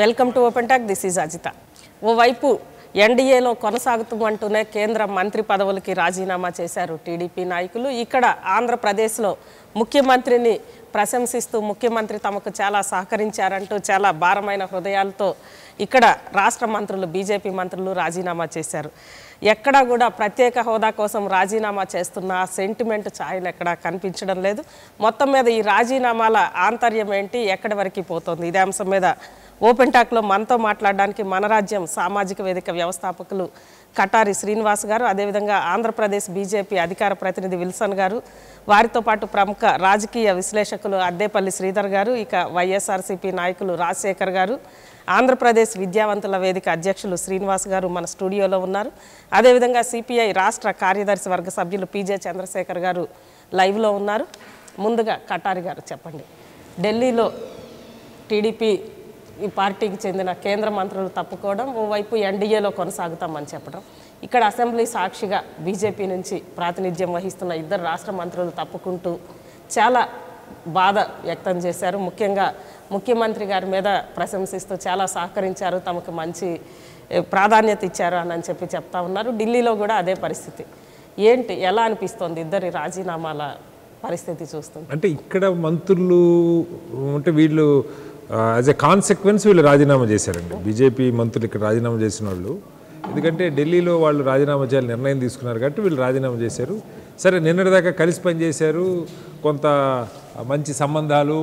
Welcome to open talk. This is Ajitha. ఓవైపు ఎన్డీఏలో కొనసాగుతుమంటూనే కేంద్ర మంత్రి పదవులకి రాజీనామా చేశారు టీడీపీ నాయకులు. ఇక్కడ ఆంధ్రప్రదేశ్లో ముఖ్యమంత్రిని ప్రశంసిస్తూ ముఖ్యమంత్రి తమకు చాలా సహకరించారంటూ చాలా భారమైన హృదయాలతో ఇక్కడ రాష్ట్ర మంత్రులు, బీజేపీ మంత్రులు రాజీనామా చేశారు. ఎక్కడా కూడా ప్రత్యేక హోదా కోసం రాజీనామా చేస్తున్న సెంటిమెంట్ ఛాయలు ఎక్కడా కనిపించడం లేదు. మొత్తం మీద ఈ రాజీనామాల ఆంతర్యం ఏంటి, ఎక్కడి వరకు పోతుంది, ఇదే అంశం మీద ఓపెన్ టాక్లో మనతో మాట్లాడడానికి మన రాజ్యం సామాజిక వేదిక వ్యవస్థాపకులు కటారి శ్రీనివాస్ గారు, అదేవిధంగా ఆంధ్రప్రదేశ్ బీజేపీ అధికార ప్రతినిధి విల్సన్ గారు, వారితో పాటు ప్రముఖ రాజకీయ విశ్లేషకులు అద్దేపల్లి శ్రీధర్ గారు, ఇక వైఎస్ఆర్సీపీ నాయకులు రాజశేఖర్ గారు, ఆంధ్రప్రదేశ్ విద్యావంతుల వేదిక అధ్యక్షులు శ్రీనివాస్ గారు మన స్టూడియోలో ఉన్నారు. అదేవిధంగా సిపిఐ రాష్ట్ర కార్యదర్శి వర్గ సభ్యులు పీజే చంద్రశేఖర్ గారు లైవ్లో ఉన్నారు. ముందుగా కటారి గారు చెప్పండి, ఢిల్లీలో టీడీపీ ఈ పార్టీకి చెందిన కేంద్ర మంత్రులు తప్పుకోవడం, ఓవైపు ఎన్డీఏలో కొనసాగుతామని చెప్పడం, ఇక్కడ అసెంబ్లీ సాక్షిగా బీజేపీ నుంచి ప్రాతినిధ్యం వహిస్తున్న ఇద్దరు రాష్ట్ర మంత్రులు తప్పుకుంటూ చాలా బాధ వ్యక్తం చేశారు. ముఖ్యంగా ముఖ్యమంత్రి గారి మీద ప్రశంసిస్తూ చాలా సహకరించారు, తమకు మంచి ప్రాధాన్యత ఇచ్చారు అని చెప్పి చెప్తా ఉన్నారు. ఢిల్లీలో కూడా అదే పరిస్థితి. ఏంటి, ఎలా అనిపిస్తోంది ఇద్దరి రాజీనామాల పరిస్థితి చూస్తుంది? అంటే ఇక్కడ మంత్రులు అంటే వీళ్ళు యాజ్ ఎ కాన్సిక్వెన్స్ వీళ్ళు రాజీనామా చేశారండి. బీజేపీ మంత్రులు ఇక్కడ రాజీనామా చేసిన వాళ్ళు, ఎందుకంటే ఢిల్లీలో వాళ్ళు రాజీనామా చేయాలని నిర్ణయం తీసుకున్నారు కాబట్టి వీళ్ళు రాజీనామా చేశారు. సరే, నిన్నటిదాకా కలిసి పనిచేశారు, కొంత మంచి సంబంధాలు,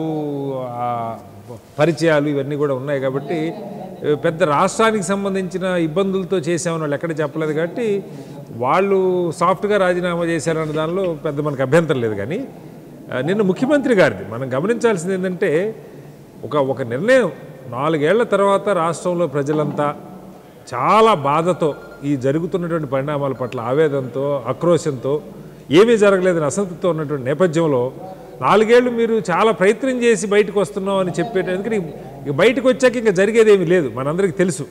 పరిచయాలు ఇవన్నీ కూడా ఉన్నాయి కాబట్టి పెద్ద రాష్ట్రానికి సంబంధించిన ఇబ్బందులతో చేసామని వాళ్ళు ఎక్కడ చెప్పలేదు కాబట్టి వాళ్ళు సాఫ్ట్గా రాజీనామా చేశారన్న దానిలో పెద్ద మనకు అభ్యంతరం లేదు. కానీ నిన్న ముఖ్యమంత్రి గారిది మనం గమనించాల్సింది ఏంటంటే, ఒక నిర్ణయం 4 ఏళ్ల తర్వాత రాష్ట్రంలో ప్రజలంతా చాలా బాధతో ఈ జరుగుతున్నటువంటి పరిణామాల పట్ల ఆవేదనతో, ఆక్రోశంతో, ఏమీ జరగలేదని అసంతృప్తితో ఉన్నటువంటి నేపథ్యంలో 4 ఏళ్ళు మీరు చాలా ప్రయత్నం చేసి బయటకు వస్తున్నాం అని చెప్పేటందుకు ఇక బయటకు వచ్చాక ఇంకా జరిగేదేమీ లేదు, మనందరికీ తెలుసు.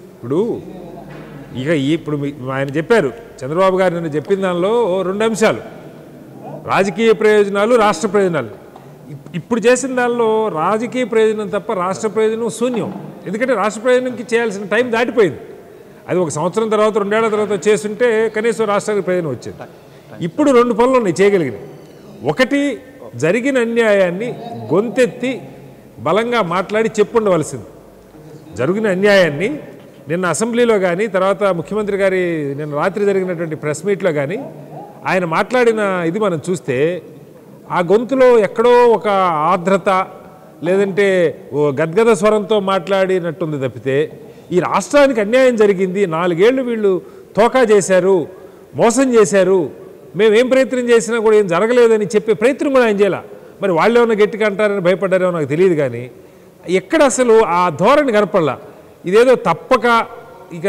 ఇప్పుడు ఆయన చెప్పారు, చంద్రబాబు గారు నిన్న చెప్పిన దానిలో 2 అంశాలు, రాజకీయ ప్రయోజనాలు, రాష్ట్ర ప్రయోజనాలు. ఇప్పుడు చేసిన దానిలో రాజకీయ ప్రయోజనం తప్ప రాష్ట్ర ప్రయోజనం శూన్యం. ఎందుకంటే రాష్ట్ర ప్రయోజనంకి చేయాల్సిన టైం దాటిపోయింది. అది 1 సంవత్సరం తర్వాత 2 ఏళ్ల తర్వాత చేస్తుంటే కనీసం రాష్ట్రానికి ప్రయోజనం వచ్చేది. ఇప్పుడు 2 పనులు ఉన్నాయి చేయగలిగినాయి. ఒకటి, జరిగిన అన్యాయాన్ని గొంతెత్తి బలంగా మాట్లాడి చెప్పుండవలసింది. జరిగిన అన్యాయాన్ని నిన్న అసెంబ్లీలో కానీ, తర్వాత ముఖ్యమంత్రి గారి నిన్న రాత్రి జరిగినటువంటి ప్రెస్ మీట్లో కానీ ఆయన మాట్లాడిన ఇది మనం చూస్తే ఆ గొంతులో ఎక్కడో ఒక ఆర్ద్రత లేదంటే గద్గద స్వరంతో మాట్లాడినట్టుంది తప్పితే, ఈ రాష్ట్రానికి అన్యాయం జరిగింది, 4 ఏళ్ళు వీళ్ళు తోకా చేశారు, మోసం చేశారు, మేమేం ప్రయత్నం చేసినా కూడా ఏం జరగలేదని చెప్పే ప్రయత్నం కూడా ఆయన చేయాల. మరి వాళ్ళు ఏమైనా గట్టిగా అంటారని భయపడ్డారేమో నాకు తెలియదు. కానీ ఎక్కడ అసలు ఆ ధోరణి కనపడలా. ఇదేదో తప్పక ఇక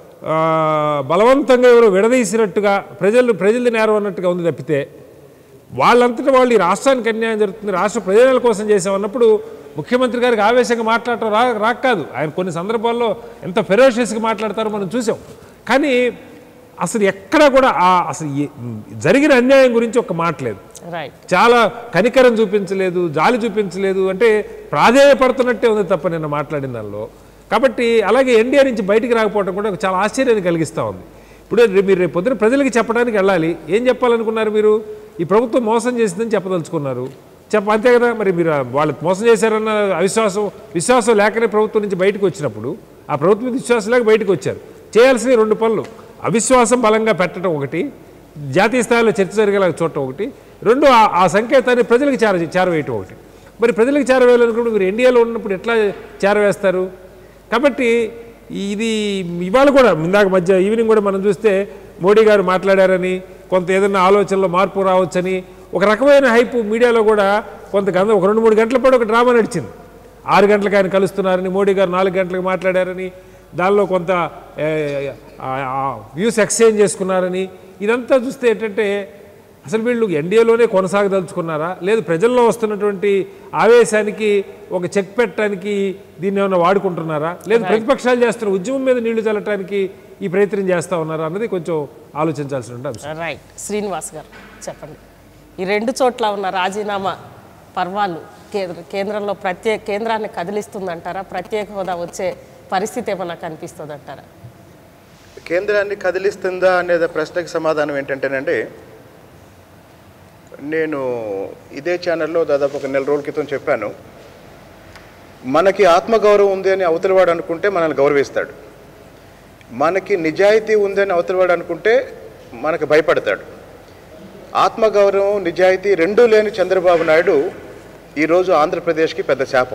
బలవంతంగా ఎవరో విడదీసినట్టుగా ప్రజలు నేరం అన్నట్టుగా ఉంది తప్పితే, వాళ్ళంతటా వాళ్ళు ఈ రాష్ట్రానికి అన్యాయం జరుగుతుంది, రాష్ట్ర ప్రయోజనాల కోసం చేసామన్నప్పుడు ముఖ్యమంత్రి గారికి ఆవేశంగా మాట్లాడటం రాకాదు. ఆయన కొన్ని సందర్భాల్లో ఎంత ఫెరోషియస్గా మాట్లాడతారో మనం చూసాం. కానీ అసలు ఎక్కడా కూడా అసలు జరిగిన అన్యాయం గురించి ఒక మాట లేదు, చాలా కనికరం చూపించలేదు, జాలి చూపించలేదు, అంటే ప్రాధేయపడుతున్నట్టే ఉంది తప్ప నిన్న మాట్లాడిన దానిలో. కాబట్టి అలాగే ఎన్డీఏ నుంచి బయటికి రాకపోవడం కూడా చాలా ఆశ్చర్యాన్ని కలిగిస్తూ ఉంది. ఇప్పుడు మీరు రేపు పొద్దున ప్రజలకి చెప్పడానికి వెళ్ళాలి, ఏం చెప్పాలనుకున్నారు మీరు? ఈ ప్రభుత్వం మోసం చేసిందని చెప్పదలుచుకున్నారు, అంతే కదా. మరి మీరు వాళ్ళు మోసం చేశారన్న విశ్వాసం లేకనే ప్రభుత్వం నుంచి బయటకు వచ్చినప్పుడు ఆ ప్రభుత్వం మీద విశ్వాసం లేక బయటకు వచ్చారు. చేయాల్సిన 2 పనులు, అవిశ్వాసం బలంగా పెట్టడం ఒకటి, జాతీయ స్థాయిలో చర్చ జరిగేలా చూడటం ఒకటి, 2 ఆ సంకేతాన్ని ప్రజలకు చేరవేయటం ఒకటి. మరి ప్రజలకు చేరవేయాలనుకున్నప్పుడు మీరు ఎన్డీఏలో ఉన్నప్పుడు ఎట్లా చేరవేస్తారు? కాబట్టి ఇది ఇవాళ కూడా ఇందాక ఈవినింగ్ కూడా మనం చూస్తే మోడీ గారు మాట్లాడారని, కొంత ఏదైనా ఆలోచనలో మార్పు రావచ్చని ఒక రకమైన హైప్ మీడియాలో కూడా కొంత ఒక 2-3 గంటల పాటు ఒక డ్రామా నడిచింది. 6 గంటలకు ఆయన కలుస్తున్నారని, మోడీ గారు 4 గంటలకు మాట్లాడారని, దానిలో కొంత వ్యూస్ ఎక్స్చేంజ్ చేసుకున్నారని. ఇదంతా చూస్తే ఏంటంటే అసలు వీళ్ళు ఎన్డీఏలోనే కొనసాగదలుచుకున్నారా, లేదు ప్రజల్లో వస్తున్నటువంటి ఆవేశానికి ఒక చెక్ పెట్టడానికి దీన్ని ఏమైనా వాడుకుంటున్నారా, లేదు ప్రతిపక్షాలు చేస్తున్న ఉద్యమం మీద నీళ్లు చల్లటానికి ఈ ప్రయత్నం చేస్తూ ఉన్నారా అన్నది కొంచెం ఆలోచించాల్సిన అంశం. రైట్, శ్రీనివాస్ గారు చెప్పండి, ఈ 2 చోట్ల ఉన్న రాజీనామా పర్వాలు కేంద్రంలో కేంద్రాన్ని కదిలిస్తుందంటారా? ప్రత్యేక హోదా వచ్చే పరిస్థితి ఏమన్నా కనిపిస్తుంది అంటారా? కేంద్రాన్ని కదిలిస్తుందా అనేది ప్రశ్నకి సమాధానం ఏంటంటేనండి, నేను ఇదే ఛానల్లో దాదాపు ఒక నెల రోజుల క్రితం చెప్పాను, మనకి ఆత్మగౌరవం ఉంది అని అవతలవాడు అనుకుంటే మనల్ని గౌరవిస్తాడు, మనకి నిజాయితీ ఉందని అవతలవాడు అనుకుంటే మనకు భయపడతాడు. ఆత్మగౌరవం నిజాయితీ రెండూ లేని చంద్రబాబు నాయుడు ఈరోజు ఆంధ్రప్రదేశ్కి పెద్ద శాపం.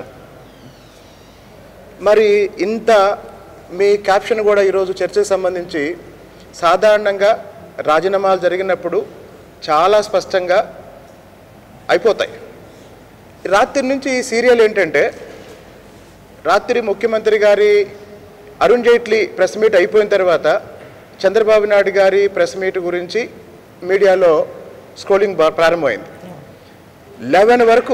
మరి ఇంత మీ క్యాప్షన్ కూడా ఈరోజు చర్చకు సంబంధించి సాధారణంగా రాజీనామాలు జరిగినప్పుడు చాలా స్పష్టంగా అయిపోతాయి. రాత్రి నుంచి ఈ సీరియల్ ఏంటంటే, రాత్రి ముఖ్యమంత్రి గారి అరుణ్ జైట్లీ ప్రెస్ మీట్ అయిపోయిన తర్వాత చంద్రబాబు నాయుడు గారి ప్రెస్ మీట్ గురించి మీడియాలో స్క్రోలింగ్ ప్రారంభమైంది. 11 వరకు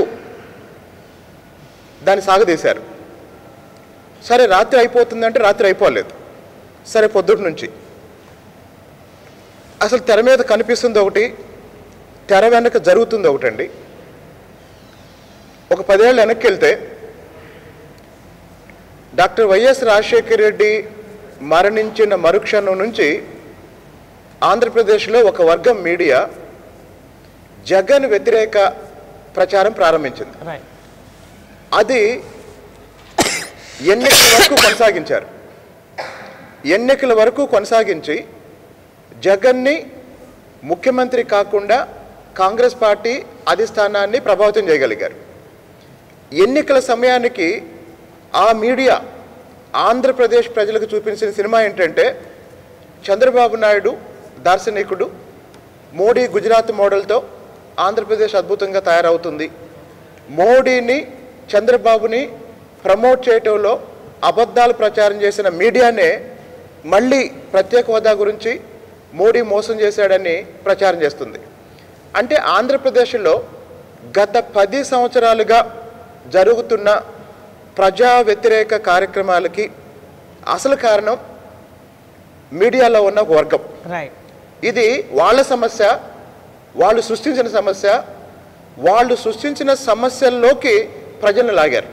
దాన్ని సాగదీశారు. సరే రాత్రి అయిపోతుందంటే రాత్రి అయిపోలేదు. సరే పొద్దుటి నుంచి అసలు తెర మీద కనిపిస్తుంది ఒకటి, తెర వెనక జరుగుతుంది ఒకటండి. ఒక 10 ఏళ్ళు వెనక్కి వెళ్తే డాక్టర్ వైఎస్ రాజశేఖర రెడ్డి మరణించిన మరుక్షణం నుంచి ఆంధ్రప్రదేశ్లో ఒక వర్గం మీడియా జగన్ వ్యతిరేక ప్రచారం ప్రారంభించింది. అది ఎన్నికల వరకు కొనసాగించారు. ఎన్నికల వరకు కొనసాగించి జగన్ని ముఖ్యమంత్రి కాకుండా కాంగ్రెస్ పార్టీ అధిష్టానాన్ని ప్రభావితం చేయగలిగారు. ఎన్నికల సమయానికి ఆ మీడియా ఆంధ్రప్రదేశ్ ప్రజలకు చూపించిన సినిమా ఏంటంటే, చంద్రబాబు నాయుడు దార్శనికుడు, మోడీ గుజరాత్ మోడల్తో ఆంధ్రప్రదేశ్ అద్భుతంగా తయారవుతుంది, మోడీని చంద్రబాబుని ప్రమోట్ చేయటంలో అబద్ధాలు ప్రచారం చేసిన మీడియానే మళ్ళీ ప్రత్యేక హోదా గురించి మోడీ మోసం చేశాడని ప్రచారం చేస్తుంది. అంటే ఆంధ్రప్రదేశ్లో గత 10 సంవత్సరాలుగా జరుగుతున్న ప్రజా వ్యతిరేక కార్యక్రమాలకి అసలు కారణం మీడియాలో ఉన్న ఒక వర్గం. ఇది వాళ్ళ సమస్య, వాళ్ళు సృష్టించిన సమస్య, వాళ్ళు సృష్టించిన సమస్యల్లోకి ప్రజలను లాగారు.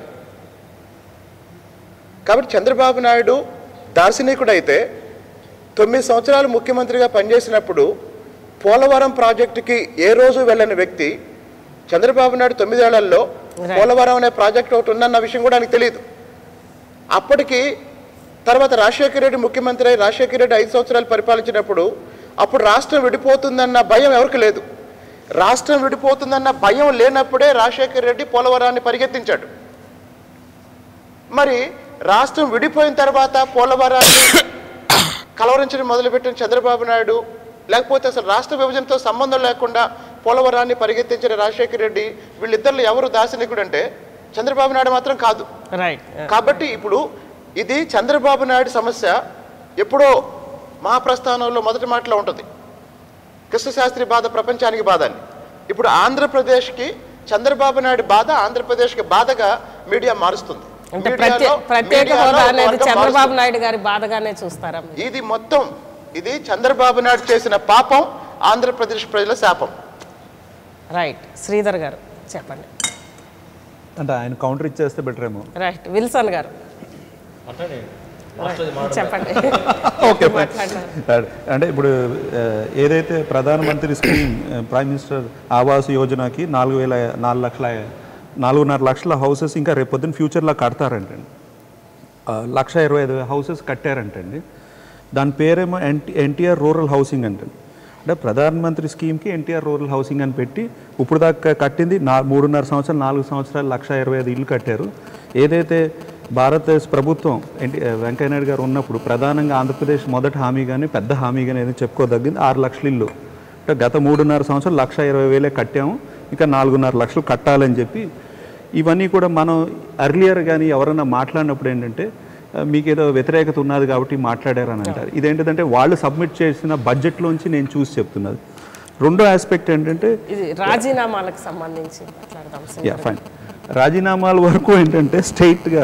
కాబట్టి చంద్రబాబు నాయుడు దార్శనికుడైతే 9 సంవత్సరాలు ముఖ్యమంత్రిగా పనిచేసినప్పుడు పోలవరం ప్రాజెక్టుకి ఏ రోజు వెళ్ళని వ్యక్తి చంద్రబాబు నాయుడు 9 ఏళ్లలో పోలవరం అనే ప్రాజెక్ట్ ఒకటి ఉందన్న విషయం కూడా ఆయనకు తెలియదు. అప్పటికి తర్వాత రాజశేఖర రెడ్డి ముఖ్యమంత్రి అయి రాజశేఖర రెడ్డి 5 సంవత్సరాలు పరిపాలించినప్పుడు అప్పుడు రాష్ట్రం విడిపోతుందన్న భయం ఎవరికి లేదు. రాష్ట్రం విడిపోతుందన్న భయం లేనప్పుడే రాజశేఖర రెడ్డి పోలవరాన్ని పరిగెత్తించాడు. మరి రాష్ట్రం విడిపోయిన తర్వాత పోలవరాన్ని కలవరించడం మొదలుపెట్టిన చంద్రబాబు నాయుడు, లేకపోతే అసలు రాష్ట్ర విభజనతో సంబంధం లేకుండా పోలవరాన్ని పరిగెత్తించిన రాజశేఖర రెడ్డి, వీళ్ళిద్దరిలో ఎవరు దార్శనికుడు అంటే చంద్రబాబు నాయుడు మాత్రం కాదు. కాబట్టి ఇప్పుడు ఇది చంద్రబాబు నాయుడు సమస్య ఎప్పుడో మహాప్రస్థానంలో మొదటి మాటలో ఉంటుంది, కృష్ణశాస్త్రి బాధ ప్రపంచానికి బాధ అని. ఇప్పుడు ఆంధ్రప్రదేశ్కి చంద్రబాబు నాయుడు బాధ ఆంధ్రప్రదేశ్కి బాధగా మీడియా మారుస్తుంది. చంద్రబాబు నాయుడు గారి బాధగానే చూస్తారా? ఇది మొత్తం ఇది చంద్రబాబు నాయుడు చేసిన పాపం, ఆంధ్రప్రదేశ్ ప్రజల శాపం. రైట్, శ్రీధర్ గారు చెప్పండి. అంటే ఆయన కౌంటర్ ఇచ్చేస్తే బెటర్ ఏమో. రైట్, విల్సన్ గారు చెప్పండి. ఓకే, అంటే ఇప్పుడు ఏదైతే ప్రధానమంత్రి స్కీమ్ ప్రైమ్ మినిస్టర్ ఆవాస్ యోజనకి 4,4,00,000 లక్షల హౌసెస్ ఇంకా రేపు పొద్దున్న ఫ్యూచర్లో కడతారంటండి. 1,25,000 హౌసెస్ కట్టారంటండి. దాని పేరేమో ఎన్టీఆర్ రూరల్ హౌసింగ్ అంటండి. అంటే ప్రధానమంత్రి స్కీమ్కి ఎన్టీఆర్ రూరల్ హౌసింగ్ అని పెట్టి ఇప్పుడు దాకా కట్టింది 3.5 సంవత్సరాలు 4 సంవత్సరాలు 1,25,000 ఇల్లు కట్టారు. ఏదైతే భారతదేశ ప్రభుత్వం వెంకయ్యనాయుడు గారు ఉన్నప్పుడు ప్రధానంగా ఆంధ్రప్రదేశ్ మొదటి హామీగానే పెద్ద హామీగానే ఏదైనా చెప్పుకోదగ్గింది 6 లక్షల ఇల్లు. అంటే గత 3.5 సంవత్సరాలు 1,20,000 కట్టాము, ఇంకా 4.5 లక్షలు కట్టాలని చెప్పి ఇవన్నీ కూడా మనం ఎర్లియర్ కానీ ఎవరైనా మాట్లాడినప్పుడు ఏంటంటే మీకు ఏదో వ్యతిరేకత ఉన్నది కాబట్టి మాట్లాడారని అంటారు. ఇదేంటంటే వాళ్ళు సబ్మిట్ చేసిన బడ్జెట్లోంచి నేను చూసి చెప్తున్నది. రెండో ఆస్పెక్ట్ ఏంటంటే రాజీనామాలకు సంబంధించి ఫైన్, రాజీనామాల వరకు ఏంటంటే స్ట్రైట్గా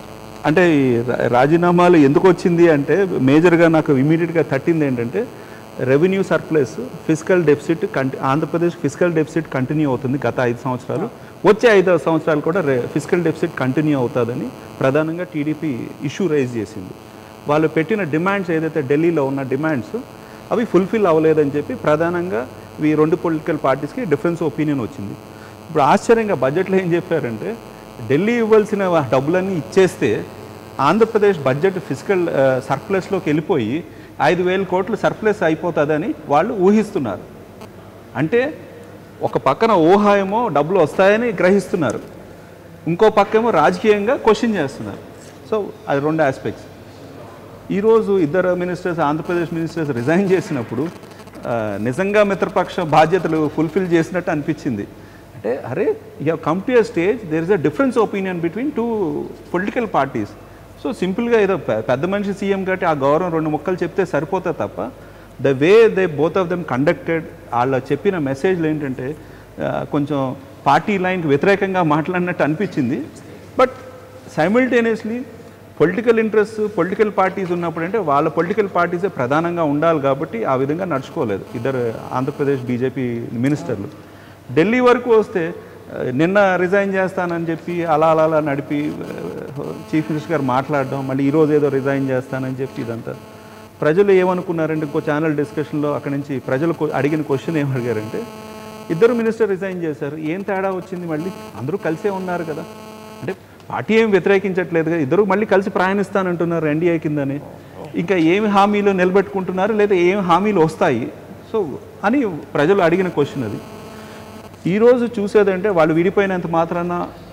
అంటే రాజీనామాలు ఎందుకు వచ్చింది అంటే మేజర్గా నాకు ఇమీడియట్గా తట్టింది ఏంటంటే revenue surplus physical deficit Andhra Pradesh physical deficit continue అవుతుంది గత 5 సంవత్సరాలు, వచ్చే 5 సంవత్సరాలు కూడా ఫిజికల్ డెఫిసిట్ కంటిన్యూ అవుతుందని ప్రధానంగా టీడీపీ ఇష్యూ రైజ్ చేసింది. వాళ్ళు పెట్టిన డిమాండ్స్ ఏదైతే ఢిల్లీలో ఉన్న డిమాండ్స్ అవి ఫుల్ఫిల్ అవ్వలేదని చెప్పి ప్రధానంగా ఈ 2 పొలిటికల్ పార్టీస్కి డిఫరెన్స్ ఒపీనియన్ వచ్చింది. ఇప్పుడు ఆశ్చర్యంగా బడ్జెట్లో ఏం చెప్పారంటే ఢిల్లీ ఇవ్వాల్సిన డబ్బులన్నీ ఇచ్చేస్తే ఆంధ్రప్రదేశ్ బడ్జెట్ ఫిజికల్ సర్ప్లస్లోకి వెళ్ళిపోయి 5,000 కోట్లు సర్ప్లస్ అయిపోతుందని వాళ్ళు ఊహిస్తున్నారు. అంటే ఒక పక్కన ఊహాయేమో డబ్బులు వస్తాయని గ్రహిస్తున్నారు, ఇంకో పక్కేమో రాజకీయంగా క్వశ్చన్ చేస్తున్నారు. సో అది 2 ఆస్పెక్ట్స్. ఈరోజు ఇద్దరు మినిస్టర్స్ ఆంధ్రప్రదేశ్ మినిస్టర్స్ రిజైన్ చేసినప్పుడు నిజంగా మిత్రపక్ష బాధ్యతలు ఫుల్ఫిల్ చేసినట్టు అనిపించింది. అంటే అరే you have come to a stage there is a difference opinion between 2 political parties. So సింపుల్గా ఏదో పెద్ద మనిషి సీఎం కాబట్టి ఆ గౌరవం 2 ముక్కలు చెప్తే సరిపోతుంది తప్ప the way they both of them conducted, వాళ్ళ చెప్పిన మెసేజ్లు ఏంటంటే కొంచెం పార్టీ లైన్కి వ్యతిరేకంగా మాట్లాడినట్టు అనిపించింది. But simultaneously political interest political parties ఉన్నప్పుడు అంటే వాళ్ళ పొలిటికల్ పార్టీసే ప్రధానంగా ఉండాలి కాబట్టి ఆ విధంగా నడుచుకోలేదు ఇద్దరు ఆంధ్రప్రదేశ్ బీజేపీ మినిస్టర్లు. ఢిల్లీ వరకు వస్తే నిన్న రిజైన్ చేస్తానని చెప్పి అలా నడిపి చీఫ్ మినిస్టర్ గారు మాట్లాడడం, మళ్ళీ ఈరోజు ఏదో రిజైన్ చేస్తానని చెప్పి ఇదంతా ప్రజలు ఏమనుకున్నారంటే ఇంకో ఛానల్ డిస్కషన్లో అక్కడి నుంచి ప్రజలు అడిగిన క్వశ్చన్ ఏమడిగారంటే ఇద్దరు మినిస్టర్ రిజైన్ చేశారు, ఏం తేడా వచ్చింది, మళ్ళీ అందరూ కలిసే ఉన్నారు కదా, అంటే పార్టీ ఏం వ్యతిరేకించట్లేదు కదా, ఇద్దరు మళ్ళీ కలిసి ప్రయాణిస్తానంటున్నారు ఎన్డీఏ కిందని, ఇంకా ఏమి హామీలు నిలబెట్టుకుంటున్నారు లేదా ఏమి హామీలు వస్తాయి సో అని ప్రజలు అడిగిన క్వశ్చన్ అది. ఈరోజు చూసేదంటే వాళ్ళు విడిపోయినంత మాత్రాన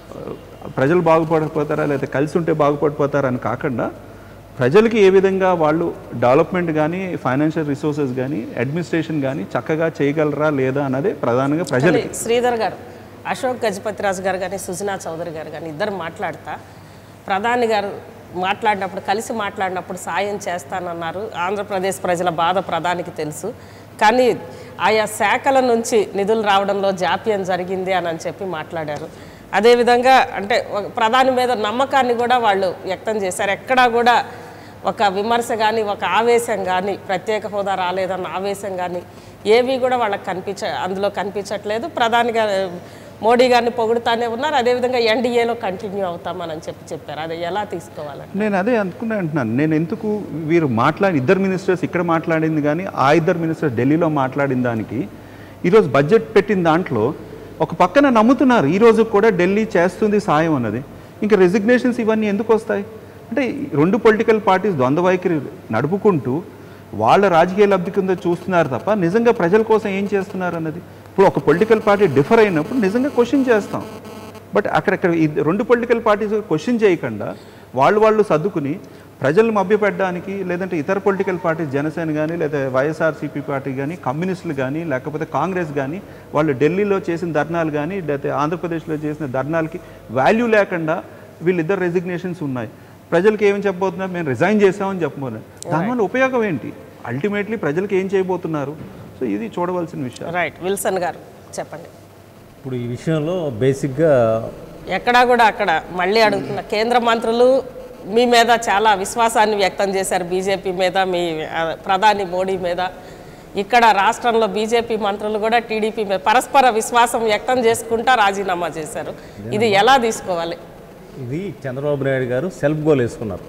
ప్రజలు బాగుపడిపోతారా లేదా కలిసి ఉంటే బాగుపడిపోతారా అని కాకుండా ప్రజలకి ఏ విధంగా వాళ్ళు డెవలప్మెంట్ కానీ ఫైనాన్షియల్ రిసోర్సెస్ కానీ అడ్మినిస్ట్రేషన్ కానీ చక్కగా చేయగలరా లేదా అన్నదే ప్రధానంగా ప్రజలకి. శ్రీధర్ గారు, అశోక్ గజపతిరాజు గారు కానీ సుజనా చౌదరి గారు కానీ ఇద్దరు మాట్లాడతా ప్రధాని గారు మాట్లాడినప్పుడు కలిసి మాట్లాడినప్పుడు సాయం చేస్తానన్నారు. ఆంధ్రప్రదేశ్ ప్రజల బాధ ప్రధానికి తెలుసు, కానీ ఆయా శాఖల నుంచి నిధులు రావడంలో జాప్యం జరిగింది అని చెప్పి మాట్లాడారు. అదేవిధంగా అంటే ప్రధాని మీద నమ్మకాన్ని కూడా వాళ్ళు వ్యక్తం చేశారు. ఎక్కడా కూడా ఒక విమర్శ కానీ ఒక ఆవేశం కానీ ప్రత్యేక హోదా రాలేదన్న ఆవేశం కానీ ఏవి కూడా వాళ్ళకి అందులో కనిపించట్లేదు. ప్రధాని గారు మోడీ గారిని పొగుడుతానే ఉన్నారు. అదేవిధంగా ఎన్డీఏలో కంటిన్యూ అవుతామని చెప్పారు. అది ఎలా తీసుకోవాలని నేను అదే అంటున్నాను. నేను ఎందుకు వీరు ఇద్దరు మినిస్టర్స్ ఇక్కడ మాట్లాడింది కానీ ఆ ఇద్దరు మినిస్టర్స్ ఢిల్లీలో మాట్లాడిన దానికి ఈరోజు బడ్జెట్ పెట్టిన దాంట్లో ఒక పక్కన నమ్ముతున్నారు ఈరోజు కూడా ఢిల్లీ చేస్తుంది సాయం అన్నది. ఇంకా రెసిగ్నేషన్స్ ఇవన్నీ ఎందుకు వస్తాయి అంటే 2 పొలిటికల్ పార్టీస్ ద్వంద్వ వైఖరి నడుపుకుంటూ వాళ్ళ రాజకీయ లబ్ధి కింద చూస్తున్నారు తప్ప నిజంగా ప్రజల కోసం ఏం చేస్తున్నారు అన్నది. ఇప్పుడు ఒక పొలిటికల్ పార్టీ డిఫర్ అయినప్పుడు నిజంగా క్వశ్చన్ చేస్తాం. బట్ అక్కడక్కడ ఈ 2 పొలిటికల్ పార్టీస్ క్వశ్చన్ చేయకుండా వాళ్ళు సర్దుకుని ప్రజలను మభ్యపెట్టడానికి లేదంటే ఇతర పొలిటికల్ పార్టీస్ జనసేన కానీ లేదా వైఎస్ఆర్సీపీ పార్టీ కానీ కమ్యూనిస్టులు కానీ లేకపోతే కాంగ్రెస్ కానీ వాళ్ళు ఢిల్లీలో చేసిన ధర్నాలు కానీ లేకపోతే ఆంధ్రప్రదేశ్లో చేసిన ధర్నాలకి వాల్యూ లేకుండా వీళ్ళిద్దరు రెసిగ్నేషన్స్ ఉన్నాయి. ప్రజలకు ఏమని చెప్పబోతున్నారు, మేము రిజైన్ చేసామని చెప్పబోతున్నారు. దానివల్ల ఉపయోగం ఏంటి, అల్టిమేట్లీ ప్రజలకు ఏం చేయబోతున్నారు, సో ఇది చూడవలసిన విషయం. రైట్, విల్సన్ గారు చెప్పండి. ఇప్పుడు ఈ విషయంలో బేసిక్గా ఎక్కడా కూడా అక్కడ మళ్ళీ అడుగుతున్న కేంద్ర మంత్రులు మీ మీద చాలా విశ్వాసాన్ని వ్యక్తం చేశారు, బీజేపీ మీద, మీ ప్రధాని మోడీ మీద. ఇక్కడ రాష్ట్రంలో బీజేపీ మంత్రులు కూడా టీడీపీ మీద పరస్పర విశ్వాసం వ్యక్తం చేసుకుంటా రాజీనామా చేశారు. ఇది ఎలా తీసుకోవాలి? ఇది చంద్రబాబు నాయుడు గారు సెల్ఫ్ గోల్ వేసుకున్నారు.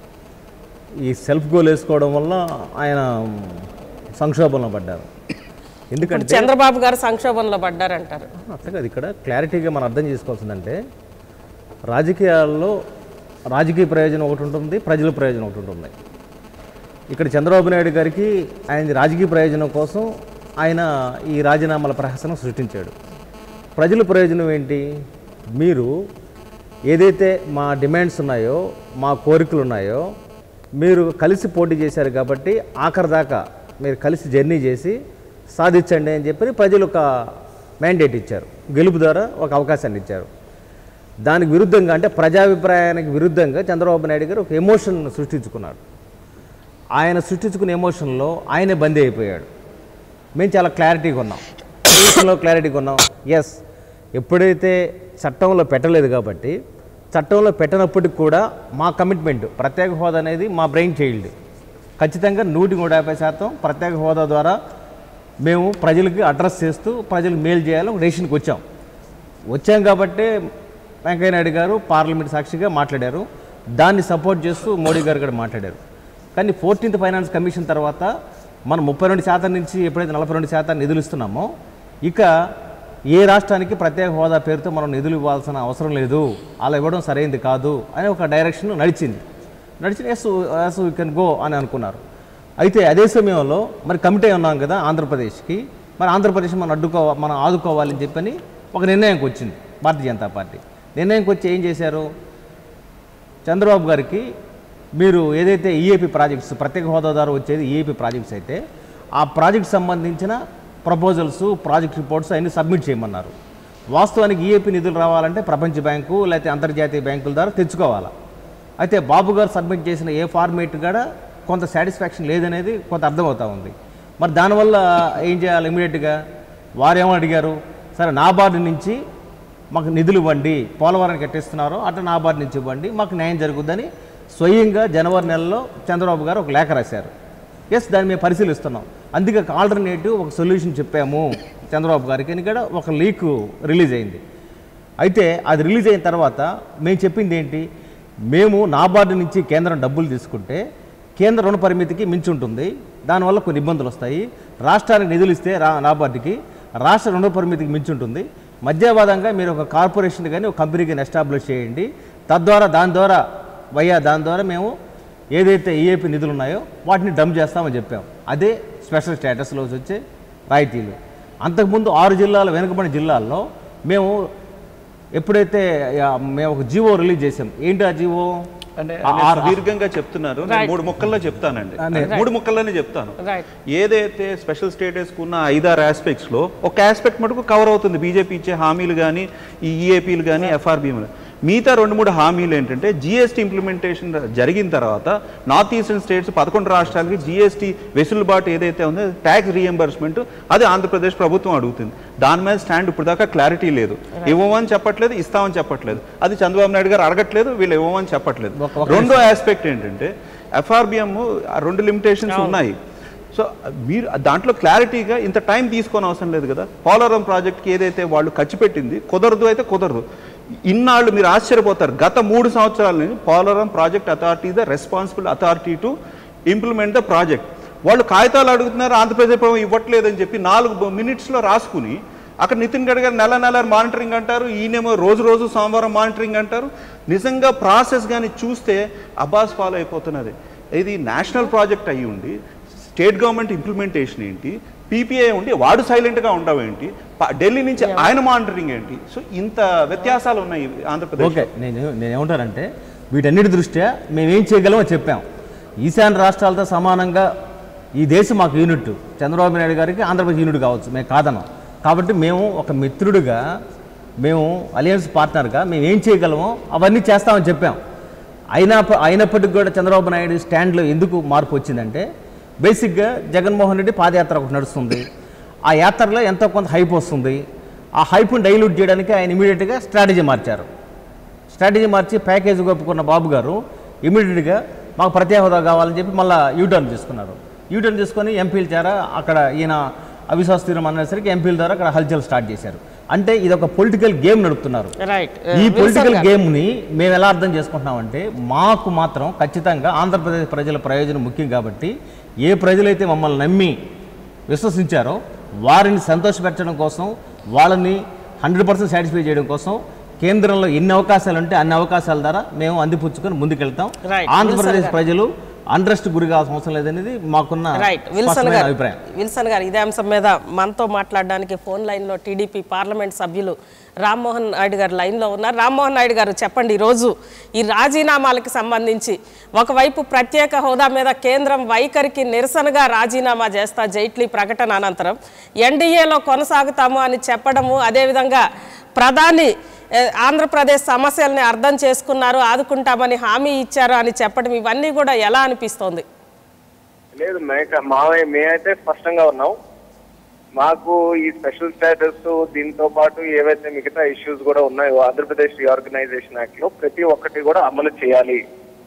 ఈ సెల్ఫ్ గోల్ వేసుకోవడం వల్ల ఆయన సంక్షోభంలో పడ్డారు. ఎందుకంటే చంద్రబాబు గారు సంక్షోభంలో పడ్డారంటారు. అట్లా కాదు, ఇక్కడ క్లారిటీగా మనం అర్థం చేసుకోవాల్సిందంటే రాజకీయాల్లో రాజకీయ ప్రయోజనం ఒకటి ఉంటుంది, ప్రజల ప్రయోజనం ఒకటి ఉంటుంది. ఇక్కడ చంద్రబాబు నాయుడు గారికి ఆయన రాజకీయ ప్రయోజనం కోసం ఆయన ఈ రాజీనామాల ప్రహసనం సృష్టించాడు. ప్రజల ప్రయోజనం ఏంటి, మీరు ఏదైతే మా డిమాండ్స్ ఉన్నాయో మా కోరికలు ఉన్నాయో మీరు కలిసి పోటీ చేశారు కాబట్టి ఆఖరి దాకా మీరు కలిసి జర్నీ చేసి సాధించండి అని చెప్పి ప్రజలు ఒక మ్యాండేట్ ఇచ్చారు, గెలుపు ద్వారా ఒక అవకాశాన్ని ఇచ్చారు. దానికి విరుద్ధంగా అంటే ప్రజాభిప్రాయానికి విరుద్ధంగా చంద్రబాబు నాయుడు గారు ఒక ఎమోషన్ సృష్టించుకున్నాడు. ఆయన సృష్టించుకున్న ఎమోషన్లో ఆయనే బందీ అయిపోయాడు. మేము చాలా క్లారిటీగా ఉన్నాం, విషయంలో క్లారిటీగా ఉన్నాం. ఎస్, ఎప్పుడైతే చట్టంలో పెట్టలేదు కాబట్టి చట్టంలో పెట్టనప్పటికి కూడా మా కమిట్మెంట్ ప్రత్యేక హోదా అనేది మా బ్రెయిన్ చైల్డ్, ఖచ్చితంగా 100-150% ప్రత్యేక హోదా ద్వారా మేము ప్రజలకి అడ్రస్ చేస్తూ ప్రజలకు మేలు చేయాలని ఒక డెసిషన్కి వచ్చాం కాబట్టి వెంకయ్య నాయుడు గారు పార్లమెంట్ సాక్షిగా మాట్లాడారు. దాన్ని సపోర్ట్ చేస్తూ మోడీ గారు కూడా మాట్లాడారు. కానీ 14th ఫైనాన్స్ కమిషన్ తర్వాత మనం 32% నుంచి ఎప్పుడైతే 42% నిధులు ఇస్తున్నామో ఇక ఏ రాష్ట్రానికి ప్రత్యేక హోదా పేరుతో మనం నిధులు ఇవ్వాల్సిన అవసరం లేదు, అలా ఇవ్వడం సరైనది కాదు అని ఒక డైరెక్షన్ నడిచింది. ఎస్ యూ కెన్ గో అని అనుకున్నారు. అయితే అదే సమయంలో మరి కమిటీ ఉన్నాం కదా ఆంధ్రప్రదేశ్కి, మరి ఆంధ్రప్రదేశ్ మనం ఆదుకోవాలని చెప్పని ఒక నిర్ణయంకి వచ్చింది భారతీయ జనతా పార్టీ. నిర్ణయంకి వచ్చి ఏం చేశారు, చంద్రబాబు గారికి మీరు ఏదైతే ఈఏపీ ప్రాజెక్ట్స్ ప్రత్యేక హోదా ద్వారా వచ్చేది ఈఏపీ ప్రాజెక్ట్స్ అయితే ఆ ప్రాజెక్ట్ సంబంధించిన ప్రపోజల్స్ ప్రాజెక్ట్ రిపోర్ట్స్ అన్నీ సబ్మిట్ చేయమన్నారు. వాస్తవానికి ఈఏపీ నిధులు రావాలంటే ప్రపంచ బ్యాంకు లేకపోతే అంతర్జాతీయ బ్యాంకుల ద్వారా తెచ్చుకోవాలి. అయితే బాబు గారు సబ్మిట్ చేసిన ఏ ఫార్మేట్ కూడా కొంత సాటిస్ఫాక్షన్ లేదనేది కొంత అర్థమవుతూ ఉంది. మరి దానివల్ల ఏం చేయాలి, ఇమీడియట్గా వారేమో అడిగారు, సరే నాబార్డు నుంచి మాకు నిధులు ఇవ్వండి, పోలవరానికి కట్టిస్తున్నారో అట్లా నాబార్డు నుంచి ఇవ్వండి, మాకు న్యాయం జరుగుద్దని స్వయంగా జనవరి నెలలో చంద్రబాబు గారు ఒక లేఖ రాశారు. ఎస్, దాన్ని మేము పరిశీలిస్తున్నాం, అందుకే ఆల్టర్నేటివ్ ఒక సొల్యూషన్ చెప్పాము చంద్రబాబు గారికి అని కూడా ఒక లీక్ రిలీజ్ అయింది. అయితే అది రిలీజ్ అయిన తర్వాత మేము చెప్పింది ఏంటి, మేము నాబార్డు నుంచి కేంద్రం డబ్బులు తీసుకుంటే కేంద్ర రుణ పరిమితికి మించి ఉంటుంది, దానివల్ల కొన్ని ఇబ్బందులు వస్తాయి. రాష్ట్రానికి నిధులు ఇస్తే నాబార్డుకి రాష్ట్ర రుణ పరిమితికి మించి ఉంటుంది. మధ్యవాదంగా మీరు ఒక కార్పొరేషన్ కానీ ఒక కంపెనీ కానీ ఎస్టాబ్లిష్ చేయండి, తద్వారా దాని ద్వారా మేము ఏదైతే ఈఏపీ నిధులు ఉన్నాయో వాటిని డంప్ చేస్తామని చెప్పాం. అదే స్పెషల్ స్టేటస్లో వచ్చే రాయితీలు. అంతకుముందు 6 జిల్లాల వెనుకబడిన జిల్లాల్లో మేము ఎప్పుడైతే మేము ఒక జీవో రిలీజ్ చేసాం. ఏంటి ఆ జీవో అంటే దీర్ఘంగా చెప్తున్నారు, నేను 3 ముక్కల్లో చెప్తానండి, 3 ముక్కల్లోనే చెప్తాను. ఏదైతే స్పెషల్ స్టేటస్కు ఉన్న 5-6 ఆస్పెక్ట్స్లో ఒక ఆస్పెక్ట్ మటుకు కవర్ అవుతుంది, బీజేపీ ఇచ్చే హామీలు కానీ ఈ ఈఏపీలు కానీ ఎఫ్ఆర్బీఎంలు. మిగతా 2-3 హామీలు ఏంటంటే జీఎస్టీ ఇంప్లిమెంటేషన్ జరిగిన తర్వాత నార్త్ ఈస్టర్న్ స్టేట్స్ 11 రాష్ట్రాలకి జీఎస్టీ వెసులుబాటు ఏదైతే ఉందో ట్యాక్స్ రీఎంబర్స్మెంట్ అది ఆంధ్రప్రదేశ్ ప్రభుత్వం అడుగుతుంది. దాని మీద స్టాండ్ ఇప్పుడు దాకా క్లారిటీ లేదు. ఇవ్వమని చెప్పట్లేదు, ఇస్తామని చెప్పట్లేదు. అది చంద్రబాబు నాయుడు గారు అడగట్లేదు, వీళ్ళు ఇవ్వమని చెప్పట్లేదు. రెండో ఆస్పెక్ట్ ఏంటంటే ఎఫ్ఆర్బిఎం 2 లిమిటేషన్స్ ఉన్నాయి. సో మీరు దాంట్లో క్లారిటీగా ఇంత టైం తీసుకొని అవసరం లేదు కదా. పోలవరం ప్రాజెక్ట్కి ఏదైతే వాళ్ళు ఖర్చు పెట్టింది కుదరదు అయితే కుదరదు. ఇన్నాళ్ళు మీరు ఆశ్చర్యపోతారు, గత 3 సంవత్సరాల నుంచి Polavaram project authority the responsible authority to implement the project. వాళ్ళు కాగితాలు అడుగుతున్నారు, ఆంధ్రప్రదేశ్ ప్రభుత్వం ఇవ్వట్లేదని చెప్పి 4 మినిట్స్లో రాసుకుని అక్కడ నితిన్ గడ్కరీ నెల మానిటరింగ్ అంటారు, ఈయనేమో రోజు సోమవారం మానిటరింగ్ అంటారు. నిజంగా ప్రాసెస్ కానీ చూస్తే అబాస్ ఫాలో అయిపోతున్నది. ఇది నేషనల్ ప్రాజెక్ట్ అయ్యి ఉండి స్టేట్ గవర్నమెంట్ ఇంప్లిమెంటేషన్ ఏంటి, పీపీఐ ఉండి వాడు సైలెంట్గా ఉండవేంటి, ఢిల్లీ నుంచి ఆయన మానిటరింగ్ ఏంటి. సో ఇంత వ్యత్యాసాలు ఉన్నాయి ఆంధ్రప్రదేశ్. ఓకే, నేనేమంటానంటే వీటన్నిటి దృష్ట్యా మేమేం చేయగలమో చెప్పాం. ఈశాన్య రాష్ట్రాలతో సమానంగా ఈ దేశం మాకు యూనిట్, చంద్రబాబు నాయుడు గారికి ఆంధ్రప్రదేశ్ యూనిట్ కావచ్చు, మేము కాదన్నాం. కాబట్టి మేము ఒక మిత్రుడిగా, మేము అలయన్స్ పార్ట్నర్గా మేము ఏం చేయగలమో అవన్నీ చేస్తామని చెప్పాం. అయినప్పటికీ కూడా చంద్రబాబు నాయుడు స్టాండ్లో ఎందుకు మార్పు వచ్చిందంటే, బేసిక్గా జగన్మోహన్ రెడ్డి పాదయాత్ర ఒకటి నడుస్తుంది, ఆ యాత్రలో ఎంతో కొంత హైప్ వస్తుంది. ఆ హైప్ని డైల్యూట్ చేయడానికి ఆయన ఇమీడియట్గా స్ట్రాటజీ మార్చి ప్యాకేజ్ ఒప్పుకున్న బాబు గారు ఇమీడియట్గా మాకు ప్రత్యేక హోదా కావాలని చెప్పి మళ్ళీ యూటర్న్ తీసుకొని ఎంపీల చేర అక్కడ ఈయన అవిశ్వాస తీర్మానం అనేసరికి ఎంపీల ద్వారా అక్కడ హల్చల్ స్టార్ట్ చేశారు. అంటే ఇది ఒక పొలిటికల్ గేమ్ నడుపుతున్నారు. ఈ పొలిటికల్ గేమ్ని మేము ఎలా అర్థం చేసుకుంటున్నామంటే, మాకు మాత్రం ఖచ్చితంగా ఆంధ్రప్రదేశ్ ప్రజల ప్రయోజనం ముఖ్యం కాబట్టి ఏ ప్రజలైతే మమ్మల్ని నమ్మి విశ్వసించారో వారిని సంతోషపెట్టడం కోసం, వాళ్ళని 100% సాటిస్ఫై చేయడం కోసం కేంద్రంలో ఎన్ని అవకాశాలు ఉంటే అన్ని అవకాశాల ద్వారా మేము అందిపుచ్చుకొని ముందుకెళ్తాం. ఆంధ్రప్రదేశ్ ప్రజలు అండ్రెస్ట్ గురి కావాల్సిన అవసరం లేదనేది మాకున్న అభిప్రాయం. విల్సన్ గారు, ఇదే అంశం మీద మనతో మాట్లాడడానికి ఫోన్ లైన్లో టీడీపీ పార్లమెంట్ సభ్యులు రామ్మోహన్ నాయుడు గారు లైన్లో ఉన్నారు. రామ్మోహన్ నాయుడు గారు చెప్పండి, ఈరోజు ఈ రాజీనామాలకు సంబంధించి ఒకవైపు ప్రత్యేక హోదా మీద కేంద్రం వైఖరికి నిరసనగా రాజీనామా చేస్తా జైట్లీ ప్రకటన అనంతరం ఎన్డీఏలో కొనసాగుతాము అని చెప్పడము, అదేవిధంగా ప్రధాని ఆంధ్రప్రదేశ్ సమస్యల్ని అర్థం చేసుకున్నారు, ఆదుకుంటామని హామీ ఇచ్చారు అని చెప్పడం, ఇవన్నీ కూడా ఎలా అనిపిస్తోంది? లేదు, మేమైతే స్పష్టంగా ఉన్నాం. మాకు ఈ స్పెషల్ స్టేటస్ దీంతో పాటు ఏవైతే మిగతా ఇష్యూస్ కూడా ఉన్నాయో ఆంధ్రప్రదేశ్ రీఆర్గనైజేషన్ యాక్ట్ లో ప్రతి ఒక్కటి కూడా అమలు చేయాలి.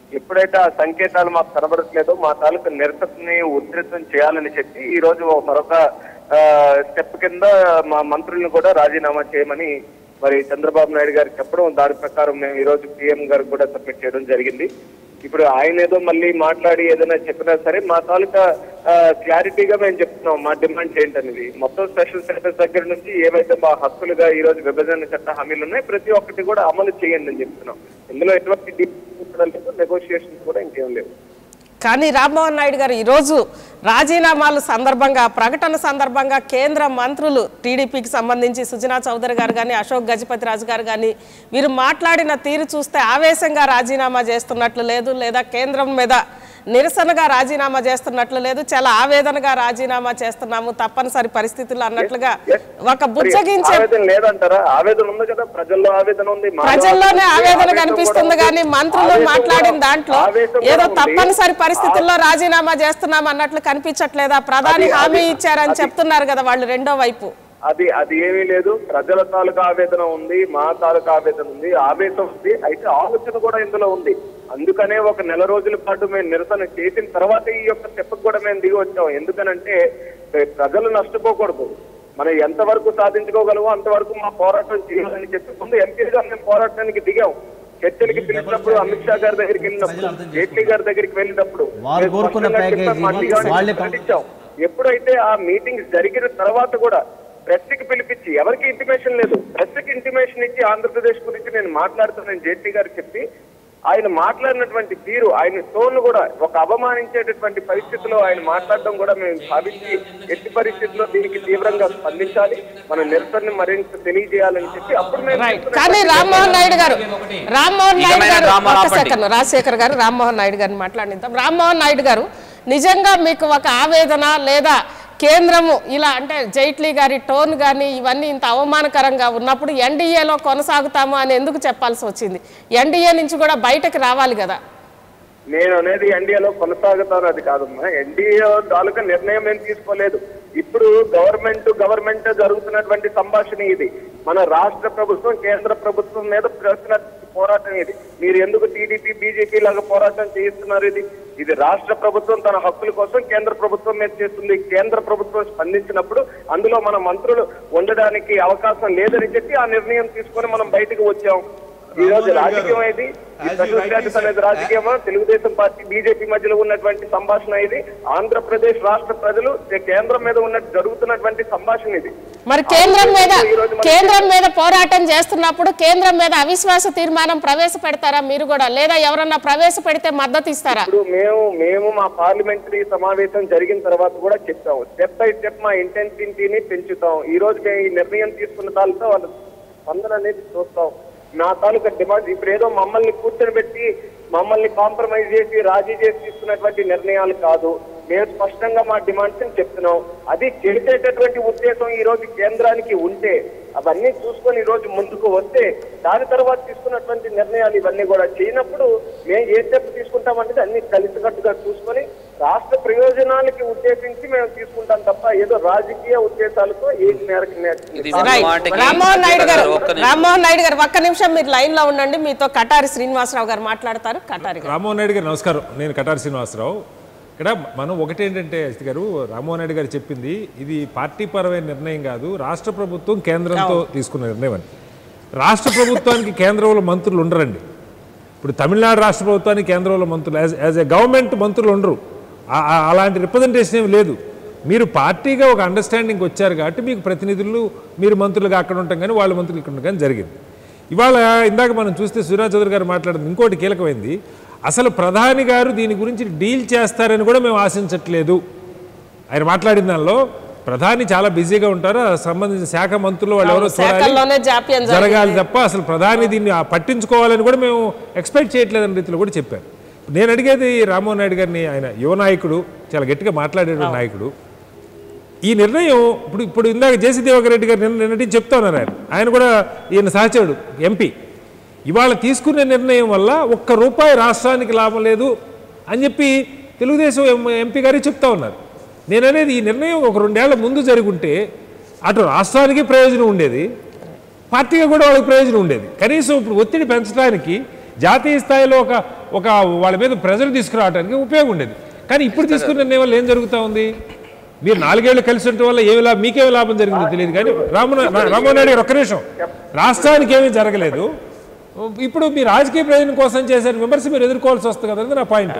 ఎప్పుడైతే ఆ సంకేతాలు మాకు కనబడట్లేదో మా తాలూకు నిరసనని ఉధృతం చేయాలని చెప్పి ఈ రోజు మరొక స్టెప్ కింద మా మంత్రులను కూడా రాజీనామా చేయమని మరి చంద్రబాబు నాయుడు గారు చెప్పడం, దాని ప్రకారం మేము ఈ రోజు PM గారికి కూడా సబ్మిట్ చేయడం జరిగింది. ఇప్పుడు ఆయన ఏదో మళ్ళీ మాట్లాడి ఏదైనా చెప్పినా సరే మా తాలూకా క్లారిటీగా మేము చెప్తున్నాం మా డిమాండ్స్ ఏంటనేది. మొత్తం స్పెషల్ స్టేటస్ దగ్గర నుంచి ఏవైతే మా హక్కులుగా ఈ రోజు విభజన చట్ట హామీలు ఉన్నాయి ప్రతి ఒక్కటి కూడా అమలు చేయండి అని చెప్తున్నాం. ఇందులో ఎటువంటి నెగోషియేషన్స్ కూడా ఇంకేం లేవు. కానీ రామ్మోహన్ నాయుడు గారు ఈరోజు రాజీనామాల సందర్భంగా, ప్రకటన సందర్భంగా కేంద్ర మంత్రులు టీడీపీకి సంబంధించి సుజనా చౌదరి గారు కానీ, అశోక్ గజపతి రాజు గారు కానీ వీరు మాట్లాడిన తీరు చూస్తే ఆవేశంగా రాజీనామా చేస్తున్నట్లు లేదు, లేదా కేంద్రం మీద నిరసనగా రాజీనామా చేస్తున్నట్లు లేదు, చాలా ఆవేదనగా రాజీనామా చేస్తున్నాము తప్పనిసరి పరిస్థితులు అన్నట్లుగా ఒక బుజ్జగించే లేదంటారా? ఆవేదన ఉంది కదా, ప్రజల్లో ఆవేదన ఉంది, ప్రజల్లోనే ఆవేదన కనిపిస్తుంది. కానీ మంత్రులు మాట్లాడిన దాంట్లో ఏదో తప్పనిసరి పరిస్థితుల్లో రాజీనామా చేస్తున్నాం అన్నట్లు కనిపించట్లేదా? ప్రధాని హామీ ఇచ్చారని చెప్తున్నారు కదా వాళ్ళు రెండో వైపు. అది ఏమీ లేదు. ప్రజల తాలూకా ఆవేదన ఉంది, మా తాలూకా ఆవేదన ఉంది, ఆవేశం ఉంది, అయితే ఆలోచన కూడా ఇందులో ఉంది. అందుకనే ఒక నెల రోజుల పాటు మేము నిరసన చేసిన తర్వాత ఈ యొక్క స్టెప్ కూడా మేము దిగి వచ్చాం. ఎందుకనంటే ప్రజలు నష్టపోకూడదు, మనం ఎంతవరకు సాధించుకోగలమో అంతవరకు మా పోరాటం చేయాలని చెప్పి ముందు ఎంపీగా మేము పోరాటానికి దిగాం. చర్చలకి పిలిచినప్పుడు అమిత్ షా గారి దగ్గరికి వెళ్ళినప్పుడు, జైట్లీ గారి దగ్గరికి వెళ్ళినప్పుడు ప్రకటించాం. ఎప్పుడైతే ఆ మీటింగ్స్ జరిగిన తర్వాత కూడా ప్రెస్ కి పిలిపించి, ఎవరికి ఇంటిమేషన్ లేదు, ప్రెస్ కి ఇంటిమేషన్ ఇచ్చి ఆంధ్రప్రదేశ్ గురించి నేను మాట్లాడుతానని జైట్లీ గారు చెప్పి ఆయన మాట్లాడినటువంటి తీరు, ఆయన టోన్ కూడా ఒక అవమానించేటటువంటి పరిస్థితిలో ఆయన మాట్లాడడం కూడా మేము భావించి ఎట్టి పరిస్థితుల్లో దీనికి తీవ్రంగా స్పందించాలి, మన నిరసనని మరింత తెలియజేయాలని చెప్పి అప్పుడు కానీ రామ్మోహన్ నాయుడు గారు రాజశేఖర్ గారు రామ్మోహన్ నాయుడు గారిని మాట్లాడిద్దాం. రామ్మోహన్ నాయుడు గారు, నిజంగా మీకు ఒక ఆవేదన లేదా కేంద్రము ఇలా అంటే జైట్లీ గారి టోన్ కానీ ఇవన్నీ ఇంత అవమానకరంగా ఉన్నప్పుడు ఎన్డీఏలో కొనసాగుతాము అని ఎందుకు చెప్పాల్సి వచ్చింది? ఎన్డీఏ నుంచి కూడా బయటకు రావాలి కదా. నేను అనేది ఎన్డీఏలో కొనసాగుతాను అది కాదమ్మా. ఎన్డీఏ తాలూకా నిర్ణయం ఏం తీసుకోలేదు. ఇప్పుడు గవర్నమెంట్ జరుగుతున్నటువంటి సంభాషణ ఇది. మన రాష్ట్ర ప్రభుత్వం కేంద్ర ప్రభుత్వం మీద ప్రశ్న పోరాటం ఇది. మీరు ఎందుకు టీడీపీ బీజేపీ లాగా పోరాటం చేయిస్తున్నారు? ఇది రాష్ట్ర ప్రభుత్వం తన హక్కుల కోసం కేంద్ర ప్రభుత్వం మీద చేస్తుంది. కేంద్ర ప్రభుత్వం స్పందించినప్పుడు అందులో మన మంత్రులు ఉండడానికి అవకాశం లేదని చెప్పి ఆ నిర్ణయం తీసుకొని మనం బయటకు వచ్చాం. ఈ రోజు రాజకీయం ఇది, స్పెషల్ స్టేటస్ అనేది రాజకీయమా? తెలుగుదేశం పార్టీ బీజేపీ మధ్యలో ఉన్నటువంటి సంభాషణ ఇది. ఆంధ్రప్రదేశ్ రాష్ట్ర ప్రజలు కేంద్రం మీద జరుగుతున్నటువంటి సంభాషణ ఇది. మరి కేంద్రం మీద పోరాటం చేస్తున్నప్పుడు కేంద్రం మీద అవిశ్వాస తీర్మానం ప్రవేశపెడతారా మీరు కూడా, లేదా ఎవరన్నా ప్రవేశపెడితే మద్దతు ఇస్తారా? ఇప్పుడు మేము మా పార్లమెంటరీ సమావేశం జరిగిన తర్వాత కూడా చెప్పాము, స్టెప్ బై స్టెప్ మా ఇంటెన్సిటీని పెంచుతాం. ఈ రోజు మేము ఈ నిర్ణయం తీసుకున్న తాలూకా వాళ్ళ స్పందన అనేది చూస్తాం. నా తాలూకా డిమాండ్ ఇప్పుడు ఏదో మమ్మల్ని కూర్చొని పెట్టి మమ్మల్ని కాంప్రమైజ్ చేసి రాజీ చేసి తీసుకున్నటువంటి నిర్ణయాలు కాదు. మేము స్పష్టంగా మా డిమాండ్స్ చెప్తున్నాం. అది చేసేటటువంటి ఉద్దేశం ఈ రోజు కేంద్రానికి ఉంటే అవన్నీ చూసుకొని ఈ రోజు ముందుకు వస్తే దాని తర్వాత తీసుకున్నటువంటి నిర్ణయాలు ఇవన్నీ కూడా చేయనప్పుడు మేము ఏ స్టెప్ తీసుకుంటామంటే అన్ని కలిసికట్టుగా చూసుకొని రాష్ట్ర ప్రయోజనాలకి ఉద్దేశించి మేము తీసుకుంటాం తప్ప ఏదో రాజకీయ ఉద్దేశాలతో ఏ మేరకు రామ్మోహన్ నాయుడు గారు ఒక్క నిమిషం మీరు లైన్ లో ఉండండి. మీతో కటారి శ్రీనివాసరావు గారు మాట్లాడతారు. రామ్మోహన్ నాయుడు గారు నమస్కారం, నేను కటారి శ్రీనివాసరావు. ఇక్కడ మనం ఒకటేంటంటే అజిత్ గారు, రామ్మోహన్ నాయుడు గారు చెప్పింది ఇది పార్టీ పరమైన నిర్ణయం కాదు, రాష్ట్ర ప్రభుత్వం కేంద్రంతో తీసుకున్న నిర్ణయం అని. రాష్ట్ర ప్రభుత్వానికి కేంద్రంలో మంత్రులు ఉండరండి. ఇప్పుడు తమిళనాడు రాష్ట్ర ప్రభుత్వానికి కేంద్రంలో మంత్రులు యాజ్ ఏ గవర్నమెంట్ మంత్రులు ఉండరు. అలాంటి రిప్రజెంటేషన్ ఏమి లేదు. మీరు పార్టీగా ఒక అండర్స్టాండింగ్ వచ్చారు కాబట్టి మీకు ప్రతినిధులు, మీరు మంత్రులుగా అక్కడ ఉంటాం కానీ వాళ్ళ మంత్రులు ఇక్కడ ఉండడం కానీ జరిగింది. ఇవాళ ఇందాక మనం చూస్తే సుజనా చౌదరి గారు మాట్లాడింది ఇంకోటి కీలకమైంది. అసలు ప్రధాని గారు దీని గురించి డీల్ చేస్తారని కూడా మేము ఆశించట్లేదు. ఆయన మాట్లాడిన దానిలో ప్రధాని చాలా బిజీగా ఉంటారు, సంబంధించిన శాఖ మంత్రులు వాళ్ళు ఎవరో జరగాలి తప్ప అసలు ప్రధాని దీన్ని పట్టించుకోవాలని కూడా మేము ఎక్స్పెక్ట్ చేయట్లేదని రీతిలో కూడా చెప్పారు. నేను అడిగేది రామ్మోహన్ నాయుడు గారిని, ఆయన యువ నాయకుడు, చాలా గట్టిగా మాట్లాడే నాయకుడు. ఈ నిర్ణయం ఇప్పుడు ఇందాక జేసీ దివాకర్ రెడ్డి గారు నిన్నటి చెప్తా ఉన్నారు. ఆయన కూడా ఈయన సహచరుడు ఎంపీ. ఇవాళ తీసుకునే నిర్ణయం వల్ల ₹1 రాష్ట్రానికి లాభం లేదు అని చెప్పి తెలుగుదేశం ఎంపీ గారు చెప్తా ఉన్నారు. నేను అనేది ఈ నిర్ణయం ఒక 2 ఏళ్ల ముందు జరుగుంటే అటు రాష్ట్రానికి ప్రయోజనం ఉండేది, పార్టీగా కూడా వాళ్ళకి ప్రయోజనం ఉండేది. కనీసం ఇప్పుడు ఒత్తిడి పెంచడానికి జాతీయ స్థాయిలో ఒక ఒక వాళ్ళ మీద ప్రెజర్ తీసుకురావడానికి ఉపయోగం ఉండేది. కానీ ఇప్పుడు తీసుకున్న నిర్ణయం వల్ల ఏం జరుగుతూ ఉంది? మీరు 4 ఏళ్ళు కలిసి ఉండటం వల్ల మీకేమి లాభం జరిగిందో తెలియదు. కానీ రామ్మోహన్ నాయుడు గారు ఒక్క నిమిషం, రాష్ట్రానికి ఏమీ జరగలేదు, ఇప్పుడు మీ రాజకీయ ప్రయోజనం కోసం చేశారు విమర్శ మీరు ఎదుర్కోవాల్సి వస్తుంది కదా, నా పాయింట్.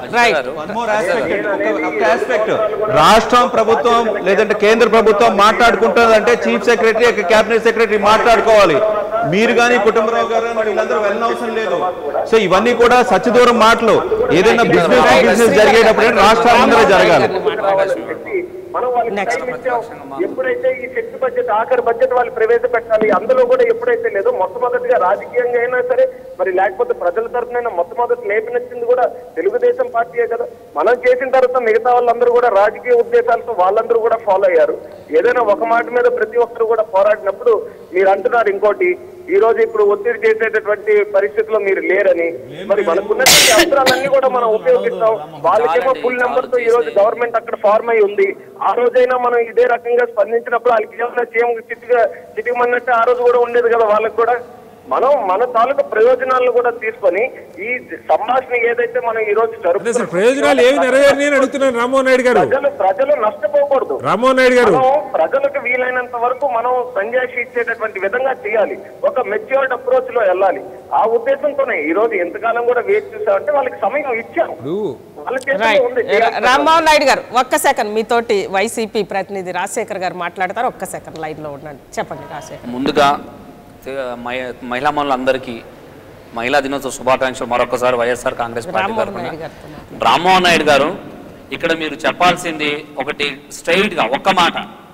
రాష్ట్రం ప్రభుత్వం లేదంటే కేంద్ర ప్రభుత్వం మాట్లాడుకుంటుందంటే చీఫ్ సెక్రటరీ క్యాబినెట్ సెక్రటరీ మాట్లాడుకోవాలి. మీరు కానీ కుటుంబరావు గారు వీళ్ళందరూ వెళ్ళనవసరం లేదు. సో ఇవన్నీ కూడా సత్యదూరం మాటలు. ఏదైనా బిజినెస్ జరిగేటప్పుడు రాష్ట్రాల ముందరే జరగాలి. మనం వాళ్ళకి ఎప్పుడైతే ఈ శక్తి బడ్జెట్ ఆఖరి బడ్జెట్ వాళ్ళు ప్రవేశపెట్టాలి, అందులో కూడా ఎప్పుడైతే లేదో మొట్టమొదటిగా రాజకీయంగా అయినా సరే మరి లేకపోతే ప్రజల తరఫునైనా మొట్టమొదటి లేపినచ్చింది కూడా తెలుగుదేశం పార్టీయే కదా. మనం చేసిన తర్వాత మిగతా వాళ్ళందరూ కూడా రాజకీయ ఉద్దేశాలతో వాళ్ళందరూ కూడా ఫాలో అయ్యారు. ఏదైనా ఒక మాట మీద ప్రతి ఒక్కరు కూడా పోరాడినప్పుడు మీరు అంటున్నారు ఇంకోటి, ఈ రోజు ఇప్పుడు ఒత్తిడి చేసేటటువంటి పరిస్థితిలో మీరు లేరని. మరి మనకున్నటువంటి అవసరాలన్నీ కూడా మనం ఉపయోగిస్తాం. వాళ్ళకేమో ఫుల్ నెంబర్ తో ఈ రోజు గవర్నమెంట్ అక్కడ ఫార్మ్ అయి ఉంది. ఆ రోజైనా మనం ఇదే రకంగా స్పందించినప్పుడు వాళ్ళకి ఏమైనా చిటికమన్నట్టు ఆ రోజు కూడా ఉండేది కదా వాళ్ళకి కూడా. మనం మన తాలూకు ప్రయోజనాలను కూడా తీసుకొని ఈ సంభాషణ ఏదైతే మనం ఈ రోజు జరుగుతుంది ప్రయోజనాలు ఏమి నెరవేరని అడుగుతున్నాను రామ్మోహన్ నాయుడు గారు. ప్రజలు నష్టపోకూడదు. రామ్మోహన్ నాయుడు గారు ప్రజలకు వీలైనంత వరకు మనం సంజాయిషి ఇచ్చేటటువంటి విధంగా చేయాలి. ఒక మెచ్యూర్డ్ అప్రోచ్ లో వెళ్ళాలి. ఆ ఉద్దేశంతోనే ఈ రోజు ఎంతకాలం కూడా వేచి చూసామంటే వాళ్ళకి సమయం ఇచ్చాం. రామ్మోహన్ నాయుడు గారు ఒక్క సెకండ్, మీతోటి వైసీపీ ప్రతినిధి రాజశేఖర్ గారు మాట్లాడతారు. ఒక్క సెకండ్ లైన్ లో ఉండండి. చెప్పండి రాజశేఖర్. ముందుగా మహిళా మనులందరికీ మహిళా దినోత్సవ శుభాకాంక్షలు మరొకసారి వైఎస్ఆర్ కాంగ్రెస్ పార్టీ తరఫున. రామ్మోహన్ నాయుడు గారు, ఇక్కడ మీరు చెప్పాల్సింది ఒకటి స్ట్రైట్ గా ఒక్క మాట.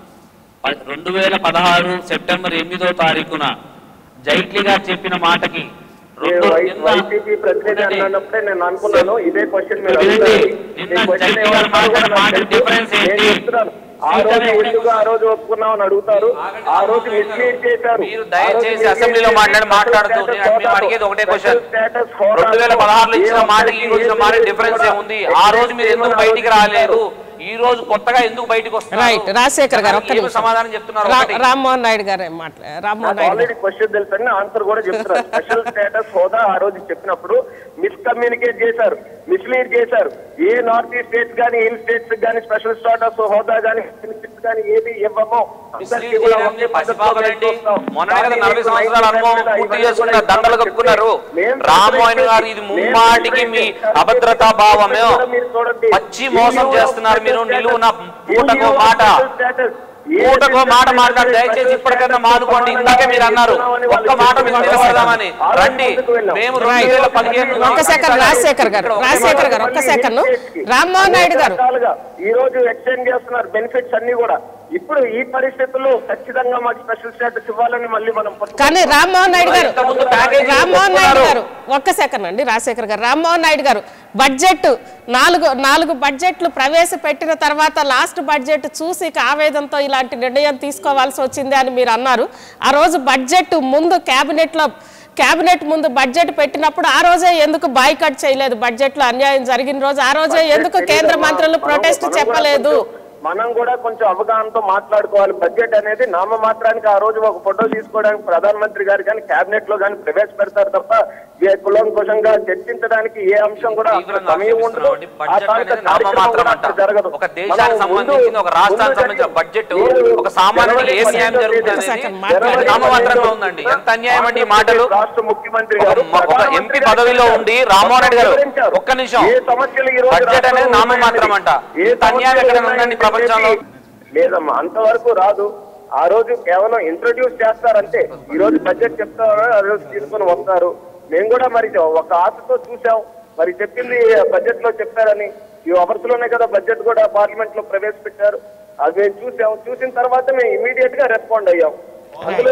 2016 సెప్టెంబర్ 8వ తారీఖున జైట్లీ గారు చెప్పిన మాటకి వైసీపీ ప్రతినిధి అన్నప్పుడే నేను అనుకున్నాను ఇదే క్వశ్చన్ ఆ రోజు ఎందుకు ఆ రోజు ఒప్పుకున్నామని అడుగుతారు. ఆ రోజు మిస్లీడ్ చేశారు. మీరు దయచేసి అసెంబ్లీలో మాట్లాడుతూ అడిగేది ఒకటే క్వశ్చన్, 2016లో ఇచ్చిన మాటకి ఈ రోజు మాట డిఫరెన్స్ ఏముంది? ఆ రోజు మీరు ఎందుకు బయటికి రాలేదు? ఈ రోజు కొత్తగా ఎందుకు బయటకు వస్తున్నారు? రాజశేఖర్ గారు సమాధానం చెప్తున్నారు. రామ్మోహన్ నాయుడు గారు ఆల్రెడీ క్వశ్చన్ తెలుసని ఆన్సర్ కూడా చెప్తున్నారు. స్పెషల్ స్టేటస్ హోదా ఆ రోజు చెప్పినప్పుడు మిస్కమ్యూనికేట్ చేశారు, మిస్లీడ్ చేశారు. ఏ నార్త్ ఈస్ట్ స్టేట్స్ కానీ హిల్ స్టేట్స్ కానీ స్పెషల్ స్టేటస్ హోదా కానీ కానీ ఏది ఇవ్వమో దండలు కప్పుకున్నారు. రామ్మోహన్ గారు ఇది ముమ్మాటికి మీ అభద్రతా భావమే, పచ్చి మోసం చేస్తున్నారు మీరు. నిలువున పూటకో మాట మాట్లాడి దయచేసి ఇప్పటికైనా మానుకోండి. ఇందాకే మీరు అన్నారు ఒక్క మాట మీరు నిలబడదామని. రండి, మేము 2015 ఒక్క సెకండ్ రాజశేఖర్ గారు ఒక్క సెకండ్. రామ్మోహన్ నాయుడు గారు ఈ రోజు ఎక్స్టెండ్ చేస్తున్నారు బెనిఫిట్స్ అన్ని కూడా. ఇప్పుడు ఈ పరిస్థితుల్లో ఖచ్చితంగా మాకు స్పెషల్ స్టేటస్ ఇవ్వాలని మళ్ళీ మనం. కానీ రామ్మోహన్ నాయుడు గారు ఒక్క సెకండ్ అండి. రాజశేఖర్ గారు, రామ్మోహన్ నాయుడు గారు బడ్జెట్ నాలుగు బడ్జెట్లు ప్రవేశపెట్టిన తర్వాత లాస్ట్ బడ్జెట్ చూసి ఆవేదనతో ఇలాంటి నిర్ణయం తీసుకోవాల్సి వచ్చింది అని మీరు అన్నారు. ఆ రోజు బడ్జెట్ ముందు క్యాబినెట్ ముందు బడ్జెట్ పెట్టినప్పుడు ఆ రోజే ఎందుకు బాయ్కాట్ చేయలేదు? బడ్జెట్లో అన్యాయం జరిగిన రోజు ఆ రోజే ఎందుకు కేంద్ర మంత్రులు ప్రొటెస్ట్ చెప్పలేదు? మనం కూడా కొంచెం అవగాహనతో మాట్లాడుకోవాలి. బడ్జెట్ అనేది నామమాత్రానికి ఆ రోజు ఒక ఫోటో తీసుకోవడానికి ప్రధానమంత్రి గారు కానీ కేబినెట్ లో కానీ ప్రవేశపెడతారు తప్ప కులంకుశంగా చర్చించడానికి ఏ అంశం కూడా సమయం ఉండదు. జరగదు. ఒక దేశానికి సంబంధించిన ఒక రాష్ట్రానికి సంబంధించిన బడ్జెట్ ఒక సామాన్యుడికి ఏ న్యాయం జరుగుతుంది నామమాత్రంగా ఉందండి. ఎంత అన్యాయం అండి ఈ మాటలు. రాష్ట్ర ముఖ్యమంత్రి ఒక ఎంపీ పదవిలో ఉండి రామ్మోహన్ రెడ్డి గారు ఒక్క నిమిషం, బడ్జెట్ అనేది నామమాత్రం అంట. ఎంత అన్యాయం ఎక్కడ ఉందండి ప్రపంచంలో? లేదమ్మా, అంతవరకు రాదు. ఆ రోజు కేవలం ఇంట్రొడ్యూస్ చేస్తారంటే. ఈ రోజు బడ్జెట్ చెప్తారు, ఆ రోజు తీసుకొని వస్తారు. మేము కూడా మరి ఒక ఆశతో చూసాం. మరి చెప్పింది బడ్జెట్ లో చెప్పారని. ఈ అవర్స్ లోనే కదా బడ్జెట్ కూడా పార్లమెంట్ లో ప్రవేశపెట్టారు. అది మేము చూసాం. చూసిన తర్వాత మేము ఇమీడియట్ గా రెస్పాండ్ అయ్యాం. అందులో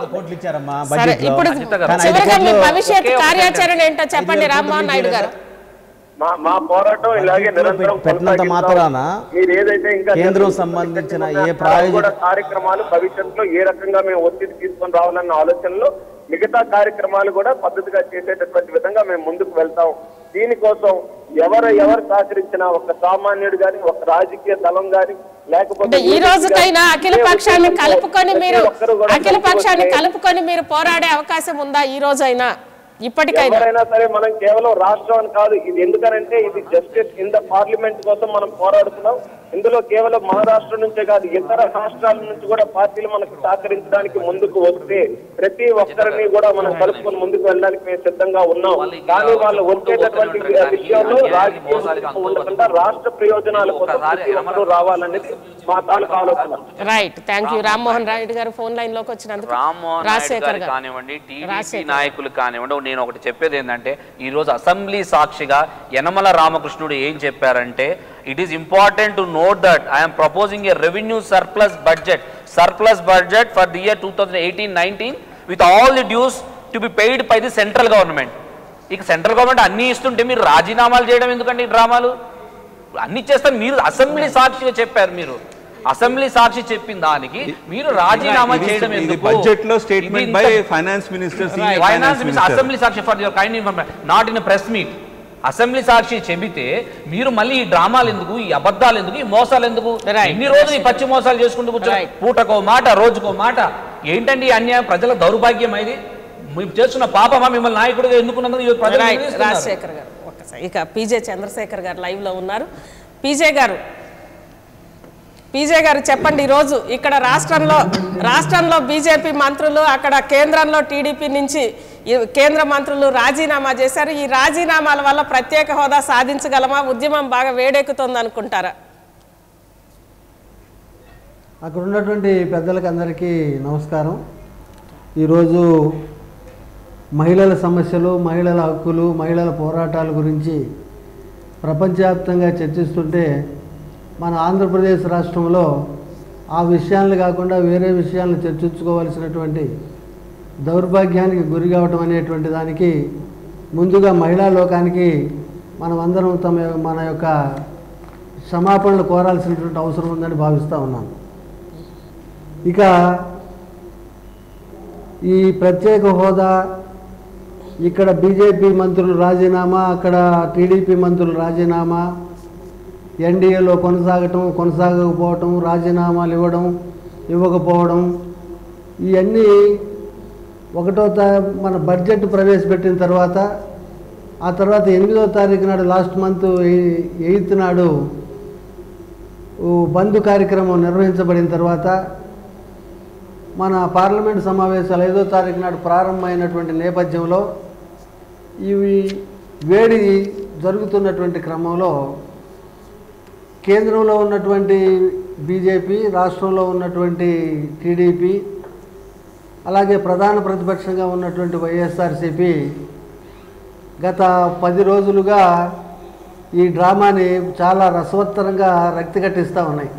ఇప్పుడు భవిష్యత్ కార్యాచరణ ఏంటో చెప్పండి రామ్మోహన్ నాయుడు గారు. మా పోరాటం ఇలాగే నిరంతరం పెట్టినంత మాత్రాన మీరు ఏదైతే ఇంకా కేంద్రం సంబంధించిన ఏ ప్రాయోజిత కార్యక్రమాలు భవిష్యత్తులో ఏ రకంగా మేము ఒత్తిడి తీసుకొని రావాలన్న ఆలోచనలో మిగతా కార్యక్రమాలు కూడా పద్ధతిగా చేసేటటువంటి విధంగా మేము ముందుకు వెళ్తాం. దీనికోసం ఎవరు సహకరించినా ఒక సామాన్యుడు గాని ఒక రాజకీయ దళం గాని లేకపోతే ఈ రోజుకైనా అఖిల పక్షాన్ని కలుపుకొని మీరు పోరాడే అవకాశం ఉందా ఈ రోజైనా? ఇప్పటికైనా ఎవరైనా సరే మనం కేవలం రాష్ట్రం అని కాదు, ఇది ఎందుకనంటే ఇది జస్టిస్ ఇన్ ద పార్లమెంట్ కోసం మనం పోరాడుతున్నాం. ఇందులో కేవలం మహారాష్ట్ర నుంచే కాదు, ఇతర రాష్ట్రాల నుంచి కూడా పార్టీలు మనకు సహకరించడానికి ముందుకు వస్తే ప్రతి ఒక్కరిని కూడా మనం కలుపుకొని ముందుకు వెళ్ళడానికి మేము సిద్ధంగా ఉన్నాం. కానీ వాళ్ళు వచ్చేటటువంటి విషయంలో రాజకీయం ఉండకుండా రాష్ట్ర ప్రయోజనాల కోసం రావాలనేది మా తాలూకు ఆలోచన. Right, thank you. Rammohan Rayudu గారు ఫోన్ లైన్ లోకి వచ్చినందుకు. రాజశేఖర్ కానివ్వండి, టీడీపీ నాయకులు కానివ్వండి, నేను ఒకటి చెప్పేది ఏంటంటే ఈ రోజు అసెంబ్లీ సాక్షిగా యనమల రామకృష్ణుడు ఏం చెప్పారంటే, it is important to note that I am proposing a revenue surplus budget for the year 2018-19 with all the dues to be paid by the central government. ఇక సెంట్రల్ గవర్నమెంట్ అన్ని ఇస్తుంటే మీరు రాజీనామాలు చేయడం ఎందుకంటే ఈ డ్రామాలు అన్ని చేస్తారు. మీరు అసెంబ్లీ సాక్షిగా చెప్పారు, మీరు అసెంబ్లీ సాక్షి చెప్పిన దానికి మీరు రాజీనామా చేయడం ఎందుకు? బడ్జెట్ లో statement by finance minister, assembly సాక్షి for your kind information, not in press meet. Assembly సాక్షి చెబితే మీరు మళ్ళీ ఈ డ్రామాలు ఎందుకు, ఈ అబద్ధాలు ఎందుకు, ఈ మోసాలు ఎందుకు? ఇన్ని రోజులు ఈ పచ్చి మోసాలు చేసుకుంటూ కూర్చొని పూటకో మాట రోజుకో మాట ఏంటండి ఈ అన్యాయం? ప్రజల దౌర్భాగ్యం ఇది. మేము చేస్తున్న పాపమా మిమ్మల్ని నాయకుడిగా ఎన్నుకున్నందుకు? రాజశేఖర్ గారు ఒక్కసారి, ఇక పీజే చంద్రశేఖర్ గారు లైవ్ లో ఉన్నారు. పీజే గారు చెప్పండి, ఈరోజు ఇక్కడ రాష్ట్రంలో బీజేపీ మంత్రులు, అక్కడ కేంద్రంలో టీడీపీ నుంచి కేంద్ర మంత్రులు రాజీనామా చేశారు. ఈ రాజీనామాల వల్ల ప్రత్యేక హోదా సాధించగలమా? ఉద్యమం బాగా వేడెక్కుతుంది అనుకుంటారా? అక్కడ ఉన్నటువంటి పెద్దలకు అందరికీ నమస్కారం. ఈరోజు మహిళల సమస్యలు, మహిళల హక్కులు, మహిళల పోరాటాల గురించి ప్రపంచవ్యాప్తంగా చర్చిస్తుంటే మన ఆంధ్రప్రదేశ్ రాష్ట్రంలో ఆ విషయాలను కాకుండా వేరే విషయాలను చర్చించుకోవాల్సినటువంటి దౌర్భాగ్యానికి గురి కావటం అనేటువంటి దానికి ముందుగా మహిళా లోకానికి మనమందరం మన యొక్క క్షమాపణలు కోరాల్సినటువంటి అవసరం ఉందని భావిస్తూ ఉన్నాను. ఇక ఈ ప్రత్యేక హోదా, ఇక్కడ బీజేపీ మంత్రులు రాజీనామా, అక్కడ టీడీపీ మంత్రులు రాజీనామా, ఎన్డీఏలో కొనసాగకపోవటం, రాజీనామాలు ఇవ్వకపోవడం, ఇవన్నీ మన బడ్జెట్ ప్రవేశపెట్టిన తర్వాత, ఆ తర్వాత 8వ తారీఖు నాడు లాస్ట్ మంత్ 8th నాడు బంద్ కార్యక్రమం నిర్వహించబడిన తర్వాత మన పార్లమెంట్ సమావేశాలు 5వ తారీఖు నాడు ప్రారంభమైనటువంటి నేపథ్యంలో ఇవి వేడి జరుగుతున్నటువంటి క్రమంలో కేంద్రంలో ఉన్నటువంటి బీజేపీ, రాష్ట్రంలో ఉన్నటువంటి టీడీపీ, అలాగే ప్రధాన ప్రతిపక్షంగా ఉన్నటువంటి వైఎస్ఆర్సీపీ గత 10 రోజులుగా ఈ డ్రామాని చాలా రసవత్తరంగా రక్తికట్టిస్తూ ఉన్నాయి.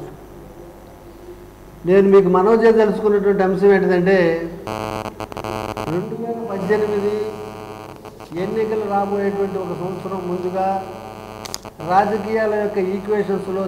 నేను మీకు మనవి చేయదలుచుకున్నటువంటి అంశం ఏంటిదంటే 2018 ఎన్నికలు రాబోయేటువంటి ఒక సంవత్సరం ముందుగా రాజకీయాల యొక్క ఈక్వేషన్స్లో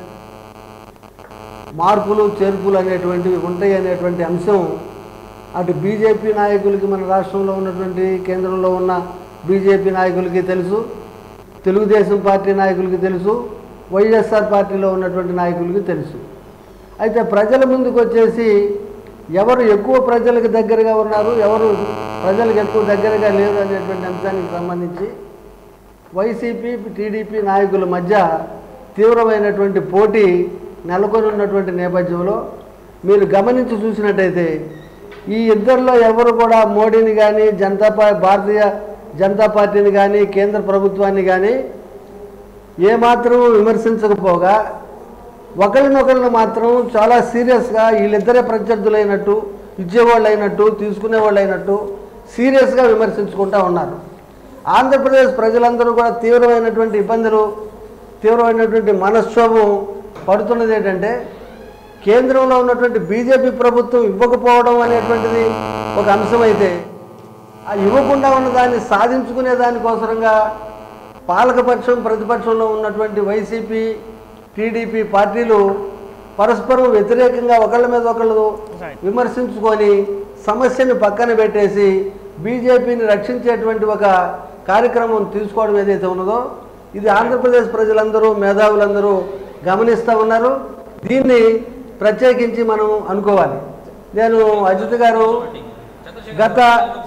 మార్పులు చేర్పులు అనేటువంటివి ఉంటాయి అనేటువంటి అంశం అటు బీజేపీ నాయకులకి, మన రాష్ట్రంలో ఉన్నటువంటి కేంద్రంలో ఉన్న బీజేపీ నాయకులకి తెలుసు, తెలుగుదేశం పార్టీ నాయకులకి తెలుసు, వైఎస్ఆర్ పార్టీలో ఉన్నటువంటి నాయకులకి తెలుసు. అయితే ప్రజల ముందుకు వచ్చేసి ఎవరు ఎక్కువ ప్రజలకు దగ్గరగా ఉన్నారు, ఎవరు ప్రజలకు ఎక్కువ దగ్గరగా లేరు అనేటువంటి అంశానికి సంబంధించి వైసీపీ, టీడీపీ నాయకుల మధ్య తీవ్రమైనటువంటి పోటీ నెలకొని ఉన్నటువంటి నేపథ్యంలో మీరు గమనించి చూసినట్టయితే ఈ ఇద్దరిలో ఎవరు కూడా మోడీని కానీ భారతీయ జనతా పార్టీని కానీ కేంద్ర ప్రభుత్వాన్ని కానీ ఏమాత్రం విమర్శించకపోగా ఒకరినొకరిని మాత్రం చాలా సీరియస్గా వీళ్ళిద్దరే ప్రత్యర్థులైనట్టు, ఇచ్చేవాళ్ళు అయినట్టు, తీసుకునేవాళ్ళు అయినట్టు సీరియస్గా విమర్శించుకుంటూ ఉన్నారు. ఆంధ్రప్రదేశ్ ప్రజలందరూ కూడా తీవ్రమైనటువంటి ఇబ్బందులు, తీవ్రమైనటువంటి మనక్షోభం పడుతున్నది ఏంటంటే కేంద్రంలో ఉన్నటువంటి బీజేపీ ప్రభుత్వం ఇవ్వకపోవడం అనేటువంటిది ఒక అంశమైతే, ఆ ఇవ్వకుండా ఉన్న దాన్ని సాధించుకునే దానికోసరంగా పాలకపక్షం, ప్రతిపక్షంలో ఉన్నటువంటి వైసీపీ, టీడీపీ పార్టీలు పరస్పరం వ్యతిరేకంగా ఒకళ్ళ మీద ఒకళ్ళు విమర్శించుకొని సమస్యని పక్కన పెట్టేసి బీజేపీని రక్షించేటువంటి ఒక కార్యక్రమం తీసుకోవడం ఏదైతే ఉన్నదో ఇది ఆంధ్రప్రదేశ్ ప్రజలందరూ, మేధావులందరూ గమనిస్తూ ఉన్నారు. దీన్ని ప్రత్యేకించి మనం అనుకోవాలి. నేను అజిత్ గారు గత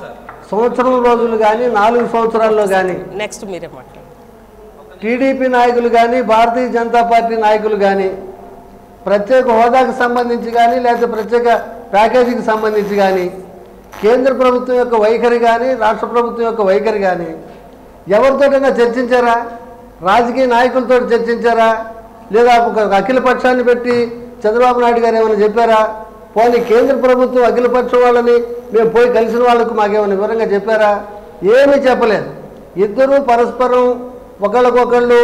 సంవత్సరం రోజులు కానీ 4 సంవత్సరాల్లో కానీ నెక్స్ట్ మీరే మాట్లాడండి. టీడీపీ నాయకులు కానీ భారతీయ జనతా పార్టీ నాయకులు కానీ ప్రత్యేక హోదాకు సంబంధించి కానీ లేకపోతే ప్రత్యేక ప్యాకేజీకి సంబంధించి కానీ కేంద్ర ప్రభుత్వం యొక్క వైఖరి కానీ రాష్ట్ర ప్రభుత్వం యొక్క వైఖరి కానీ ఎవరితోటైనా చర్చించారా? రాజకీయ నాయకులతో చర్చించారా? లేదా ఒక అఖిల పక్షాన్ని పెట్టి చంద్రబాబు నాయుడు గారు ఏమైనా చెప్పారా? పోనీ కేంద్ర ప్రభుత్వం అఖిలపక్షం వాళ్ళని మేము పోయి కలిసిన వాళ్ళకు మాకేమైనా వివరంగా చెప్పారా? ఏమీ చెప్పలేదు. ఇద్దరూ పరస్పరం ఒకళ్ళకొకళ్ళు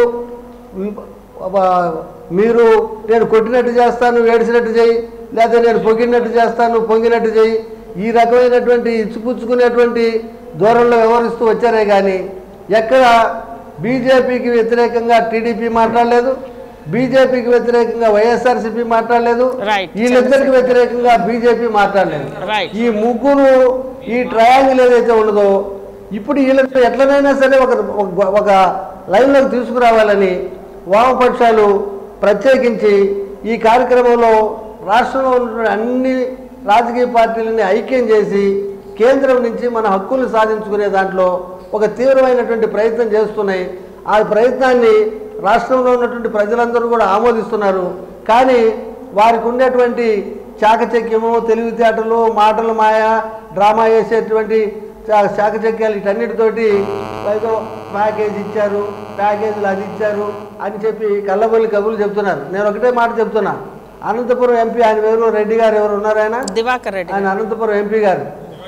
మీరు నేను కొట్టినట్టు చేస్తాను ఏడిసినట్టు చేయి, లేదా నేను పొగినట్టు చేస్తాను పొంగినట్టు చేయి, ఈ రకమైనటువంటి ఇచ్చిపుచ్చుకునేటువంటి ధోరణిలో వ్యవహరిస్తూ వచ్చారే కానీ ఎక్కడ బీజేపీకి వ్యతిరేకంగా టీడీపీ మాట్లాడలేదు, బీజేపీకి వ్యతిరేకంగా వైఎస్ఆర్సీపీ మాట్లాడలేదు, వీళ్ళిద్దరికి వ్యతిరేకంగా బీజేపీ మాట్లాడలేదు. ఈ ముగ్గురు ఈ ట్రయాంగిల్ ఏదైతే ఉన్నదో ఇప్పుడు వీళ్ళతో ఎట్లనైనా సరే ఒక లైన్లోకి తీసుకురావాలని వామపక్షాలు ప్రత్యేకించి ఈ కార్యక్రమంలో రాష్ట్రంలో ఉన్న అన్ని రాజకీయ పార్టీలని ఐక్యం చేసి కేంద్రం నుంచి మన హక్కులు సాధించుకునే దాంట్లో ఒక తీవ్రమైనటువంటి ప్రయత్నం చేస్తున్నాయి. ఆ ప్రయత్నాన్ని రాష్ట్రంలో ఉన్నటువంటి ప్రజలందరూ కూడా ఆమోదిస్తున్నారు. కానీ వారికి ఉండేటువంటి చాకచక్యము తెలివితేటలు మాటలు మాయ డ్రామా వేసేటువంటి చాకచక్యాలు వీటన్నిటితోటి ఏదో ప్యాకేజ్ ఇచ్చారు ప్యాకేజీలు అది ఇచ్చారు అని చెప్పి కళ్ళబొల్లి కబుర్లు చెప్తున్నారు. నేను ఒకటే మాట చెప్తున్నా, అనంతపురం ఎంపీ ఆయన ఎవరు రెడ్డి గారు ఎవరు ఉన్నారు, దివాకర్ రెడ్డి ఆయన అనంతపురం ఎంపీ గారు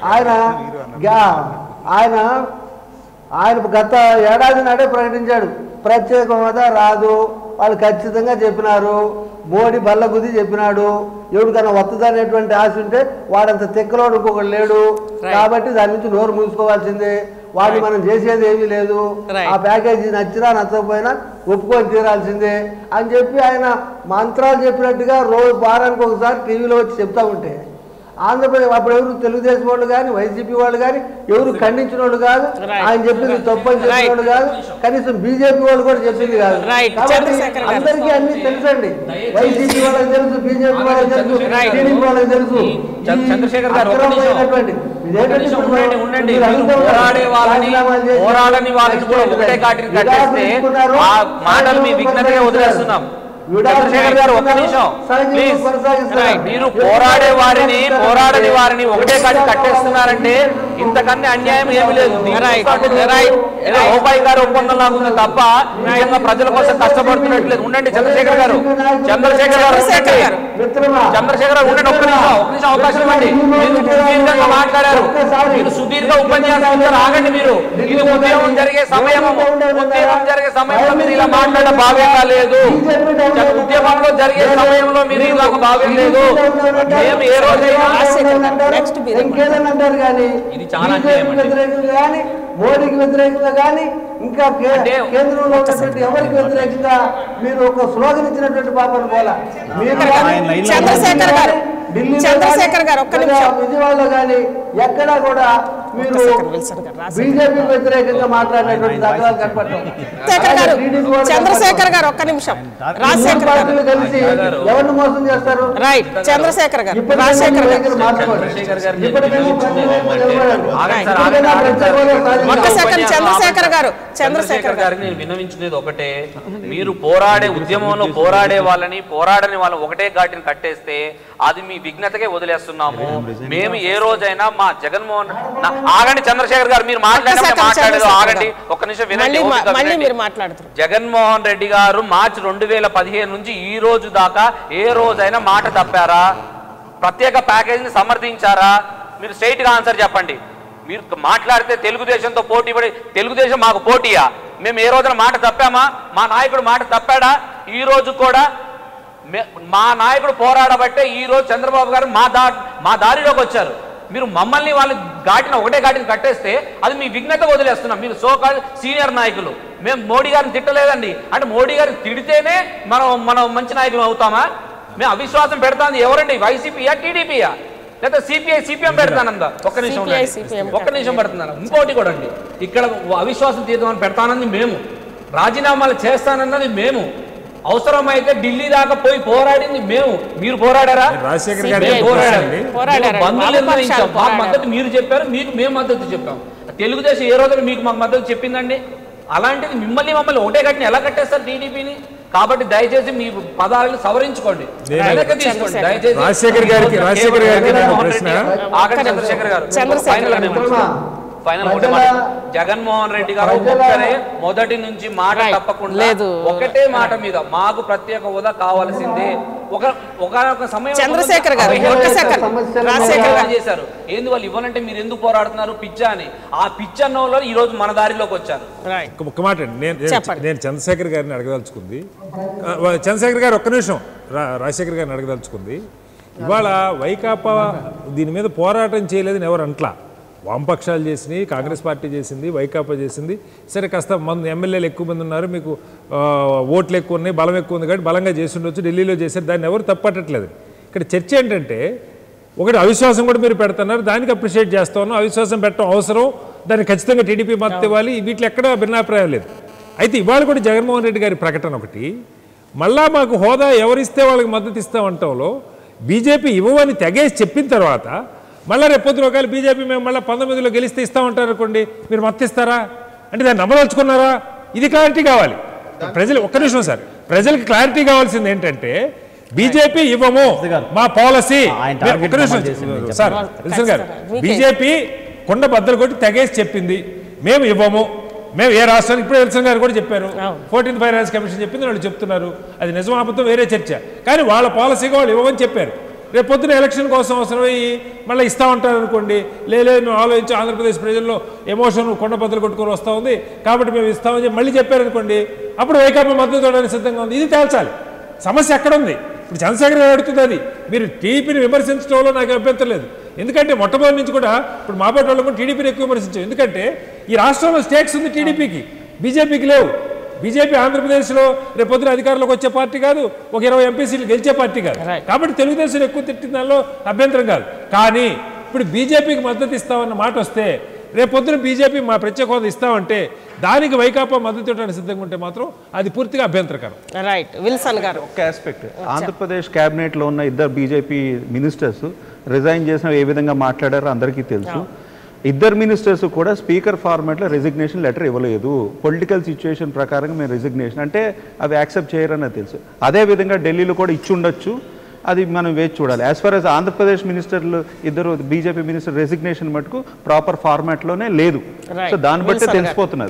ఆయన గత ఏడాది నాడే ప్రకటించాడు ప్రత్యేక హోదా రాదు, వాళ్ళు ఖచ్చితంగా చెప్పినారు, మోడీ బల్లగుద్ది చెప్పినాడు, ఎవరికైనా వస్తుందనేటువంటి ఆశ ఉంటే వాడంత తెక్కలోడు ఇంకొకటి లేడు, కాబట్టి దాని నుంచి నోరు మూసుకోవాల్సిందే, వాడిని మనం చేసేది ఏమీ లేదు, ఆ ప్యాకేజీ నచ్చినా నచ్చకపోయినా ఒప్పుకొని తీరాల్సిందే అని చెప్పి ఆయన మంత్రాలు చెప్పినట్టుగా రోజు వారానికి ఒకసారి టీవీలో వచ్చి చెప్తా ఉంటే ఆంధ్రప్రదేశ్ అప్పుడు ఎవరు తెలుగుదేశం వాళ్ళు కానీ వైసీపీ వాళ్ళు కానీ ఎవరు ఖండించిన వాళ్ళు కాదు, ఆయన చెప్పింది తప్పని చెప్పిన వాళ్ళు కాదు, కనీసం బీజేపీ వాళ్ళు కూడా చెప్పింది కాదు. కాబట్టి అందరికీ అన్ని తెలుసండి, వైసీపీ వాళ్ళకి తెలుసు, బీజేపీ వాళ్ళకి తెలుసు, టీడీపీ వాళ్ళకి తెలుసు. చంద్రశేఖర్ గారు చంద్రశేఖర్ గారు ఒక్క నిమిషం ప్లీజ్. మీరు పోరాడని వారిని ఒకటే కాటి కట్టేస్తున్నారంటే ఇంతకన్నా అన్యాయం ఏమి లేదు. ఏదో రూపాయి గారు ఒప్పందం లాగా ఉంది తప్ప నిజంగా ప్రజల కోసం కష్టపడుతున్నట్లేదు. ఉండండి చంద్రశేఖర్ గారు ఉండండి ఒక్క నిమిషం అవకాశం ఇవ్వండి. మీరు సుదీర్ఘంగా మాట్లాడారు, మీరు సుదీర్ఘ ఉపన్యాసం ఆగండి. మీరు ఇది ఉద్యమం జరిగే సమయంలో మీరు ఇలా మాట్లాడడం భావ్యంగా లేదు. ఉద్యమంలో జరిగే సమయంలో మీరు ఇలా భావ్యం లేదు. మేము ఏ రోజైనా ఇది చాలా వ్యతిరేకంగా కానీ మోడీకి వ్యతిరేకంగా కానీ ఇంకా కేంద్రంలో ఉన్నటువంటి ఎవరికి వ్యతిరేకంగా మీరు ఒక స్లోగన్ ఇచ్చినటువంటి పాపను పోలా. చంద్రశేఖర్ గారు ఒక్క నిమిషం, విజయవాడలో కానీ ఎక్కడా కూడా మీరు బీజేపీ వ్యతిరేకంగా మాట్లాడినటువంటి దాఖలాలు కనపడతాం. చంద్రశేఖర్ గారు ఒక్క నిమిషం, రాజశేఖర్ గారు కలిసి ఎవరిని మోసం చేస్తారు? రైట్, చంద్రశేఖర్ గారు చంద్రశేఖర్ గారికి నేను విన్నవించుకునేది ఒకటే, మీరు ఉద్యమంలో పోరాడే వాళ్ళని పోరాడని వాళ్ళని ఒకటే ఘాటిని కట్టేస్తే అది మీ విఘ్నతకే వదిలేస్తున్నాము. మేము ఏ రోజైనా మా జగన్మోహన్ ఆగండి చంద్రశేఖర్ గారు మీరు మాట్లాడలేదు ఆగండి ఒక్క నిమిషం వినండి. జగన్మోహన్ రెడ్డి గారు మార్చి 2015 నుంచి ఈ రోజు దాకా ఏ రోజైనా మాట తప్పారా? ప్రత్యేక ప్యాకేజీని సమర్థించారా? మీరు స్ట్రైట్ గా ఆన్సర్ చెప్పండి. మీరు మాట్లాడితే తెలుగుదేశంతో పోటీ పడి తెలుగుదేశం మాకు పోటీయా? మేము ఏ రోజున మాట తప్పామా? మా నాయకుడు మాట తప్పాడా? ఈ రోజు కూడా మా నాయకుడు పోరాడబట్టే ఈ రోజు చంద్రబాబు గారు మా దారిలోకి వచ్చారు. మీరు మమ్మల్ని వాళ్ళు ఒకటే ఘాటిని కట్టేస్తే అది మీ విఘ్నత వదిలేస్తున్నాం. మీరు సోకాల్ సీనియర్ నాయకులు, మేము మోడీ గారిని తిట్టలేదండి అంటే మోడీ గారిని తిడితేనే మనం మంచి నాయకులు అవుతామా? మేము అవిశ్వాసం పెడతాంది ఎవరండి? వైసీపీయా టీడీపీయా లేదా సిపిఎం పెడతానందా? ఒక్క నిమిషం పెడుతున్నాను. ఇంకోటి కూడా అండి, ఇక్కడ అవిశ్వాసం తీద్దామని పెడతానని మేము, రాజీనామాలు చేస్తానన్నది మేము, అవసరమైతే ఢిల్లీ దాకా పోయి పోరాడింది మేము, మీరు పోరాడారా? రాజశేఖర్ గారు బంధువులు నిర్ణయించాం, మాకు మద్దతు మీరు చెప్పారు, మీకు మేము మద్దతు చెప్పాం. తెలుగుదేశం ఏ రోజున మీకు మాకు మద్దతు చెప్పిందండి? అలాంటిది మమ్మల్ని ఒకటే కట్టిన ఎలా కట్టేస్తారు టీడీపీని? కాబట్టి దయచేసి మీ పదాలను సవరించుకోండి, వెనక్కి తీసుకోండి దయచేసి. రాజశేఖర్ గారికి చంద్రశేఖర్ గారు ఫైనల్ జగన్మోహన్ రెడ్డి గారు ఒక్కరే మొదటి నుంచి మాట తప్పకుండా ఒకటే మాట మీద మాకు ప్రత్యేక హోదా కావాల్సిందే. ఒక సమయం చంద్రశేఖర్ గారు చేశారు, ఏంది వాళ్ళు ఇవ్వాలంటే మీరు ఎందుకు పోరాడుతున్నారు పిచ్చా అని. ఆ పిచ్చన్న వాళ్ళు ఈ రోజు మన దారిలోకి వచ్చారు. ఒక్క మాట నేను చంద్రశేఖర్ గారిని అడగదలుచుకుంది, చంద్రశేఖర్ గారు ఒక్క నిమిషం రాజశేఖర్ గారిని అడగదలుచుకుంది. ఇవాళ వైకాపా దీని మీద పోరాటం చేయలేదని ఎవరు అంట్లా, వామపక్షాలు చేసినాయి, కాంగ్రెస్ పార్టీ చేసింది, వైకాపా చేసింది. సరే కాస్త మంది ఎమ్మెల్యేలు ఎక్కువ మంది ఉన్నారు, మీకు ఓట్లు ఎక్కువ ఉన్నాయి, బలం ఎక్కువ ఉంది కాబట్టి బలంగా చేసి ఉండొచ్చు, ఢిల్లీలో చేశారు, దాన్ని ఎవరు తప్పట్టట్లేదు. ఇక్కడ చర్చ ఏంటంటే ఒకటి అవిశ్వాసం కూడా మీరు పెడుతున్నారు, దానికి అప్రిషియేట్ చేస్తా ఉన్నాం. అవిశ్వాసం పెట్టడం అవసరం, దానికి ఖచ్చితంగా టీడీపీ మద్దతు ఇవ్వాలి, వీటిలో ఎక్కడ భిన్నాభిప్రాయం లేదు. అయితే ఇవాళ కూడా జగన్మోహన్ రెడ్డి గారి ప్రకటన ఒకటి, మళ్ళా మాకు హోదా ఎవరిస్తే వాళ్ళకి మద్దతు ఇస్తామంటంలో బీజేపీ ఇవ్వని తెగేసి చెప్పిన తర్వాత మళ్ళీ రేపొద్దున ఒకవేళ బీజేపీ మేము మళ్ళీ 19లో గెలిస్తే ఇస్తామంటారు అనుకోండి, మీరు మద్దతిస్తారా అంటే దాన్ని నమ్మదలుచుకున్నారా? ఇది క్లారిటీ కావాలి ప్రజలు. ఒక్క నిమిషం సార్, ప్రజలకు క్లారిటీ కావాల్సింది ఏంటంటే బీజేపీ ఇవ్వము మా పాలసీ. ఒక్క నిమిషం సార్ విల్సన్ గారు, బీజేపీ కొండ బద్దలు కొట్టి తెగేసి చెప్పింది మేము ఇవ్వము, మేము ఏ రాష్ట్రానికి ఇప్పుడు విల్సన్ గారు కూడా చెప్పారు, 14th ఫైనాన్స్ కమిషన్ చెప్పింది, వాళ్ళు చెప్తున్నారు, అది నిజం అబద్ధం వేరే చర్చ, కానీ వాళ్ళ పాలసీగా వాళ్ళు ఇవ్వమని చెప్పారు. రేపు పొద్దున ఎలక్షన్ కోసం అవసరమయ్యి మళ్ళీ ఇస్తామంటారు అనుకోండి, లేదు మేము ఆలోచించి ఆంధ్రప్రదేశ్ ప్రజల్లో ఎమోషన్ కొండ బద్దలు కొట్టుకొని వస్తూ ఉంది కాబట్టి మేము ఇస్తామని చెప్పి మళ్ళీ చెప్పారనుకోండి, అప్పుడు వైకాపా మద్దతు ఇవ్వడానికి సిద్ధంగా ఉంది. ఇది తేల్చాలి, సమస్య ఎక్కడ ఉంది. ఇప్పుడు చంద్రశేఖర్ గారు అడుగుతుంది అది, మీరు టీడీపీని విమర్శించడంలో నాకు అభ్యంతరం లేదు, ఎందుకంటే మొట్టమొదటి నుంచి కూడా ఇప్పుడు మాబోటి వాళ్ళు కూడా టీడీపీని ఎక్కువ విమర్శించాం, ఎందుకంటే ఈ రాష్ట్రంలో స్టేక్స్ ఉంది టీడీపీకి, బీజేపీకి లేవు. బీజేపీ ఆంధ్రప్రదేశ్లో రేపు పొద్దున అధికారంలోకి వచ్చే పార్టీ కాదు, ఒక 20 ఎంపీ సీట్లు గెలిచే పార్టీ కాదు, కాబట్టి తెలుగుదేశం ఎక్కువ తిట్టిన దానిలో అభ్యంతరం కాదు. కానీ ఇప్పుడు బీజేపీకి మద్దతు ఇస్తామన్న మాట వస్తే రేపు పొద్దున బీజేపీ మా ప్రత్యేక హోదా ఇస్తామంటే దానికి వైకాపా మద్దతు ఇవ్వడానికి సిద్ధంగా ఉంటే మాత్రం అది పూర్తిగా అభ్యంతరకరం. రైట్ విల్సన్ గారు, ఒక ఆస్పెక్ట్, ఆంధ్రప్రదేశ్ క్యాబినెట్లో ఉన్న ఇద్దరు బీజేపీ మినిస్టర్స్ రిజైన్ చేసిన ఏ విధంగా మాట్లాడారో అందరికీ తెలుసు. ఇద్దరు మినిస్టర్స్ కూడా స్పీకర్ ఫార్మాట్లో రెసిగ్నేషన్ లెటర్ ఇవ్వలేదు, పొలిటికల్ సిచ్యువేషన్ ప్రకారంగా మేము రెసిగ్నేషన్ అంటే అవి యాక్సెప్ట్ చేయరని తెలుసు. అదేవిధంగా ఢిల్లీలో కూడా ఇచ్చి ఉండొచ్చు, అది మనం వేచి చూడాలి. యాజ్ ఫార్ యాజ్ ఆంధ్రప్రదేశ్ మినిస్టర్లు ఇద్దరు బీజేపీ మినిస్టర్ రెసిగ్నేషన్ మటుకు ప్రాపర్ ఫార్మాట్లోనే లేదు, సో దాన్ని బట్టి తెలిసిపోతున్నది.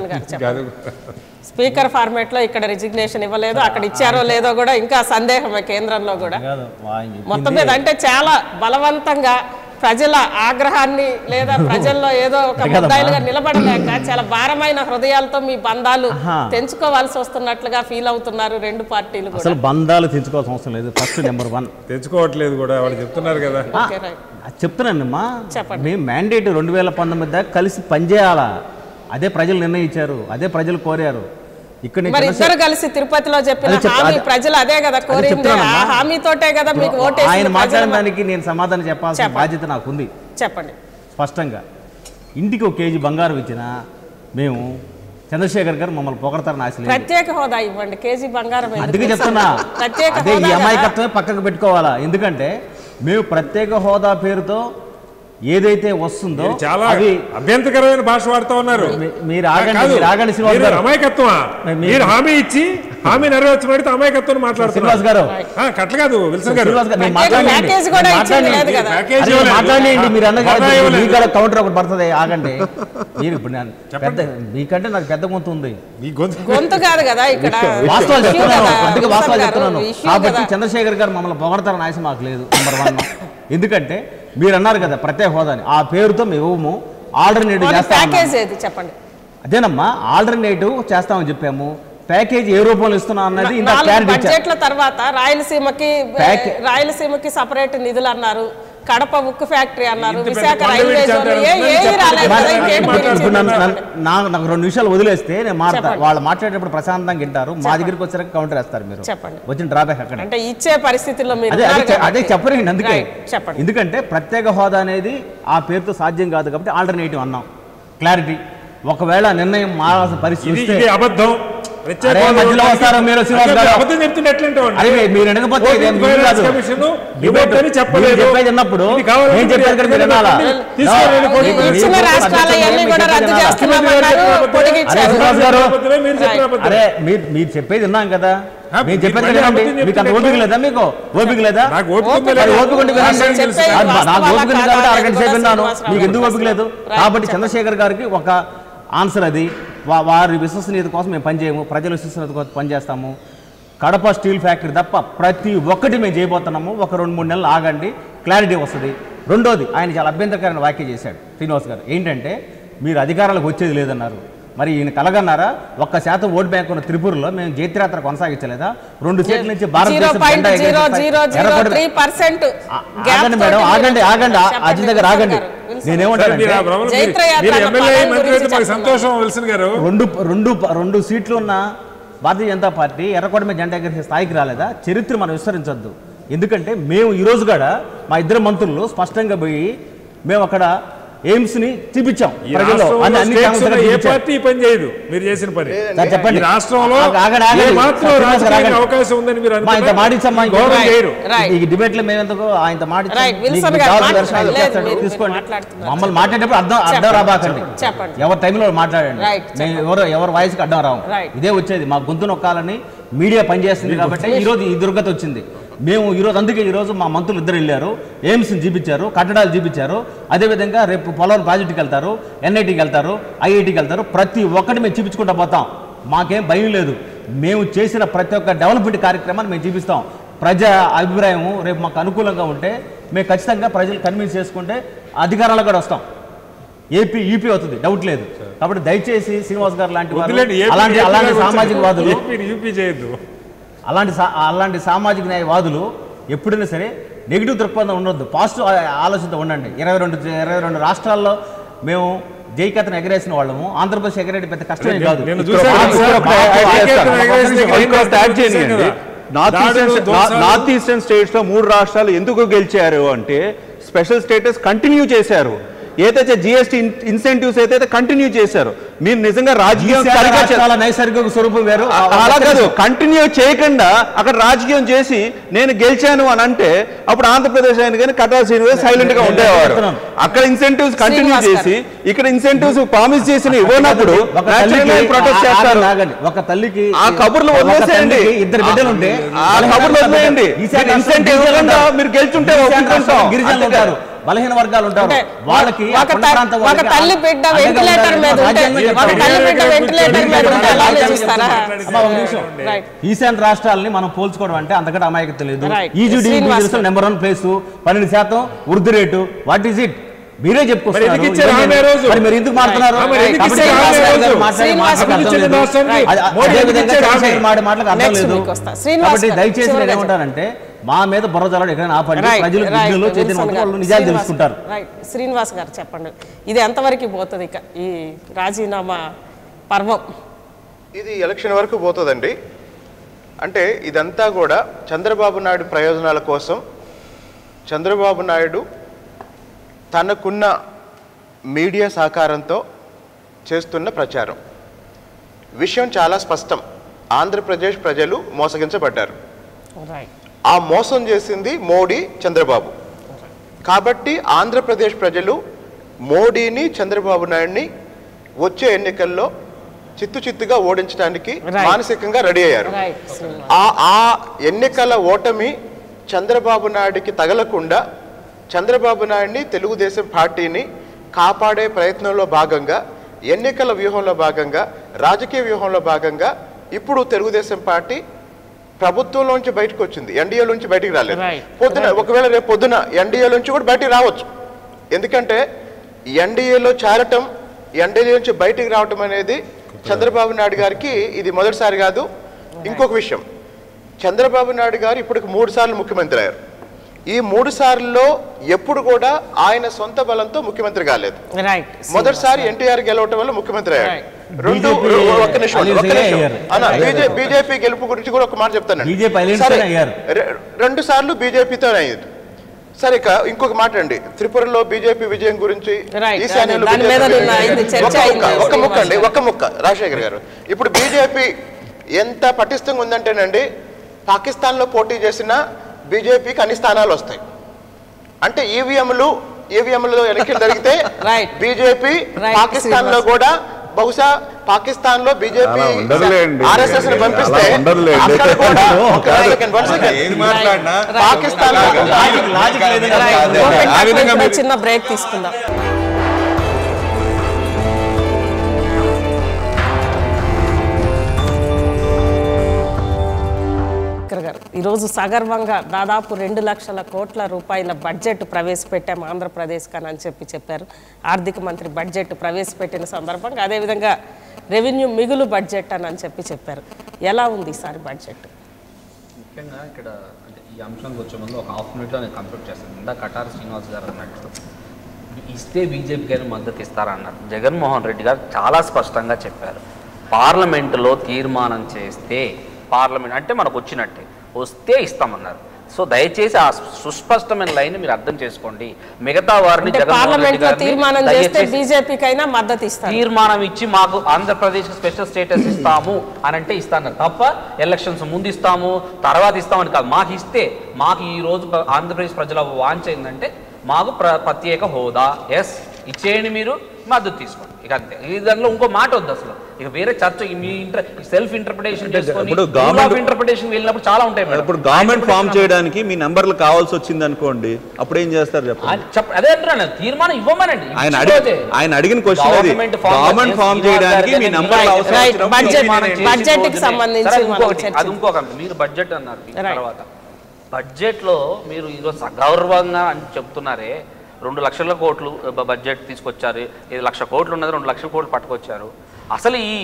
స్పీకర్ ఫార్మాట్లో ఇక్కడ రిజిగ్నేషన్ ఇవ్వలేదు, అక్కడ ఇచ్చారో లేదో కూడా ఇంకా సందేహమే కేంద్రంలో కూడా. మొత్తం మీద అంటే చాలా బలవంతంగా ప్రజల ఆగ్రహాన్ని లేదా ప్రజల్లో ఏదో ఒక ముద్దాయిలుగా నిలబడలేక చాలా భారమైన హృదయాలతో మీ బంధాలు తెంచుకోవాల్సి వస్తున్నట్లుగా ఫీల్ అవుతున్నారు రెండు పార్టీలు కూడా. అసలు బంధాలు తెంచుకోవాల్సిన అవసరం లేదు, ఫస్ట్ నెంబర్ 1 తెంచుకోవట్లేదు కూడా, వాళ్ళు చెప్తున్నారు కదా. చెప్తున్నానమ్మా, మేము మ్యాండేట్ 2019 దాకా కలిసి పనిచేయాలా, అదే ప్రజలు నిర్ణయించారు, అదే ప్రజలు కోరారు. మరి ఇద్దరు కలిసి తిరుపతిలో చెప్పిన హామీ ప్రజలు అదే కదా కోరింది, ఆ హామీతోటే కదా మీకు ఓటేసి. ఆయన మాట్లాడిన దానికి నేను సమాధానం చెప్పాల్సిన బాధ్యత నాకుంది. చెప్పండి స్పష్టంగా. ఇంటికి 1 కేజీ బంగారం ఇచ్చినా మేము చంద్రశేఖర్ గారు మమ్మల్ని పొగడతారని ఆశ లేదు. ప్రత్యేక హోదా ఇవ్వండి, కేజీ బంగారం అందుకే చెప్తున్నా, అదే ఈ అమాయకత్వమే పక్కకు పెట్టుకోవాలా. ఎందుకంటే మేము ప్రత్యేక హోదా పేరుతో ఏదైతే వస్తుందో చాలా అభ్యంతరకరమైన భాష వాడుతూ ఉన్నారు. మీరు ఆగండి, అమాయకత్వమా? మీరు హామీ ఇచ్చి హామీ నెరవేర్చబడితే అమాయకత్వం మాట్లాడుతున్నారు గారు, కట్ల కాదు విల్సన్ గారు. మాట్లాడండి, మీరు అన్న కౌంటర్ ఒకటి పడుతుంది, ఆగండి. మీరు ఇప్పుడు పెద్ద మీకంటే నాకు పెద్ద గొంతు ఉంది, గొంతు కాదు కదా ఇక్కడ, వాస్తవాలు చెప్తున్నాను, అందుకే వాస్తవాలు చెప్తున్నాను. కాబట్టి చంద్రశేఖర్ గారు మమ్మల్ని పొగడతారని ఆశ మాకు లేదు, నెంబర్ 1. ఎందుకంటే మీరు అన్నారు కదా ప్రత్యేక హోదాని, ఆ పేరుతో మేము ఇవ్వము, ఆల్టర్నేటివ్ చెప్పండి. అదేనమ్మా, ఆల్టర్నేటివ్ చేస్తామని చెప్పాము. ప్యాకేజ్ ఏ రూపంలో ఇస్తున్నా అన్నది బడ్జెట్ల తర్వాత రాయలసీమకి సపరేట్ నిధులు అన్నారు, కడప ఉక్కు ఫ్యాక్టరీ అన్నారు, విశాఖ రైల్వే జోన్ నాకు 2 నిమిషాలు వదిలేస్తే నేను మాట్లాడతాను. వాళ్ళు మాట్లాడేటప్పుడు ప్రశాంతంగా వింటారు, మా దగ్గరికి వచ్చాక కౌంటర్ వేస్తారు. మీరు వచ్చిన డ్రాబ్యాక్ అక్కడ అంటే ఇచ్చే పరిస్థితుల్లో అదే చెప్పరండి. అందుకే ఎందుకంటే ప్రత్యేక హోదా అనేది ఆ పేరుతో సాధ్యం కాదు కాబట్టి ఆల్టర్నేటివ్ అన్నాం, క్లారిటీ. ఒకవేళ నిర్ణయం మారాల్సిన పరిస్థితి వస్తే అబద్ధం మధ్యలో వస్తారో మీరు శ్రీనివాస్ గారు అరే మీరు అనకపోతే చెప్పేది ఉన్నప్పుడు నేను చెప్పేది కదా మీరు వినాలా అరే మీరు చెప్పేది విన్నాం కదా నేను చెప్పేది వినండి మీకు అంత ఓపిక లేదా మీకు ఓపిక లేదా ఓపిక ఉంటే వినండి నాకు ఓపిక ఉంది కాబట్టి అరగంట సేపు విన్నాను మీకు ఎందుకు ఓపిక లేదు కాబట్టి చంద్రశేఖర్ గారికి ఒక ఆన్సర్ అది వారి విశ్వసనీయత కోసం మేము పనిచేయము ప్రజల విశ్వసనీయత కోసం పనిచేస్తాము కడప స్టీల్ ఫ్యాక్టరీ తప్ప ప్రతి ఒక్కటి మేము చేయబోతున్నాము ఒక 2-3 నెలలు ఆగండి క్లారిటీ వస్తుంది రెండోది ఆయన చాలా అభ్యంతరకరమైన వ్యాఖ్య చేశాడు శ్రీనివాస్ గారు ఏంటంటే మీరు అధికారాలకు వచ్చేది లేదన్నారు మరి ఈయన కలగన్నారా 1% ఓట్ బ్యాంక్ ఉన్న త్రిపురలో మేము జైత్రయాత్ర కొనసాగించలేదా 2 సీట్ల నుంచి ఆగండి అజిత్ గారు ఆగండి నేనేమంటానంటే రెండు సీట్లు ఉన్న భారతీయ జనతా పార్టీ ఎర్రకోట మీద జెండా ఎగరేసే స్థాయికి రాలేదా చరిత్ర మనం విస్తరించొద్దు ఎందుకంటే మేము ఈరోజు కూడా మా ఇద్దరు మంత్రులు స్పష్టంగా పోయి మేము అక్కడ ఎయిమ్స్ ని చూపించాం ప్రజల్లో పని చేయదు మీరు చేసిన పని చెప్పండి రాష్ట్రంలో అవకాశం ఉందని ఈ డిబేట్ లో మేమెందుకు ఆయన తీసుకోండి మమ్మల్ని మాట్లాడేటప్పుడు అడ్డం రాబాకండి ఎవరి టైంలో మాట్లాడండి ఎవరి వాయిస్కి అడ్డం రావు ఇదే వచ్చేది మా గొంతు నొక్కాలని మీడియా పనిచేస్తుంది కాబట్టి ఈరోజు ఈ దుర్గతి వచ్చింది మేము ఈరోజు అందుకే ఈరోజు మా మంత్రులు ఇద్దరు వెళ్ళారు ఎయిమ్స్ని చూపించారు కట్టడాలు చూపించారు అదేవిధంగా రేపు పోలవరం ప్రాజెక్టుకి వెళ్తారు ఎన్ఐటీకి వెళ్తారు ఐఐటీకి వెళ్తారు ప్రతి ఒక్కటి మేము చూపించుకుంటూ పోతాం మాకేం భయం లేదు మేము చేసిన ప్రతి ఒక్క డెవలప్మెంట్ కార్యక్రమాన్ని మేము చూపిస్తాం ప్రజా అభిప్రాయం రేపు మాకు అనుకూలంగా ఉంటే మేము ఖచ్చితంగా ప్రజలు కన్విన్స్ చేసుకుంటే అధికారాలకు కూడా వస్తాం యూపీ అవుతుంది డౌట్ లేదు కాబట్టి దయచేసి శ్రీనివాస్ గారు లాంటి అలాంటి సామాజిక వాదులు అలాంటి సామాజిక న్యాయవాదులు ఎప్పుడైనా సరే నెగిటివ్ దృక్పథం ఉండొద్దు పాజిటివ్ ఆలోచనతో ఉండండి 22 రాష్ట్రాల్లో మేము జైకతను ఎగరేసిన వాళ్ళము ఆంధ్రప్రదేశ్ ఎగరేటి పెద్ద కష్టమే కాదు నార్త్ ఈస్టర్న్ స్టేట్స్ లో 3 రాష్ట్రాలు ఎందుకు గెలిచారు అంటే స్పెషల్ స్టేటస్ కంటిన్యూ చేశారు ఏదైతే జిఎస్టీ ఇన్సెంటివ్స్ అయితే కంటిన్యూ చేశారు మీరు నిజంగా రాజకీయం నైసర్గిక స్వరూపం వేరు అలా కాదు కంటిన్యూ చేయకుండా అక్కడ రాజకీయం చేసి నేను గెలిచాను అని అంటే అప్పుడు ఆంధ్రప్రదేశ్ ఆయన కానీ కట్టాల్సిన సైలెంట్ గా ఉండేవారు అక్కడ ఇన్సెంటివ్స్ కంటిన్యూ చేసి ఇక్కడ ఇన్సెంటివ్స్ ప్రామిస్ చేసిన ఇవ్వనప్పుడు ప్రొటెస్ట్ చేస్తారు ఒక తల్లికి ఆ కబుర్లు వదిలేసేయండి 2 బిడ్డలు ఉంటే ఆ కబుర్లు వదిలేయండి ఇన్సెంటివ్ ఇవ్వకుండా మీరు గెలుచుంటే గిరిజనులు ఉంటారు బలహీన వర్గాలు ఉంటారు వాళ్ళకి ఈశాన్య రాష్ట్రాలని మనం పోల్చుకోవడం అంటే అంతకంటే అమాయకత లేదు ఈజీడీ నెంబర్ 1 ప్లేస్ 12% వృద్ధి రేటు వాట్ ఈస్ ఇట్ మీరే చెప్పుకోవచ్చు మీరు ఎందుకు మాట్లాడుతున్నారు మాటలకు అర్థం లేదు కాబట్టి దయచేసి నేను ఏమంటానంటే మా మీద బుర్ర జల్లడం ఎక్కడైనా ఆపండి ప్రజలు విజ్ఞులు చైతన్యవంతులు నిజాలు తెలుసుకుంటారు శ్రీనివాస్ గారు చెప్పండి ఇది ఎంతవరకు పోతుంది ఇక ఈ రాజీనామా పర్వం ఇది ఎలక్షన్ వరకు పోతుందండి అంటే ఇదంతా కూడా చంద్రబాబు నాయుడు ప్రయోజనాల కోసం చంద్రబాబు నాయుడు తనకున్న మీడియా సహకారంతో చేస్తున్న ప్రచారం విషయం చాలా స్పష్టం ఆంధ్రప్రదేశ్ ప్రజలు మోసగించబడ్డారు ఆ మోసం చేసింది మోడీ చంద్రబాబు కాబట్టి ఆంధ్రప్రదేశ్ ప్రజలు మోడీని చంద్రబాబు నాయుడిని వచ్చే ఎన్నికల్లో చిత్తుగా ఓడించడానికి మానసికంగా రెడీ అయ్యారు ఆ ఎన్నికల ఓటమి చంద్రబాబు నాయుడికి తగలకుండా చంద్రబాబు నాయుడిని తెలుగుదేశం పార్టీని కాపాడే ప్రయత్నంలో భాగంగా ఎన్నికల వ్యూహంలో భాగంగా రాజకీయ వ్యూహంలో భాగంగా ఇప్పుడు తెలుగుదేశం పార్టీ ప్రభుత్వంలోంచి బయటకు వచ్చింది ఎన్డీఏలోంచి బయటికి రాలేదు పొద్దున ఒకవేళ రేపు పొద్దున ఎన్డీఏలోంచి కూడా బయటికి రావచ్చు ఎందుకంటే ఎన్డీఏలో చేరటం ఎన్డీఏ నుంచి బయటికి రావటం అనేది చంద్రబాబు నాయుడు గారికి ఇది మొదటిసారి కాదు ఇంకొక విషయం చంద్రబాబు నాయుడు గారు ఇప్పటికి 3 సార్లు ముఖ్యమంత్రి అయ్యారు ఈ 3 సార్ల్లో ఎప్పుడు కూడా ఆయన సొంత బలంతో ముఖ్యమంత్రి కాలేదు మొదటిసారి ఎన్టీఆర్ గెలవటం వల్ల ముఖ్యమంత్రి అయ్యారు ఒక్క నిమిషం బీజేపీ గెలుపు గురించి కూడా ఒక మాట చెప్తాను 2 సార్లు బీజేపీతో అయ్యింది సరే ఇక ఇంకొక మాట అండి, త్రిపురలో బీజేపీ విజయం గురించి ఈశాన్యంలో ఒక్క ముక్క రాజశేఖర్ గారు, ఇప్పుడు బీజేపీ ఎంత పటిష్టంగా ఉందంటేనండి, పాకిస్తాన్లో పోటీ చేసిన బీజేపీకి అన్ని స్థానాలు వస్తాయి. అంటే ఈవీఎంలో ఎన్నికలు జరిగితే బీజేపీ పాకిస్తాన్లో కూడా బహుశా పాకిస్తాన్ లో బీజేపీ ఆర్ఎస్ఎస్ ని పంపిస్తే అక్కడ కూడా పాకిస్తాన్ చిన్న బ్రేక్ తీసుకుందాం. ఈరోజు సగర్వంగా దాదాపు 2 లక్షల కోట్ల రూపాయల బడ్జెట్ ప్రవేశపెట్టాం ఆంధ్రప్రదేశ్ అని చెప్పారు ఆర్థిక మంత్రి. బడ్జెట్ ప్రవేశపెట్టిన సందర్భంగా అదేవిధంగా రెవెన్యూ మిగులు బడ్జెట్ అని చెప్పారు. ఎలా ఉంది ఈసారి బడ్జెట్? ముఖ్యంగా ఇక్కడ అంటే ఈ అంశానికి వచ్చే ముందు ఒక హాఫ్ మినిట్లో నేను కంప్లీట్ చేస్తాను. ఇందా కటార్ శ్రీనివాస్ గారు అన్నట్టు ఇస్తే బీజేపీ గారి మద్దతు ఇస్తారన్నారు. జగన్మోహన్ రెడ్డి గారు చాలా స్పష్టంగా చెప్పారు, పార్లమెంటులో తీర్మానం చేస్తే పార్లమెంట్ అంటే మనకు వచ్చినట్టే, వస్తే ఇస్తామన్నారు. సో దయచేసి ఆ సుస్పష్టమైన లైన్ మీరు అర్థం చేసుకోండి. మిగతా వారిని తీర్మానం ఇచ్చి మాకు ఆంధ్రప్రదేశ్ స్పెషల్ స్టేటస్ ఇస్తాము అని అంటే ఇస్తాను తప్ప ఎలక్షన్స్ ముందు ఇస్తాము తర్వాత ఇస్తామని కాదు. మాకు ఇస్తే మాకు ఈ రోజు ఆంధ్రప్రదేశ్ ప్రజల వాంఛ ఏంటంటే మాకు ప్రత్యేక హోదా, ఎస్ ఇచ్చేయండి, మీరు మద్దతు తీసుకోండి. ఇక అంతే. ఈ దాంట్లో ఇంకో మాట వద్దు అసలు. ఇక వేరే చర్చ మీ సెల్ఫ్ ఇంటర్ప్రిటేషన్ చేసుకొని ఇంటర్ప్రిటేషన్ వెళ్ళినప్పుడు చాలా ఉంటాయి మేడం. ఇప్పుడు గవర్నమెంట్ ఫామ్ చేయడానికి మీ నంబర్లు కావాల్సి వచ్చింది అనుకోండి, అప్పుడు ఏం చేస్తారు చెప్పండి. అదే అంటున్నాను, తీర్మానం ఇవ్వమనండి. ఆయన అడిగిన క్వశ్చన్ అది, గవర్నమెంట్ ఫామ్ చేయడానికి మీ నంబర్లు అవసరం. బడ్జెట్ కి సంబంధించి అది ఇంకొక మీరు బడ్జెట్ అన్నారు. తర్వాత బడ్జెట్లో మీరు ఈరోజు సగౌరవంగా అని చెప్తున్నారే, 2 లక్షల కోట్లు బడ్జెట్ తీసుకొచ్చారు, 5 లక్షల కోట్లు ఉన్నది 2 లక్షల కోట్లు పట్టుకొచ్చారు. అసలు ఈ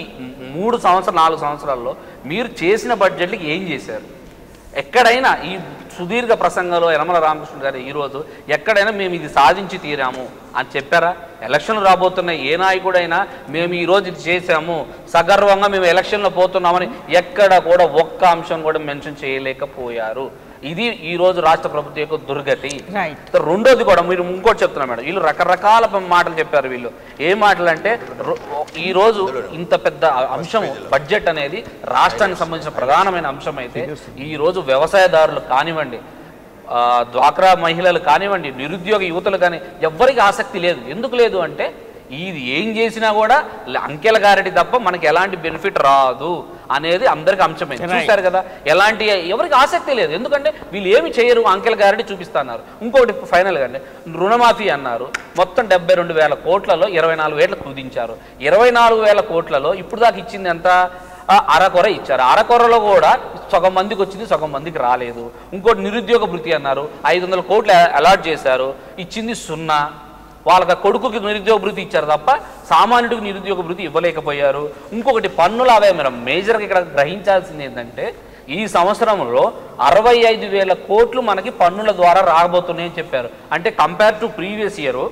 4 సంవత్సరాల్లో మీరు చేసిన బడ్జెట్లకి ఏం చేశారు? ఎక్కడైనా ఈ సుదీర్ఘ ప్రసంగంలో యనమల రామకృష్ణ గారు ఈరోజు ఎక్కడైనా మేము ఇది సాధించి తీరాము అని చెప్పారా? ఎలక్షన్లు రాబోతున్న ఏ నాయకుడైనా మేము ఈరోజు ఇది చేశాము, సగర్వంగా మేము ఎలక్షన్లో పోతున్నామని ఎక్కడ కూడా ఒక్క అంశం కూడా మెన్షన్ చేయలేకపోయారు. ఇది ఈ రోజు రాష్ట్ర ప్రభుత్వం యొక్క దుర్గతి. రెండోది కూడా మీరు ఇంకోటి చెప్తున్నా మేడం, వీళ్ళు రకరకాల మాటలు చెప్పారు. వీళ్ళు ఏ మాటలు అంటే, ఈరోజు ఇంత పెద్ద అంశం బడ్జెట్ అనేది రాష్ట్రానికి సంబంధించిన ప్రధానమైన అంశం అయితే ఈ రోజు వ్యవసాయదారులు కానివ్వండి, డ్వాక్రా మహిళలు కానివ్వండి, నిరుద్యోగ యువతలు కానీ ఎవ్వరికి ఆసక్తి లేదు. ఎందుకు లేదు అంటే ఇది ఏం చేసినా కూడా అంకెల గారెడి తప్ప మనకి ఎలాంటి బెనిఫిట్ రాదు అనేది అందరికి అంశమైంది. చూస్తారు కదా, ఎలాంటి ఎవరికి ఆసక్తి లేదు. ఎందుకంటే వీళ్ళు ఏమి చేయరు, అంకెల గారెడి చూపిస్తున్నారు. ఇంకోటి ఫైనల్గా అండి, రుణమాఫీ అన్నారు. మొత్తం 72,000 కోట్లలో 24,000 కుదించారు. 24,000 కోట్లలో ఇప్పుడు దాకా ఇచ్చింది ఎంత? అరకొర ఇచ్చారు. అరకొరలో కూడా సగం మందికి వచ్చింది, సగం మందికి రాలేదు. ఇంకోటి నిరుద్యోగ భృతి అన్నారు, 500 కోట్లు అలాట్ చేశారు, ఇచ్చింది 0. వాళ్ళకి కొడుకుకి నిరుద్యోగ భృతి ఇచ్చారు తప్ప సామాన్యుడికి నిరుద్యోగ భృతి ఇవ్వలేకపోయారు. ఇంకొకటి పన్నుల ఆదాయం మేజర్గా ఇక్కడ గ్రహించాల్సింది ఏంటంటే, ఈ సంవత్సరంలో 65,000 కోట్లు మనకి పన్నుల ద్వారా రాబోతున్నాయని చెప్పారు. అంటే కంపేర్ టు ప్రీవియస్ ఇయర్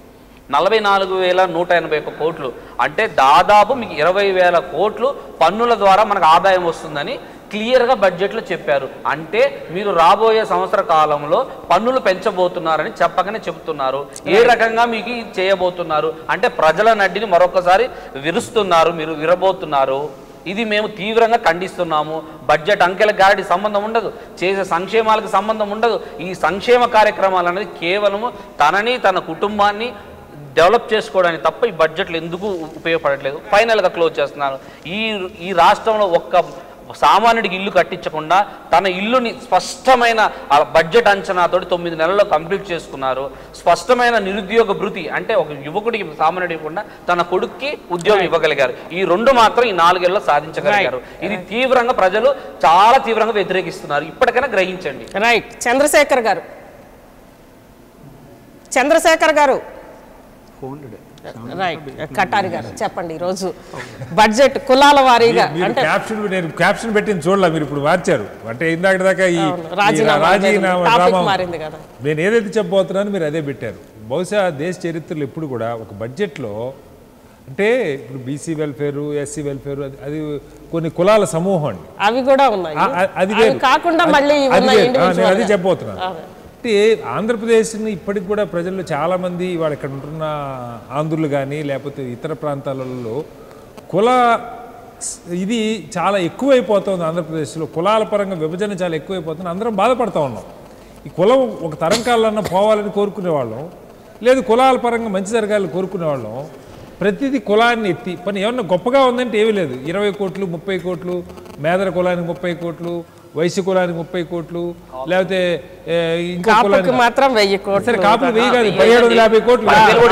44,181 కోట్లు, అంటే దాదాపు మీకు 20,000 కోట్లు పన్నుల ద్వారా మనకు ఆదాయం వస్తుందని క్లియర్గా బడ్జెట్లో చెప్పారు. అంటే మీరు రాబోయే సంవత్సర కాలంలో పన్నులు పెంచబోతున్నారని చెప్పకనే చెబుతున్నారు. ఏ రకంగా మీకు చేయబోతున్నారు అంటే ప్రజల నడ్డిని మరొకసారి విరుస్తున్నారు, మీరు విరబోతున్నారు. ఇది మేము తీవ్రంగా ఖండిస్తున్నాము. బడ్జెట్ అంకెల గాడి సంబంధం ఉండదు, చేసే సంక్షేమాలకు సంబంధం ఉండదు. ఈ సంక్షేమ కార్యక్రమాలు అనేది కేవలము తనని తన కుటుంబాన్ని డెవలప్ చేసుకోవడానికి తప్ప ఈ బడ్జెట్లు ఎందుకు ఉపయోగపడట్లేదు. ఫైనల్గా క్లోజ్ చేస్తున్నాను. ఈ రాష్ట్రంలో ఒక్క సామాన్యుడికి ఇల్లు కట్టించకుండా తన ఇల్లుని స్పష్టమైన బడ్జెట్ అంచనాతోటి 9 నెలల్లో కంప్లీట్ చేసుకున్నారు. స్పష్టమైన నిరుద్యోగ భృతి అంటే ఒక యువకుడికి సామాన్యుడు ఇవ్వకుండా తన కొడుక్కి ఉద్యోగం ఇవ్వగలిగారు. ఈ 2 మాత్రం ఈ 4 ఏళ్లలో సాధించగలిగారు. ఇది తీవ్రంగా ప్రజలు చాలా తీవ్రంగా వ్యతిరేకిస్తున్నారు. ఇప్పటికైనా గ్రహించండి. రైట్. చంద్రశేఖర్ గారు రైట్, కటారి గారు చెప్పండి. ఈరోజు బడ్జెట్ కులాల వారీగా అంటే నేను క్యాప్షన్ పెట్టింది చూడాల, మీరు ఇప్పుడు మార్చారు. అంటే ఇందాక దాకా ఈ రాజీనామా నేను ఏదైతే చెప్పబోతున్నానో మీరు అదే పెట్టారు. బహుశా దేశ చరిత్రలో ఎప్పుడు కూడా ఒక బడ్జెట్లో అంటే ఇప్పుడు బీసీ వెల్ఫేరు, ఎస్సీ వెల్ఫేరు, అది కొన్ని కులాల సమూహం అండి, అవి కూడా ఉన్నాయి. అది కాకుండా మళ్ళీ అది చెప్పబోతున్నాను. అంటే ఆంధ్రప్రదేశ్ని ఇప్పటికి కూడా ప్రజల్లో చాలామంది వాళ్ళు ఇక్కడ ఉంటున్న ఆంధ్రులు కానీ లేకపోతే ఇతర ప్రాంతాలలో కుల ఇది చాలా ఎక్కువైపోతుంది. ఆంధ్రప్రదేశ్లో కులాల పరంగా విభజన చాలా ఎక్కువైపోతుంది. అందరం బాధపడుతూ ఉన్నాం. ఈ కులం ఒక తరం కాలన్నా పోవాలని కోరుకునేవాళ్ళం, లేదు కులాల పరంగా మంచి జరగాలని కోరుకునేవాళ్ళం. ప్రతిదీ కులాన్ని ఎత్తి పని ఏమన్నా గొప్పగా ఉందంటే ఏమీ లేదు. 20 కోట్లు 30 కోట్లు మేదర కులానికి 30 కోట్లు, వైశ్య కులానికి 30 కోట్లు, లేకపోతే ఇంకో కులానికి మాత్రం 1000 కోట్లు. సరే కాపులు 1000 కాదు 1750 కోట్లు.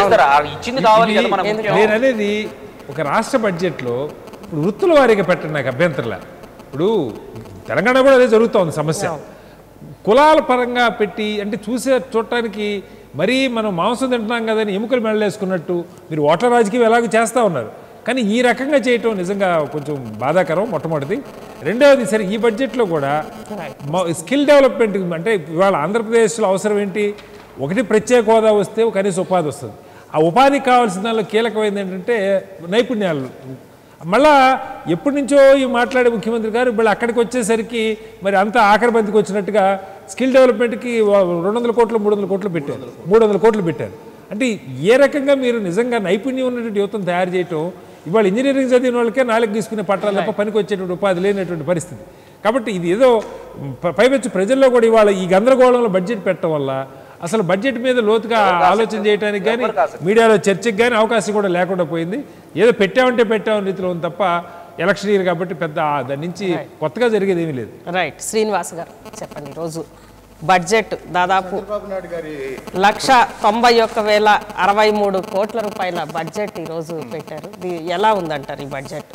నేను అనేది ఒక రాష్ట్ర బడ్జెట్లో ఇప్పుడు వృత్తుల వారీగా పెట్టండి, నాకు అభ్యంతరంలా. ఇప్పుడు తెలంగాణ కూడా అదే జరుగుతోంది సమస్య. కులాల పరంగా పెట్టి అంటే చూడటానికి మరీ మనం మాంసం తింటున్నాం కదని ఎముకలు మెడలేసుకున్నట్టు మీరు ఓట్ల రాజకీయం ఎలాగో చేస్తూ ఉన్నారు. కానీ ఈ రకంగా చేయటం నిజంగా కొంచెం బాధాకరం. మొట్టమొదటిది. రెండవది, సరే ఈ బడ్జెట్లో కూడా స్కిల్ డెవలప్మెంట్ అంటే ఇవాళ ఆంధ్రప్రదేశ్లో అవసరం ఏంటి? ఒకటి ప్రత్యేక హోదా వస్తే కనీస ఉపాధి వస్తుంది. ఆ ఉపాధికి కావాల్సిన దానిలో కీలకమైంది ఏంటంటే నైపుణ్యాలు. మళ్ళా ఎప్పటి నుంచో ఈ మాట్లాడే ముఖ్యమంత్రి గారు మళ్ళీ అక్కడికి వచ్చేసరికి మరి అంతా ఆఖరి బంతికి వచ్చినట్టుగా స్కిల్ డెవలప్మెంట్కి 200 కోట్లు 300 కోట్లు పెట్టారు, 300 కోట్లు పెట్టారు. అంటే ఏ రకంగా మీరు నిజంగా నైపుణ్యం ఉన్నటువంటి యువతను తయారు చేయటం? ఇవాళ ఇంజనీరింగ్ చదివిన వాళ్ళకే 4 తీసుకునే పట్టాలు తప్ప పనికి వచ్చేటువంటి ఉపాధి లేనటువంటి పరిస్థితి. కాబట్టి ఇది ఏదో పైపెచ్చు ప్రజల్లో కూడా ఇవాళ ఈ గందరగోళంలో బడ్జెట్ పెట్టడం వల్ల అసలు బడ్జెట్ మీద లోతుగా ఆలోచన చేయడానికి కానీ మీడియాలో చర్చకి కానీ అవకాశం కూడా లేకుండా పోయింది. ఏదో పెట్టామంటే పెట్టామని రీతిలో ఉంది తప్ప ఎలక్షన్ ఇయర్ కాబట్టి పెద్ద దాని నుంచి కొత్తగా జరిగేది ఏమీ లేదు. రైట్. శ్రీనివాస్ గారు చెప్పండి. ఈరోజు బడ్జెట్ దాదాపు 1,91,063 కోట్ల రూపాయల బడ్జెట్ ఈరోజు పెట్టారు. ఇది ఎలా ఉందంటారు ఈ బడ్జెట్?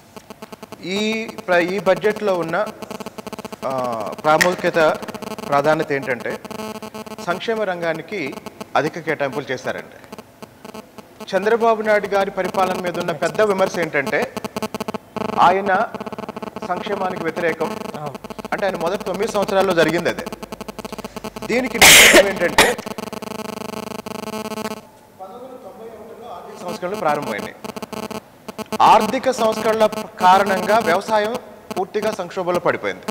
ఈ బడ్జెట్లో ఉన్న ప్రాధాన్యత ఏంటంటే సంక్షేమ రంగానికి అధిక కేటాయింపులు చేశారండి. చంద్రబాబు నాయుడు గారి పరిపాలన మీద ఉన్న పెద్ద విమర్శ ఏంటంటే ఆయన సంక్షేమానికి వ్యతిరేకం. అంటే ఆయన మొదటి 9 సంవత్సరాల్లో జరిగింది అదే. దీనికి ఏంటంటే 1991లో ఆర్థిక సంస్కరణలు ప్రారంభమైనాయి. ఆర్థిక సంస్కరణల కారణంగా వ్యవసాయం పూర్తిగా సంక్షోభంలో పడిపోయింది.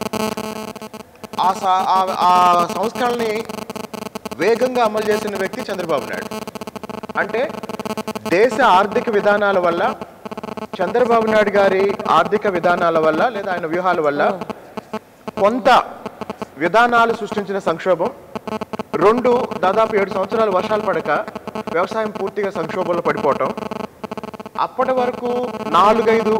ఆ సంస్కరణని వేగంగా అమలు చేసిన వ్యక్తి చంద్రబాబు నాయుడు. అంటే దేశ ఆర్థిక విధానాల వల్ల, చంద్రబాబు నాయుడు గారి ఆర్థిక విధానాల వల్ల లేదా ఆయన వ్యూహాల వల్ల కొంత విధానాలు సృష్టించిన సంక్షోభం, దాదాపు 7 సంవత్సరాలు వర్షాలు పడక వ్యవసాయం పూర్తిగా సంక్షోభంలో పడిపోవటం, అప్పటి వరకు 4-5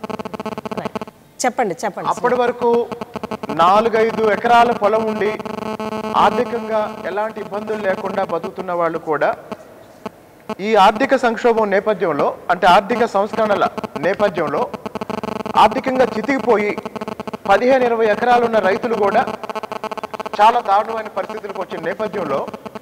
అప్పటి వరకు 4-5 ఎకరాల పొలం ఉండి ఆర్థికంగా ఎలాంటి ఇబ్బందులు లేకుండా బతుకుతున్న వాళ్ళు కూడా ఈ ఆర్థిక సంక్షోభం నేపథ్యంలో, అంటే ఆర్థిక సంస్కరణల నేపథ్యంలో ఆర్థికంగా చితికిపోయి 15-20 ఎకరాలున్న రైతులు కూడా చాలా దారుణమైన పరిస్థితులకు వచ్చిన నేపథ్యంలో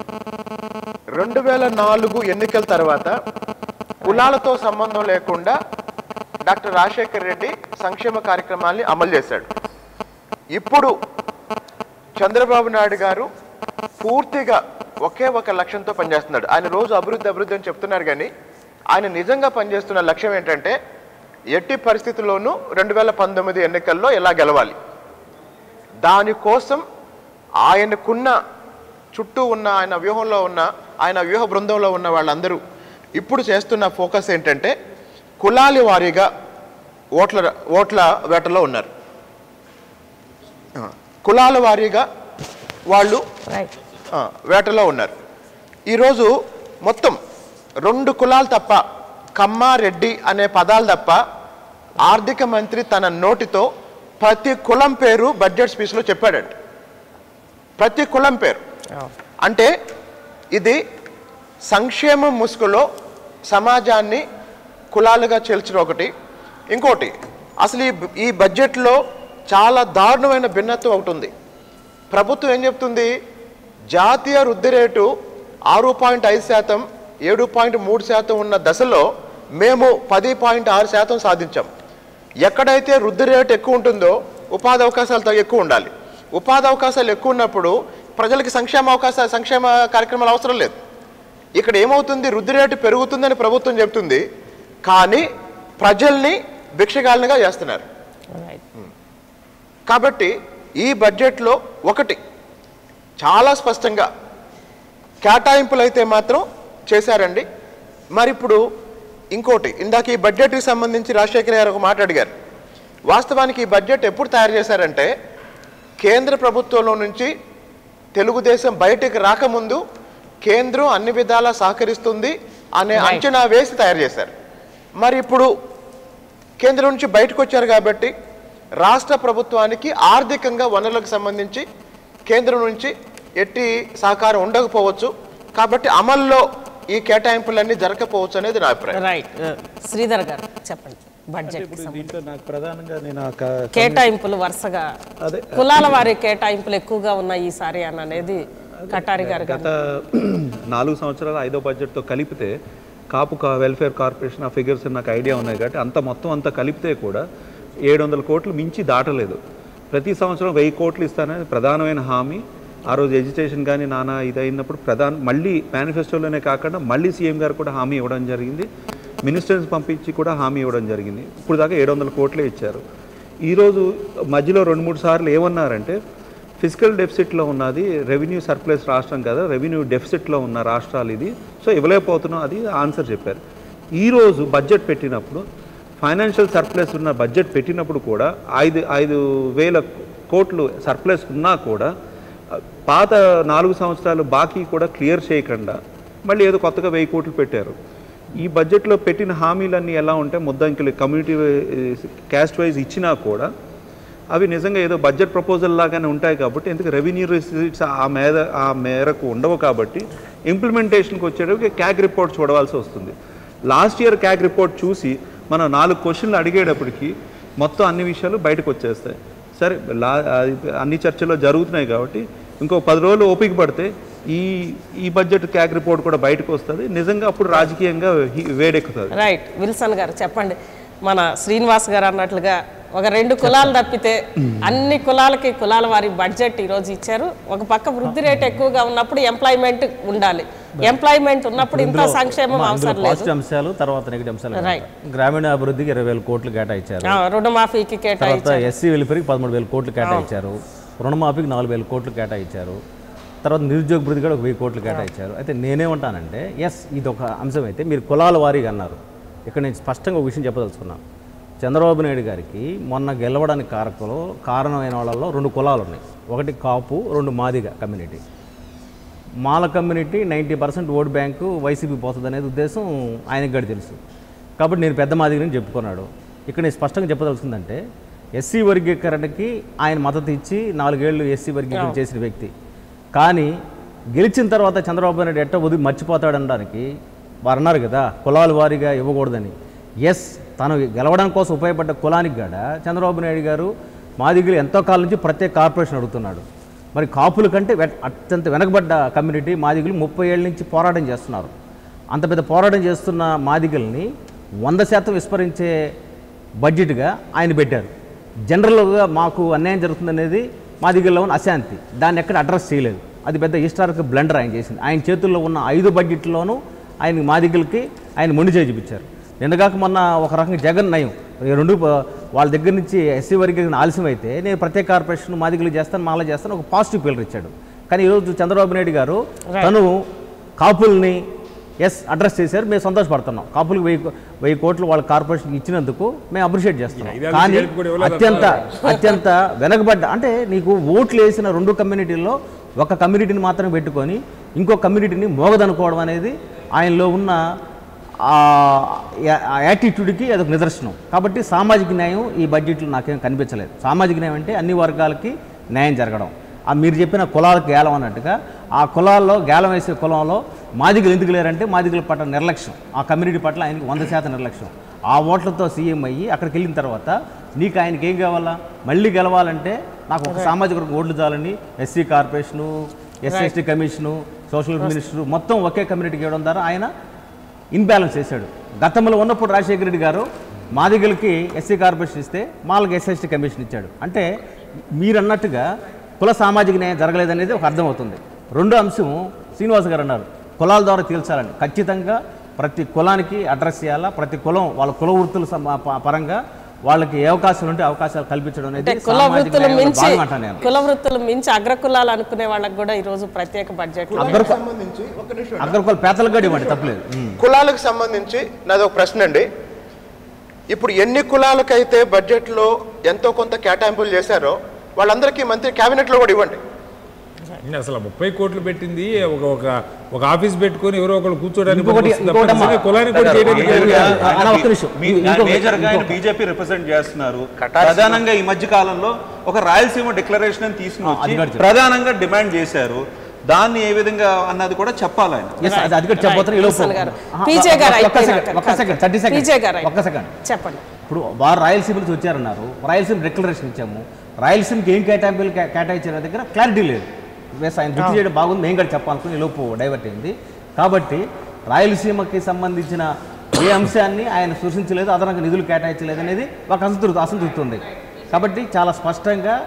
2004 ఎన్నికల తర్వాత కులాలతో సంబంధం లేకుండా డాక్టర్ రాజశేఖర్ రెడ్డి సంక్షేమ కార్యక్రమాల్ని అమలు చేశాడు. ఇప్పుడు చంద్రబాబు నాయుడు గారు పూర్తిగా ఒకే ఒక లక్ష్యంతో పనిచేస్తున్నాడు. ఆయన రోజు అభివృద్ధి అని చెప్తున్నారు, కానీ ఆయన నిజంగా పనిచేస్తున్న లక్ష్యం ఏంటంటే ఎట్టి పరిస్థితుల్లోనూ 2019 ఎన్నికల్లో ఎలా గెలవాలి. దానికోసం ఆయనకున్న చుట్టూ ఉన్న ఆయన వ్యూహంలో ఉన్న ఆయన వ్యూహ బృందంలో ఉన్న వాళ్ళందరూ ఇప్పుడు చేస్తున్న ఫోకస్ ఏంటంటే కులాల వారీగా ఓట్ల వేటలో ఉన్నారు. కులాల వారీగా వాళ్ళు వేటలో ఉన్నారు. ఈరోజు మొత్తం 2 కులాలు తప్ప, కమ్మ రెడ్డి అనే పదాలు తప్ప ఆర్థిక మంత్రి తన నోటితో ప్రతి కులం పేరు బడ్జెట్ స్పీచ్లో చెప్పాడండి. ప్రతి కులం పేరు. అంటే ఇది సంక్షేమం ముసుగులో సమాజాన్ని కులాలుగా చేల్చడం ఒకటి. ఇంకోటి, అసలు ఈ బడ్జెట్లో చాలా దారుణమైన భిన్నత్వం ఒకటి ఉంది. ప్రభుత్వం ఏం చెప్తుంది? జాతీయ వృద్ధి రేటు 6.5%, 7.3% ఉన్న దశలో మేము 10.6% సాధించాం. ఎక్కడైతే వృద్ధి రేటు ఎక్కువ ఉంటుందో ఉపాధి అవకాశాలు ఎక్కువ ఉండాలి. ఉపాధి అవకాశాలు ఎక్కువ ఉన్నప్పుడు ప్రజలకి సంక్షేమ కార్యక్రమాలు అవసరం లేదు. ఇక్కడ ఏమవుతుంది? వృద్ధి రేటు పెరుగుతుందని ప్రభుత్వం చెప్తుంది, కానీ ప్రజల్ని భిక్షగాళ్ళుగా చేస్తున్నారు. కాబట్టి ఈ బడ్జెట్లో ఒకటి చాలా స్పష్టంగా కేటాయింపులు అయితే మాత్రం చేశారండి. మరి ఇప్పుడు ఇంకోటి, ఇందాక ఈ బడ్జెట్కి సంబంధించి రాజశేఖర గారు ఒక మాట అడిగారు. వాస్తవానికి ఈ బడ్జెట్ ఎప్పుడు తయారు చేశారంటే కేంద్ర ప్రభుత్వంలో నుంచి తెలుగుదేశం బయటకు రాకముందు కేంద్రం అన్ని విధాలా సహకరిస్తుంది అనే అంచనా వేసి తయారు చేశారు. మరి ఇప్పుడు కేంద్రం నుంచి బయటకు వచ్చారు కాబట్టి రాష్ట్ర ప్రభుత్వానికి ఆర్థికంగా వనరులకు సంబంధించి కేంద్రం నుంచి ఎట్టి సహకారం ఉండకపోవచ్చు. కాబట్టి అమల్లో ఈ కేటాయింపులన్నీ జరగకపోవచ్చు అనేది నా అభిప్రాయం. రైట్, శ్రీధర్ గారు చెప్పండి. బడ్జెట్ దీంట్లో నాకు ప్రధానంగా నేను కేటాయింపులు వరుసగా కులాల వారి కేటాయింపులు ఎక్కువగా ఉన్నాయి ఈసారి అని అనేది కటారి గారు. గత 4 సంవత్సరాల 5వ బడ్జెట్తో కలిపితే కాపు వెల్ఫేర్ కార్పొరేషన్ ఆ ఫిగర్స్ నాకు ఐడియా ఉన్నాయి కాబట్టి మొత్తం అంతా కలిపితే కూడా 700 కోట్లు మించి దాటలేదు. ప్రతి సంవత్సరం 1000 కోట్లు ఇస్తానని ప్రధానమైన హామీ. ఆ రోజు ఎడ్యుకేషన్ కానీ నానా ఇదైనప్పుడు మళ్ళీ మేనిఫెస్టోలోనే కాకుండా మళ్ళీ సీఎం గారు కూడా హామీ ఇవ్వడం జరిగింది. మినిస్టర్స్ పంపించి కూడా హామీ ఇవ్వడం జరిగింది. ఇప్పుడు దాకా 700 కోట్లే ఇచ్చారు. ఈరోజు మధ్యలో 2-3 సార్లు ఏమన్నారంటే ఫిజికల్ డెఫిసిట్లో ఉన్నది, రెవెన్యూ సర్ప్లస్ రాష్ట్రం కదా, రెవెన్యూ డెఫిసిట్లో ఉన్న రాష్ట్రాలు ఇది, సో ఇవ్వలేకపోతున్నాం అది ఆన్సర్ చెప్పారు. ఈరోజు బడ్జెట్ పెట్టినప్పుడు ఫైనాన్షియల్ సర్ప్లస్ ఉన్న బడ్జెట్ పెట్టినప్పుడు కూడా 5,000 కోట్లు సర్ప్లస్ ఉన్నా కూడా పాత 4 సంవత్సరాలు బాకీ కూడా క్లియర్ చేయకుండా మళ్ళీ ఏదో కొత్తగా 1000 కోట్లు పెట్టారు. ఈ బడ్జెట్లో పెట్టిన హామీలన్నీ ఎలా ఉంటే ముద్దంకిలు కమ్యూనిటీ క్యాస్ట్ వైజ్ ఇచ్చినా కూడా అవి నిజంగా ఏదో బడ్జెట్ ప్రపోజల్ లాగానే ఉంటాయి. కాబట్టి ఎందుకు రెవెన్యూ రిసీట్స్ ఆ మేరకు ఉండవు. కాబట్టి ఇంప్లిమెంటేషన్కి వచ్చేటప్పుడు క్యాగ్ రిపోర్ట్ చూడవలసి వస్తుంది. లాస్ట్ ఇయర్ క్యాగ్ రిపోర్ట్ చూసి మనం 4 క్వశ్చన్లు అడిగేటప్పటికి మొత్తం అన్ని విషయాలు బయటకు వచ్చేస్తాయి. సరే, అన్ని చర్చలు జరుగుతున్నాయి కాబట్టి ఇంకో 10 రోజులు ఓపిక పడితే ఈ బడ్జెట్ క్యాగ్ రిపోర్ట్ కూడా బయటకు వస్తుంది. నిజంగా అప్పుడు రాజకీయంగా వేడెక్కుతుంది. రైట్, విల్సన్ గారు చెప్పండి. మన శ్రీనివాస్ గారు అన్నట్లుగా ఒక 2 కులాలు తప్పితే అన్ని కులాలకి కులాల వారి బడ్జెట్ ఈరోజు ఇచ్చారు. ఒక పక్క వృద్ధి రేట్ ఎక్కువగా ఉన్నప్పుడు ఎంప్లాయ్మెంట్ ఉండాలి. ఎంప్లాయ్మెంట్ ఉన్నప్పుడు ఇంత సంక్షేమం అవసరం లేదు. పాజిటివ్ అంశాలు తర్వాత నెగిటివ్ అంశాలు. గ్రామీణ అభివృద్ధికి 20,000 కోట్లు కేటాయించారు. రుణమాఫీకి కేటాయించారు. ఎస్సీ వెల్ఫేర్కి 13,000 కోట్లు కేటాయించారు. రుణమాఫీకి 4,000 కోట్లు కేటాయించారు. తర్వాత నిరుద్యోగ వృద్ధి కూడా 1,000 కోట్లు కేటాయించారు. అయితే నేనేమంటానంటే ఇది ఒక అంశం. అయితే మీరు కులాల వారీగా అన్నారు. ఇక్కడ నేను స్పష్టంగా ఒక విషయం చెప్పదలుచుకున్నాను. చంద్రబాబు నాయుడు గారికి మొన్న గెలవడానికి కారణమైన వాళ్ళలో 2 కులాలు ఉన్నాయి. ఒకటి Kapu, 2 Madiga community. Mala community 90% vote bank YCP పోతుంది అనేది ఉద్దేశం ఆయనకు కూడా తెలుసు. కాబట్టి నేను పెద్ద మాదిగని చెప్పుకున్నాడు. ఇక్కడ నేను స్పష్టంగా చెప్పదలుచుకుందంటే ఎస్సీ వర్గీకరణకి ఆయన మద్దతు ఇచ్చి 4 ఏళ్ళు ఎస్సీ వర్గీకరణ చేసిన వ్యక్తి. కానీ గెలిచిన తర్వాత చంద్రబాబు నాయుడు ఎట్ట మర్చిపోతాడనడానికి వారు అన్నారు కదా కులాల వారీగా ఇవ్వకూడదని. తను గెలవడం కోసం ఉపయోగపడ్డ కులానికి కూడా చంద్రబాబు నాయుడు గారు మాదిగలు ఎంతో కాలం నుంచి ప్రత్యేక కార్పొరేషన్ అడుగుతున్నాడు. మరి కాపుల కంటే అత్యంత వెనకబడ్డ కమ్యూనిటీ మాదిగలు 30 ఏళ్ళ నుంచి పోరాటం చేస్తున్నారు. అంత పెద్ద పోరాటం చేస్తున్న మాదిగల్ని 100% విస్మరించే బడ్జెట్గా ఆయన పెట్టారు. జనరల్గా మాకు అన్యాయం జరుగుతుందనేది మాదిగల్లో ఉన్న అశాంతి, దాన్ని ఎక్కడ అడ్రస్ చేయలేదు. అది పెద్ద హిస్టారికల్ బ్లండర్ ఆయన చేసింది. ఆయన చేతుల్లో ఉన్న 5 బడ్జెట్లోనూ ఆయన మాదిగలకి ఆయన మొండి చేయి చూపించారు. నిన్నగాక మొన్న ఒక రకంగా జగన్ నయం 2 వాళ్ళ దగ్గర నుంచి ఎస్సీ వర్గీకరణ ఆలస్యం అయితే నేను ప్రత్యేక కార్పొరేషన్ మాదిగలు చేస్తాను, మాల చేస్తాను, ఒక పాజిటివ్ పిల్లర్ ఇచ్చాడు. కానీ ఈరోజు చంద్రబాబు నాయుడు గారు తను కాపుల్ని అడ్రస్ చేశారు. మేము సంతోషపడుతున్నాం. కాపులకు 1000 కోట్లు వాళ్ళ కార్పొరేషన్కి ఇచ్చినందుకు మేము అప్రిషియేట్ చేస్తున్నాం. కానీ అత్యంత వెనకబడ్డ అంటే నీకు ఓట్లు వేసిన 2 కమ్యూనిటీల్లో ఒక కమ్యూనిటీని మాత్రమే పెట్టుకొని ఇంకో కమ్యూనిటీని మోగదనుకోవడం అనేది ఆయనలో ఉన్న యాటిట్యూడ్కి అదొక నిదర్శనం. కాబట్టి సామాజిక న్యాయం ఈ బడ్జెట్లో నాకేం కనిపించలేదు. సామాజిక న్యాయం అంటే అన్ని వర్గాలకి న్యాయం జరగడం. మీరు చెప్పిన కులాలకు గేలం అన్నట్టుగా ఆ కులాల్లో గేలం వేసే కులంలో మాదిగలు ఎందుకు లేరంటే మాదిగల పట్ల నిర్లక్ష్యం, ఆ కమ్యూనిటీ పట్ల ఆయనకి 100% నిర్లక్ష్యం. ఆ ఓట్లతో సీఎం అయ్యి అక్కడికి వెళ్ళిన తర్వాత నీకు ఆయనకి ఏం కావాలా, మళ్ళీ గెలవాలంటే నాకు ఒక సామాజిక వర్గం ఓట్లు చాలని SC corporation, SC commission, social minister మొత్తం ఒకే కమ్యూనిటీకి ఇవ్వడం ద్వారా ఆయన ఇన్బ్యాలెన్స్ చేశాడు. గతంలో ఉన్నప్పుడు రాజశేఖర రెడ్డి గారు మాదిగలకి ఎస్సీ కార్పొరేషన్ ఇస్తే మాలకు ఎస్సీ కమిషన్ ఇచ్చాడు. అంటే మీరు అన్నట్టుగా కుల సామాజిక న్యాయం జరగలేదనేది ఒక అర్థమవుతుంది. 2వ అంశం శ్రీనివాస్ గారు అన్నారు కులాల ద్వారా తీల్చాలని. ఖచ్చితంగా ప్రతి కులానికి అడ్రస్ చేయాలా, ప్రతి కులం వాళ్ళ కుల వృత్తుల పరంగా వాళ్ళకి ఏ అవకాశాలు ఉంటే అవకాశాలు కల్పించడం అనేది కుల వృత్తులు మించి అగ్రకులాలు అనుకునే వాళ్ళకి కూడా ఈరోజు ప్రత్యేక బడ్జెట్ అగ్రకుల పేదలకు కూడా ఇవ్వండి, తప్పలేదు. కులాలకు సంబంధించి నాది ఒక ప్రశ్న అండి. ఇప్పుడు ఎన్ని కులాలకైతే బడ్జెట్లో ఎంతో కొంత కేటాయింపులు చేశారో వాళ్ళందరికీ మంత్రి క్యాబినెట్లో కూడా ఇవ్వండి. అసలు 30 కోట్లు పెట్టింది ఒక ఆఫీస్ పెట్టుకొని ఎవరో ఒకరు కూర్చోడానికి బీజేపీ రిప్రజెంట్ చేస్తున్నారు. ప్రధానంగా ఈ మధ్య కాలంలో ఒక రాయలసీమ డిక్లరేషన్ అని తీసుకుని వచ్చి ప్రధానంగా డిమాండ్ చేశారు. దాన్ని ఏ విధంగా అన్నది కూడా చెప్పాలి ఆయన. చెప్పండి. ఇప్పుడు వారు రాయలసీమ నుంచి వచ్చారన్నారు, రాయలసీమ డిక్లరేషన్ ఇచ్చాము, రాయలసీమకి ఏం కేటాయింపులు కేటాయించిన దగ్గర క్లారిటీ లేదు. ఆయన గుర్తు చేయడం బాగుంది, మేము కూడా చెప్పాలనుకుని లోపు డైవర్ట్ అయింది. కాబట్టి రాయలసీమకి సంబంధించిన ఏ అంశాన్ని ఆయన సూచించలేదు, అదనంగా నిధులు కేటాయించలేదు అనేది ఒక అసంతృప్తి ఉంది. కాబట్టి చాలా స్పష్టంగా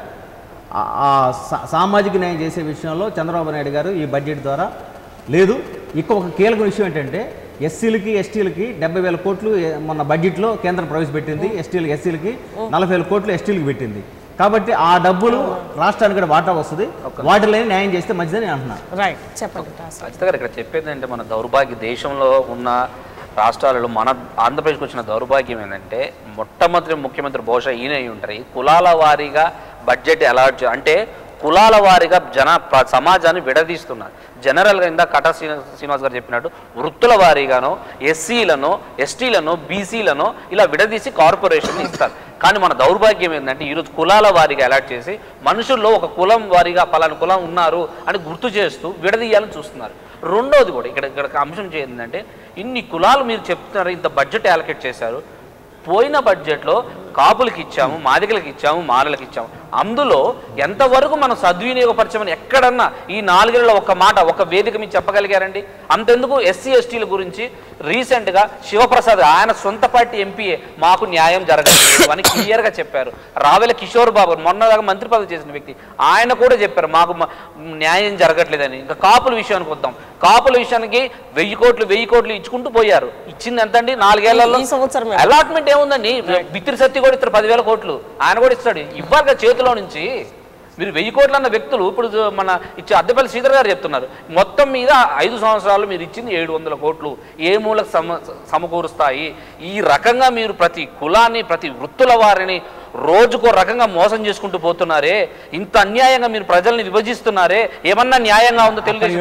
సామాజిక న్యాయం చేసే విషయంలో చంద్రబాబు నాయుడు గారు ఈ బడ్జెట్ ద్వారా లేదు. ఒక కీలక విషయం ఏంటంటే ఎస్సీలకి ఎస్టీలకి 70,000 కోట్లు మొన్న బడ్జెట్లో కేంద్రం ప్రవేశపెట్టింది. ఎస్సీలకి 40,000 కోట్లు ఎస్టీలకి పెట్టింది. కాబట్టి ఆ డబ్బులు రాష్ట్రానికి కూడా వాటా వస్తుంది, వాటిలో న్యాయం చేస్తే మంచిదని అంటున్నారు. రైట్, చెప్పండి. ఖచ్చితంగా ఇక్కడ చెప్పేది అంటే మన దౌర్భాగ్య దేశంలో ఉన్న రాష్ట్రాలలో మన ఆంధ్రప్రదేశ్కి వచ్చిన దౌర్భాగ్యం ఏంటంటే మొట్టమొదటి ముఖ్యమంత్రి బహుశా ఈయన అయి ఉంటారు. కులాల వారీగా బడ్జెట్ అలాట్ అంటే కులాల వారీగా సమాజాన్ని విడదీస్తున్నారు. జనరల్గా ఇందాక కటా శ్రీనివాస్ గారు చెప్పినట్టు వృత్తుల వారీగానో ఎస్సీలను ఎస్టీలను బీసీలను ఇలా విడదీసి కార్పొరేషన్ ఇస్తారు. కానీ మన దౌర్భాగ్యం ఏంటంటే ఈరోజు కులాల వారీగా అలాట్ చేసి మనుషుల్లో ఒక కులం వారీగా పలానా కులం ఉన్నారు అని గుర్తు చేస్తూ విడదీయాలని చూస్తున్నారు. రెండోది కూడా ఇక్కడ అంశం ఏంటంటే ఇన్ని కులాలు మీరు చెప్తున్నారు, ఇంత బడ్జెట్ అలొకేట్ చేశారు. పోయిన బడ్జెట్లో కాపులకి ఇచ్చాము, మాదిగలకి ఇచ్చాము, మాలలకు ఇచ్చాము. అందులో ఎంతవరకు మనం సద్వినియోగపరచమని ఎక్కడన్నా ఈ 4 ఏళ్లలో ఒక మాట ఒక వేదిక మీరు చెప్పగలిగారండి? అంతెందుకు ఎస్సీ ఎస్టీల గురించి రీసెంట్గా శివప్రసాద్ ఆయన సొంత పార్టీ ఎంపీఏ మాకు న్యాయం జరగలేదు అని క్లియర్గా చెప్పారు. రావెల కిషోర్ బాబు మొన్నదాకా మంత్రి పదవి చేసిన వ్యక్తి ఆయన కూడా చెప్పారు మాకు న్యాయం జరగట్లేదని. ఇంకా కాపుల విషయానికి వద్దాం. కాపుల విషయానికి 1000 కోట్లు ఇచ్చుకుంటూ పోయారు. ఇచ్చింది ఎంతండి 4 ఏళ్లలో? అలాట్మెంట్ ఏముందండి? బిత్తిరి సత్తి కూడా ఇస్తారు 10,000 కోట్లు, ఆయన కూడా ఇస్తాడు. ఇవ్వాలి చేతిలో నుంచి. మీరు 1000 కోట్లు అన్న వ్యక్తులు ఇప్పుడు మన ఇచ్చే అద్దెపల్లి శ్రీధర్ గారు చెప్తున్నారు మొత్తం మీద 5 సంవత్సరాలు మీరు ఇచ్చింది 700 కోట్లు ఏ మూలకు సమకూరుస్తాయి? ఈ రకంగా మీరు ప్రతి కులాన్ని ప్రతి వృత్తుల వారిని రోజుకో రకంగా మోసం చేసుకుంటూ పోతున్నారే, ఇంత అన్యాయంగా మీరు ప్రజల్ని విభజిస్తున్నారే, ఏమన్నా న్యాయంగా ఉందో తెలుగుదేశం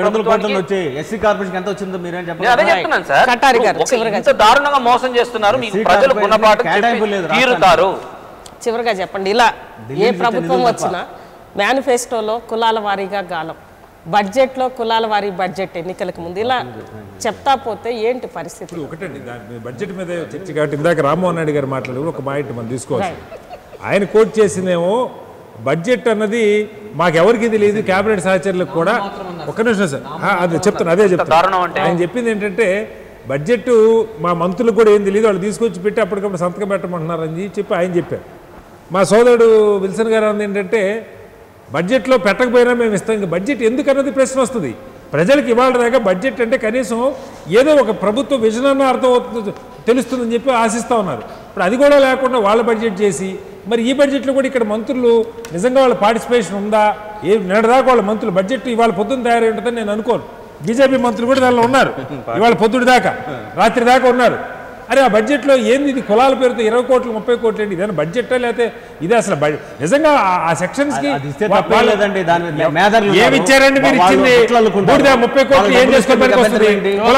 అదే చెప్తున్నాను సార్. ఇంత దారుణంగా మోసం చేస్తున్నారు, మీకు ప్రజలు గుణపాఠం తీరుతారు. చివరిగా చెప్పండి, ఇలా ఏ ప్రభుత్వం వచ్చినా మేనిఫెస్టోలో కులాల వారీగా గాలం, బడ్జెట్లో కులాల వారీ బడ్జెట్ ఎన్నికలకు ముందు ఇలా చెప్తా పోతే ఏంటి పరిస్థితి? ఒకటండి, దాని బడ్జెట్ మీద చర్చ కాబట్టి ఇందాక రామ్మోహన్ నాయుడు గారు మాట్లాడారు, ఒక పాయింట్ మనం తీసుకోవాలి. ఆయన కోట్ చేసిందేమో బడ్జెట్ అన్నది మాకెవరికి తెలియదు, క్యాబినెట్ సహచరులకు కూడా. ఒక్క నిమిషం సార్, అదే చెప్తాను. ఆయన చెప్పింది ఏంటంటే బడ్జెట్ మా మంత్రులకు కూడా ఏం తెలియదు, వాళ్ళు తీసుకొచ్చి పెట్టి అప్పటికప్పుడు సంతకం పెట్టమంటున్నారని చెప్పి ఆయన చెప్పారు. మా సోదరుడు విల్సన్ గారు అన్నది ఏంటంటే బడ్జెట్లో పెట్టకపోయినా మేము ఇస్తాం. ఇంకా బడ్జెట్ ఎందుకన్నది ప్రశ్న వస్తుంది. ప్రజలకు ఇవాళ దాకా బడ్జెట్ అంటే కనీసం ఏదో ఒక ప్రభుత్వ విజన్ అన్న అర్థం అవుతుంది తెలుస్తుందని చెప్పి ఆశిస్తూ ఉన్నారు. ఇప్పుడు అది కూడా లేకుండా వాళ్ళ బడ్జెట్ చేసి మరి ఈ బడ్జెట్లో కూడా ఇక్కడ మంత్రులు నిజంగా వాళ్ళ పార్టిసిపేషన్ ఉందా? నేడదాకా వాళ్ళ మంత్రులు బడ్జెట్ ఇవాళ పొద్దున్న తయారై ఉంటుందని నేను అనుకోను. బీజేపీ మంత్రులు కూడా దానిలో ఉన్నారు, ఇవాళ పొద్దుడి దాకా రాత్రి దాకా ఉన్నారు. అరే ఆ బడ్జెట్లో ఏంది ఇది? కులాల పేరుతో 20 కోట్లు 30 కోట్లు ఏంటి? ఇదేనా బడ్జెట్? లేకపోతే ఇదే అసలు నిజంగా ఆ సెక్షన్స్కి ఏమి ఇచ్చారండి? మీరు ఇచ్చింది 30 కోట్లు ఏం చేసుకోవడానికి వస్తుంది?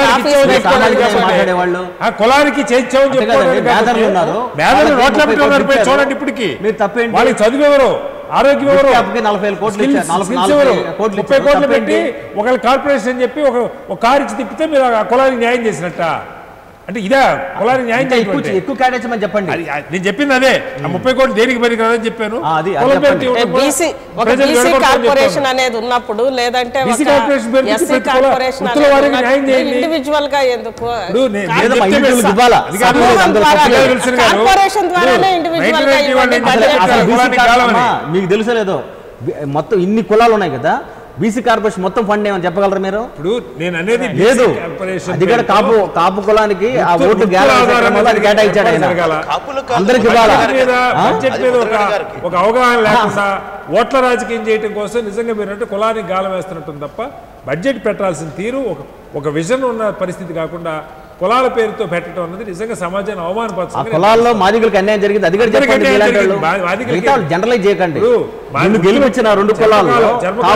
కులానికి చేయించామని చెప్పుకోవడానికి రోడ్ల పెట్టి చూడండి. ఇప్పటికి వాళ్ళకి చదువు ఎవరు, ఆరోగ్యం ఎవరు, 30 కోట్లు పెట్టి ఒకళ్ళ కార్పొరేషన్ చెప్పి ఒక కారు ఇచ్చి తిప్పితే మీరు ఆ కులానికి న్యాయం చేసినట్ట? అంటే ఇదే కులానికి న్యాయం చేయడం? ఎక్కువ కేటాయించమని చెప్పండి. నేను చెప్పింది అదే, 30 కోట్లు దేనికి పనికి రాదని చెప్పాను. కార్పొరేషన్ అనేది ఉన్నప్పుడు లేదంటే ఇండివిజువల్ గా ఎందుకు మీకు తెలుసలేదో మొత్తం ఇన్ని కులాలు ఉన్నాయి కదా, బీసీ కార్పొరేషన్ మొత్తం ఫండ్ ఏమని చెప్పగలరు మీరు? ఇప్పుడు నేను అనేది లేదు, అది కూడా కాపు కులానికి ఆ ఓటు కేటాయించాడు ఆయన, అందరికి బడ్జెట్ మీద ఒక అవగాహన లేకుండా ఓట్ల రాజకీయం చేయడం కోసం నిజంగా మీరంటే కులానికి గాలం వేస్తున్నట్టుంది తప్ప బడ్జెట్ పెట్టాల్సిన తీరు ఒక విజన్ ఉన్న పరిస్థితి కాకుండా కులాల పేరుతో పెట్టడం అన్నది నిజంగా సమాజాన్ని అవమానపరచడం. కులాల్లో మాదిగలకు అన్యాయం జరిగింది, అది కూడా జనరలైజ్ చేయకండి. గెలిపించిన 2 కులాల్లో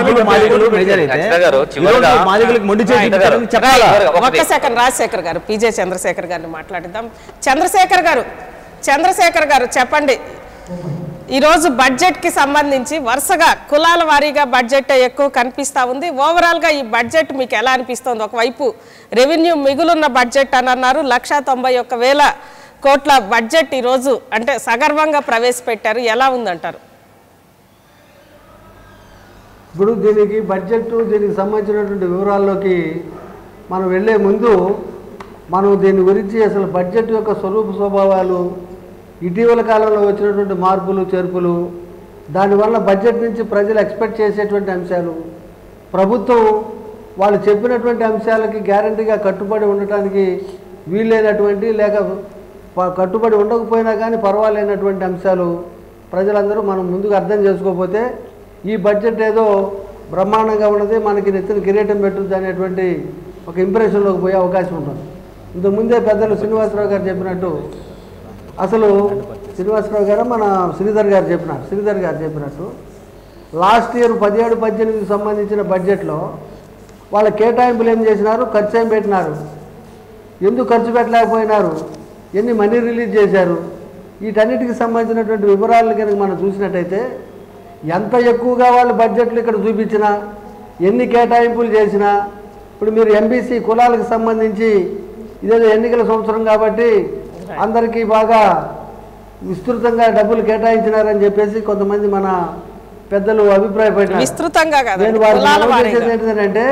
మాదిగలకు మొండి చేయాలి. ఒక్క సెకండ్ రాజశేఖర్ గారు, పిజే చంద్రశేఖర్ గారిని మాట్లాడిద్దాం. చంద్రశేఖర్ గారు చెప్పండి, ఈరోజు బడ్జెట్కి సంబంధించి వరుసగా కులాల వారీగా బడ్జెట్ ఎక్కువ కనిపిస్తూ ఉంది. ఓవరాల్గా ఈ బడ్జెట్ మీకు ఎలా అనిపిస్తుంది? ఒకవైపు రెవెన్యూ మిగులున్న బడ్జెట్ అని అన్నారు, 191,000 కోట్ల బడ్జెట్ ఈరోజు అంటే సగర్వంగా ప్రవేశపెట్టారు, ఎలా ఉందంటారు? ఇప్పుడు దీనికి సంబంధించినటువంటి వివరాల్లోకి మనం వెళ్ళే ముందు మనం దీని గురించి అసలు బడ్జెట్ యొక్క స్వరూప స్వభావాలు, ఇటీవల కాలంలో వచ్చినటువంటి మార్పులు చేర్పులు, దానివల్ల బడ్జెట్ నుంచి ప్రజలు ఎక్స్పెక్ట్ చేసేటువంటి అంశాలు, ప్రభుత్వం వాళ్ళు చెప్పినటువంటి అంశాలకి గ్యారంటీగా కట్టుబడి ఉండటానికి వీలైనటువంటి లేక కట్టుబడి ఉండకపోయినా కానీ పర్వాలేనటువంటి అంశాలు ప్రజలందరూ మనం ముందుగా అర్థం చేసుకోకపోతే ఈ బడ్జెట్ ఏదో బ్రహ్మాండంగా ఉన్నది, మనకి నెత్తిన కిరీటం పెట్టుద్ది అనేటువంటి ఒక ఇంప్రెషన్లోకి పోయే అవకాశం ఉంటుంది. ఇంతకుముందే పెద్దలు శ్రీనివాసరావు గారు చెప్పినట్టు, అసలు శ్రీనివాసరావు గారు మన శ్రీధర్ గారు చెప్పినట్టు లాస్ట్ ఇయర్ 17-18 సంబంధించిన బడ్జెట్లో వాళ్ళ కేటాయింపులు ఏం చేసినారు, ఖర్చు ఏం పెట్టినారు, ఎందుకు ఖర్చు పెట్టలేకపోయినారు, ఎన్ని మనీ రిలీజ్ చేశారు, వీటన్నిటికి సంబంధించినటువంటి వివరాలు కనుక మనం చూసినట్టయితే ఎంత ఎక్కువగా వాళ్ళు బడ్జెట్లు ఇక్కడ చూపించినా, ఎన్ని కేటాయింపులు చేసినా, ఇప్పుడు మీరు ఎంబీసీ కులాలకు సంబంధించి ఇదేదో ఎన్నికల సంవత్సరం కాబట్టి అందరికీ బాగా విస్తృతంగా డబ్బులు కేటాయించినారని చెప్పేసి కొంతమంది మన పెద్దలు అభిప్రాయపడ్డారు. నేను వాళ్ళు ఏంటంటే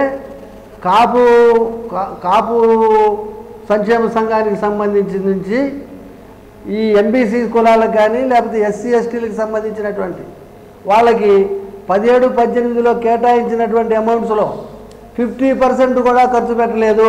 కాపు సంక్షేమ సంఘానికి సంబంధించి నుంచి ఈ ఎంబీసీ కులాలకు కానీ లేకపోతే ఎస్సీ ఎస్టీలకు సంబంధించినటువంటి వాళ్ళకి 17-18లో కేటాయించినటువంటి అమౌంట్స్లో 50% కూడా ఖర్చు పెట్టలేదు,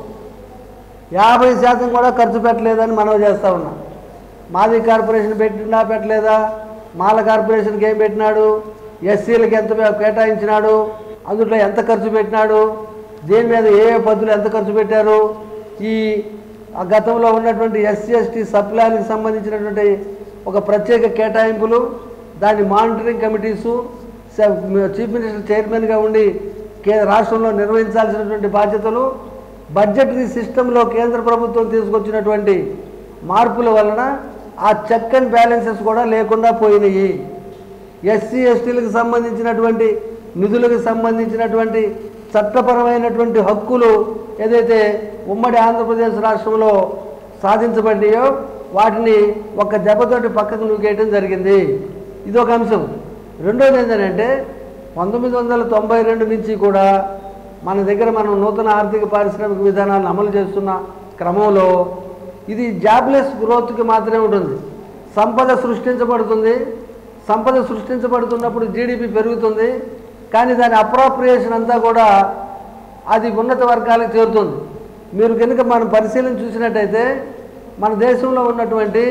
50% కూడా ఖర్చు పెట్టలేదని మనవి చేస్తూ ఉన్నాం. మాది కార్పొరేషన్ పెట్టలేదా, మాల కార్పొరేషన్కి ఏం పెట్టినాడు, ఎస్సీలకు ఎంత కేటాయించినాడు, అందులో ఎంత ఖర్చు పెట్టినాడు, దేని మీద ఏ పద్ధతులు ఎంత ఖర్చు పెట్టారు, ఈ గతంలో ఉన్నటువంటి ఎస్సీ ఎస్టీ సప్లాన్కి సంబంధించినటువంటి ఒక ప్రత్యేక కేటాయింపులు, దాని మానిటరింగ్ కమిటీసు, చీఫ్ మినిస్టర్ చైర్మన్గా ఉండి రాష్ట్రంలో నిర్వహించాల్సినటువంటి బాధ్యతలు, బడ్జెటరీ సిస్టంలో కేంద్ర ప్రభుత్వం తీసుకొచ్చినటువంటి మార్పుల వలన ఆ చెక్ అండ్ బ్యాలెన్సెస్ కూడా లేకుండా పోయినాయి. ఎస్సీ ఎస్టీలకు సంబంధించినటువంటి నిధులకు సంబంధించినటువంటి చట్టపరమైనటువంటి హక్కులు ఏదైతే ఉమ్మడి ఆంధ్రప్రదేశ్ రాష్ట్రంలో సాధించబడ్డాయో వాటిని ఒక దెబ్బతోటి పక్కకు నూకేయటం జరిగింది. ఇదొక అంశం. రెండోది ఏంటంటే 1992 నుంచి కూడా మన దగ్గర మనం నూతన ఆర్థిక పారిశ్రామిక విధానాలను అమలు చేస్తున్న క్రమంలో ఇది జాబ్లెస్ గ్రోత్కి మాత్రమే ఉంటుంది. సంపద సృష్టించబడుతుంది, సంపద సృష్టించబడుతున్నప్పుడు జీడిపి పెరుగుతుంది, కానీ దాని అప్రాప్రియేషన్ అంతా కూడా అది ఉన్నత వర్గాలకు చేరుతుంది. మీరు కనుక మనం పరిశీలన చూసినట్టయితే మన దేశంలో ఉన్నటువంటి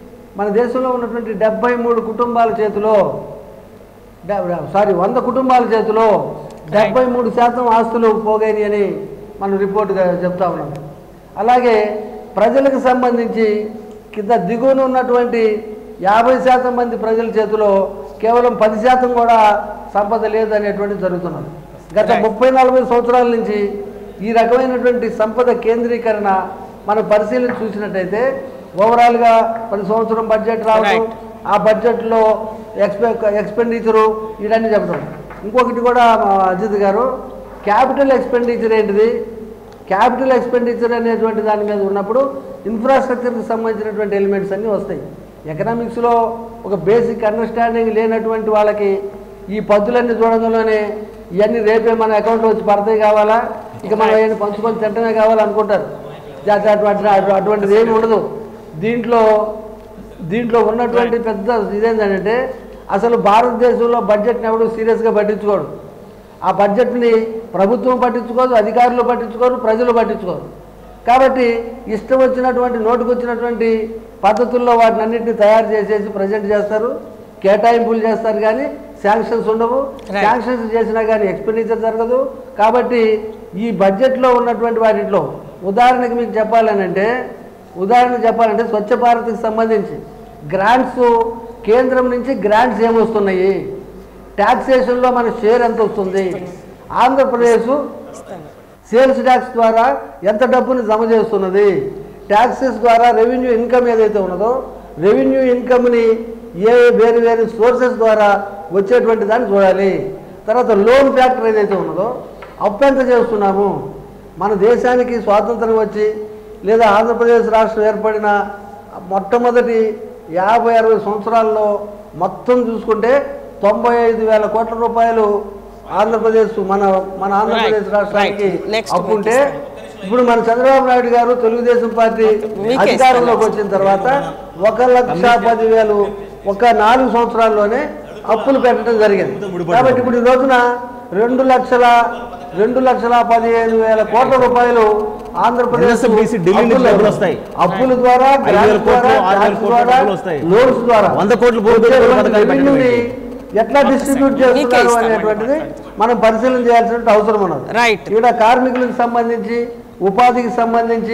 73 కుటుంబాల చేతిలో 100 కుటుంబాల చేతిలో 73% ఆస్తులు పోగాయి అని మనం రిపోర్ట్గా చెప్తా ఉన్నాం. అలాగే ప్రజలకు సంబంధించి కింద దిగువన ఉన్నటువంటి 50% మంది ప్రజల చేతిలో కేవలం 10% కూడా సంపద లేదనేటువంటిది జరుగుతున్నది. గత 30-40 సంవత్సరాల నుంచి ఈ రకమైనటువంటి సంపద కేంద్రీకరణ మనం పరిశీలన చూసినట్టయితే ఓవరాల్గా 10 సంవత్సరం బడ్జెట్ రావడం, ఆ బడ్జెట్లో ఎక్స్పెండిచరు ఇవన్నీ చెప్పడం. ఇంకొకటి కూడా అజిత్ గారు, క్యాపిటల్ ఎక్స్పెండిచర్ ఏంటిది, క్యాపిటల్ ఎక్స్పెండిచర్ అనేటువంటి దాని మీద ఉన్నప్పుడు ఇన్ఫ్రాస్ట్రక్చర్కి సంబంధించినటువంటి ఎలిమెంట్స్ అన్నీ వస్తాయి. ఎకనామిక్స్లో ఒక బేసిక్ అండర్స్టాండింగ్ లేనటువంటి వాళ్ళకి ఈ పద్ధతులన్నీ చూడడంలోనే ఇవన్నీ రేపే మన అకౌంట్లో వచ్చి పడతాయి కావాలా, ఇక మనం ఏమైనా పంచుకొని తింటమే కావాలనుకుంటారు. అటువంటిది ఏమి ఉండదు. దీంట్లో ఉన్నటువంటి పెద్ద ఇదేంటంటే అసలు భారతదేశంలో బడ్జెట్ని ఎవడు సీరియస్గా పట్టించుకోడు. ఆ బడ్జెట్ని ప్రభుత్వం పట్టించుకోదు, అధికారులు పట్టించుకోరు, ప్రజలు పట్టించుకోరు. కాబట్టి ఇష్టం వచ్చినటువంటి నోటుకు వచ్చినటువంటి పద్ధతుల్లో వాటిని అన్నింటినీ తయారు చేసేసి ప్రజెంట్ చేస్తారు, కేటాయింపులు చేస్తారు, కానీ శాంక్షన్స్ ఉండవు. శాంక్షన్స్ చేసినా కానీ ఎక్స్పెండిచర్ జరగదు. కాబట్టి ఈ బడ్జెట్లో ఉన్నటువంటి వాటిలో ఉదాహరణకు మీకు చెప్పాలంటే స్వచ్ఛ భారత్కి సంబంధించి గ్రాంట్స్, కేంద్రం నుంచి గ్రాంట్స్ ఏమొస్తున్నాయి, ట్యాక్సేషన్లో మన షేర్ ఎంత వస్తుంది, ఆంధ్రప్రదేశ్ సేల్స్ ట్యాక్స్ ద్వారా ఎంత డబ్బుని జమ చేస్తున్నది, ట్యాక్సెస్ ద్వారా రెవెన్యూ ఇన్కమ్ ఏదైతే ఉన్నదో రెవెన్యూ ఇన్కమ్ని వేరు వేరు సోర్సెస్ ద్వారా వచ్చేటువంటి దాన్ని చూడాలి. తర్వాత లోన్ ఫ్యాక్టర్ ఏదైతే ఉన్నదో అప్పు ఎంత చేస్తున్నాము. మన దేశానికి స్వాతంత్రం వచ్చి లేదా ఆంధ్రప్రదేశ్ రాష్ట్రం ఏర్పడిన మొట్టమొదటి 50-60 సంవత్సరాల్లో మొత్తం చూసుకుంటే 95,000 కోట్ల రూపాయలు ఆంధ్రప్రదేశ్ మన ఆంధ్రప్రదేశ్ రాష్ట్రానికి అప్పు ఉంటే, ఇప్పుడు మన చంద్రబాబు నాయుడు గారు తెలుగుదేశం పార్టీ అధికారంలోకి వచ్చిన తర్వాత 1,10,000 ఒక 4 సంవత్సరాల్లోనే అప్పులు పెట్టడం జరిగింది. కాబట్టి ఇప్పుడు ఈ రోజున 2,15,000 కోట్ల రూపాయలు ఆంధ్రప్రదేశ్ అప్పుల ద్వారా, గ్రాంట్స్ ద్వారా, ట్యాక్స్ ద్వారా, లోన్స్ ద్వారా 100 కోట్ల రెవెన్యూని ఎట్లా డిస్ట్రిబ్యూట్ చేస్తున్నారు అనేటువంటిది మనం పరిశీలన చేయాల్సిన అవసరం ఉన్నది. ఇక్కడ కార్మికులకు సంబంధించి, ఉపాధికి సంబంధించి,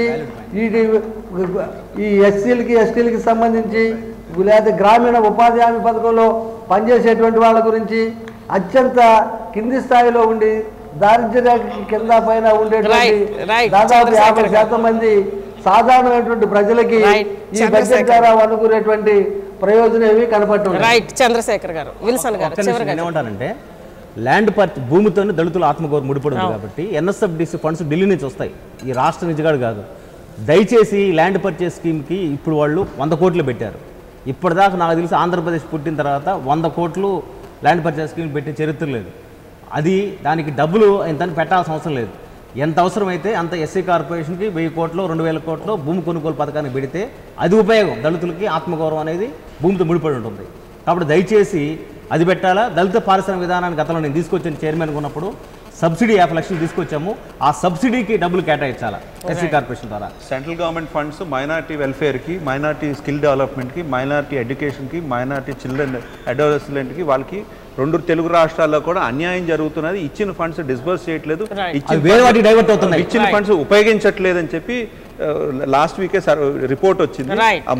ఈ ఎస్సీలకి ఎస్టీలకి సంబంధించి, లేదా గ్రామీణ ఉపాధి హామీ పథకంలో పనిచేసేటువంటి వాళ్ళ గురించి, అత్యంత కింది స్థాయిలో ఉండి దారిద్ర్య కింద పైన ఉండేటువంటి దాదాపు 50% మంది సాధారణమైనటువంటి ప్రజలకి ఈ బడ్జెట్ ద్వారా అనుకునేటువంటి ప్రయోజనం ఏమి కనపడుతుంది. రైట్ చంద్రశేఖర్ గారు, విల్సన్ గారు ఏమంటారంటే ల్యాండ్ భూమితోనే దళితుల ఆత్మగౌరవం ముడిపడి ఉంది కాబట్టి ఎన్ఎస్ఎఫ్డిసి ఫండ్స్ ఢిల్లీ నుంచి వస్తాయి, ఈ రాష్ట్ర నిజగాడు కాదు. దయచేసి ల్యాండ్ పర్చేస్ స్కీమ్కి ఇప్పుడు వాళ్ళు 100 కోట్లు పెట్టారు. ఇప్పటిదాకా నాకు తెలిసి ఆంధ్రప్రదేశ్ పుట్టిన తర్వాత 100 కోట్లు ల్యాండ్ పర్చేస్ స్కీమ్ పెట్టే చరిత్ర లేదు. అది దానికి డబ్బులు ఇంత పెట్టాల్సిన అవసరం లేదు. ఎంత అవసరమైతే అంత ఎస్సీ కార్పొరేషన్కి 1000 కోట్లు 2,000 కోట్లు భూమి కొనుగోలు పథకానికి పెడితే అది ఉపయోగం. దళితులకి ఆత్మగౌరవం అనేది భూమితో ముడిపడి ఉంటుంది. కాబట్టి దయచేసి అది పెట్టాలా. దళిత పారిశ్రామిక విధానాన్ని గతంలో నేను తీసుకొచ్చిన చైర్మన్గా ఉన్నప్పుడు సబ్సిడీ 50 లక్షలు తీసుకొచ్చాము. ఆ సబ్సిడీకి డబ్బులు కేటాయించాలా ఎస్సీ కార్పొరేషన్ ద్వారా. సెంట్రల్ గవర్నమెంట్ ఫండ్స్ మైనార్టీ వెల్ఫేర్కి, మైనార్టీ స్కిల్ డెవలప్మెంట్కి, మైనార్టీ ఎడ్యుకేషన్కి, మైనార్టీ చిల్డ్రన్ అడోలసెంట్కి, వాళ్ళకి 2 తెలుగు రాష్ట్రాల్లో కూడా అన్యాయం జరుగుతున్నది. ఇచ్చిన ఫండ్స్ డిస్బర్స్ చేయట్లేదు, ఇచ్చిన ఫండ్స్ ఉపయోగించట్లేదు అని చెప్పి లాస్ట్ వీకే రిపోర్ట్ వచ్చింది.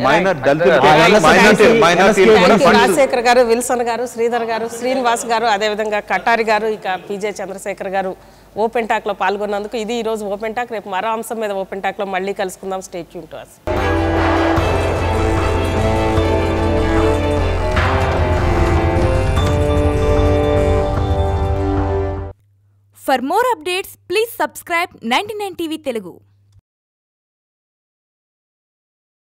రాజశేఖర్ గారు, విల్సన్ గారు, శ్రీధర్ గారు, శ్రీనివాస్ గారు, అదేవిధంగా కటారి గారు, ఇక పిజే చంద్రశేఖర్ గారు ఓపెన్ టాక్ లో పాల్గొన్నందుకు ఇది ఈ రోజు ఓపెన్ టాక్. రేపు మరో అంశం మీద ఓపెన్ టాక్ లో మళ్ళీ కలుసుకుందాం. Stay tune to us. For more updates, please subscribe 99 TV Telugu.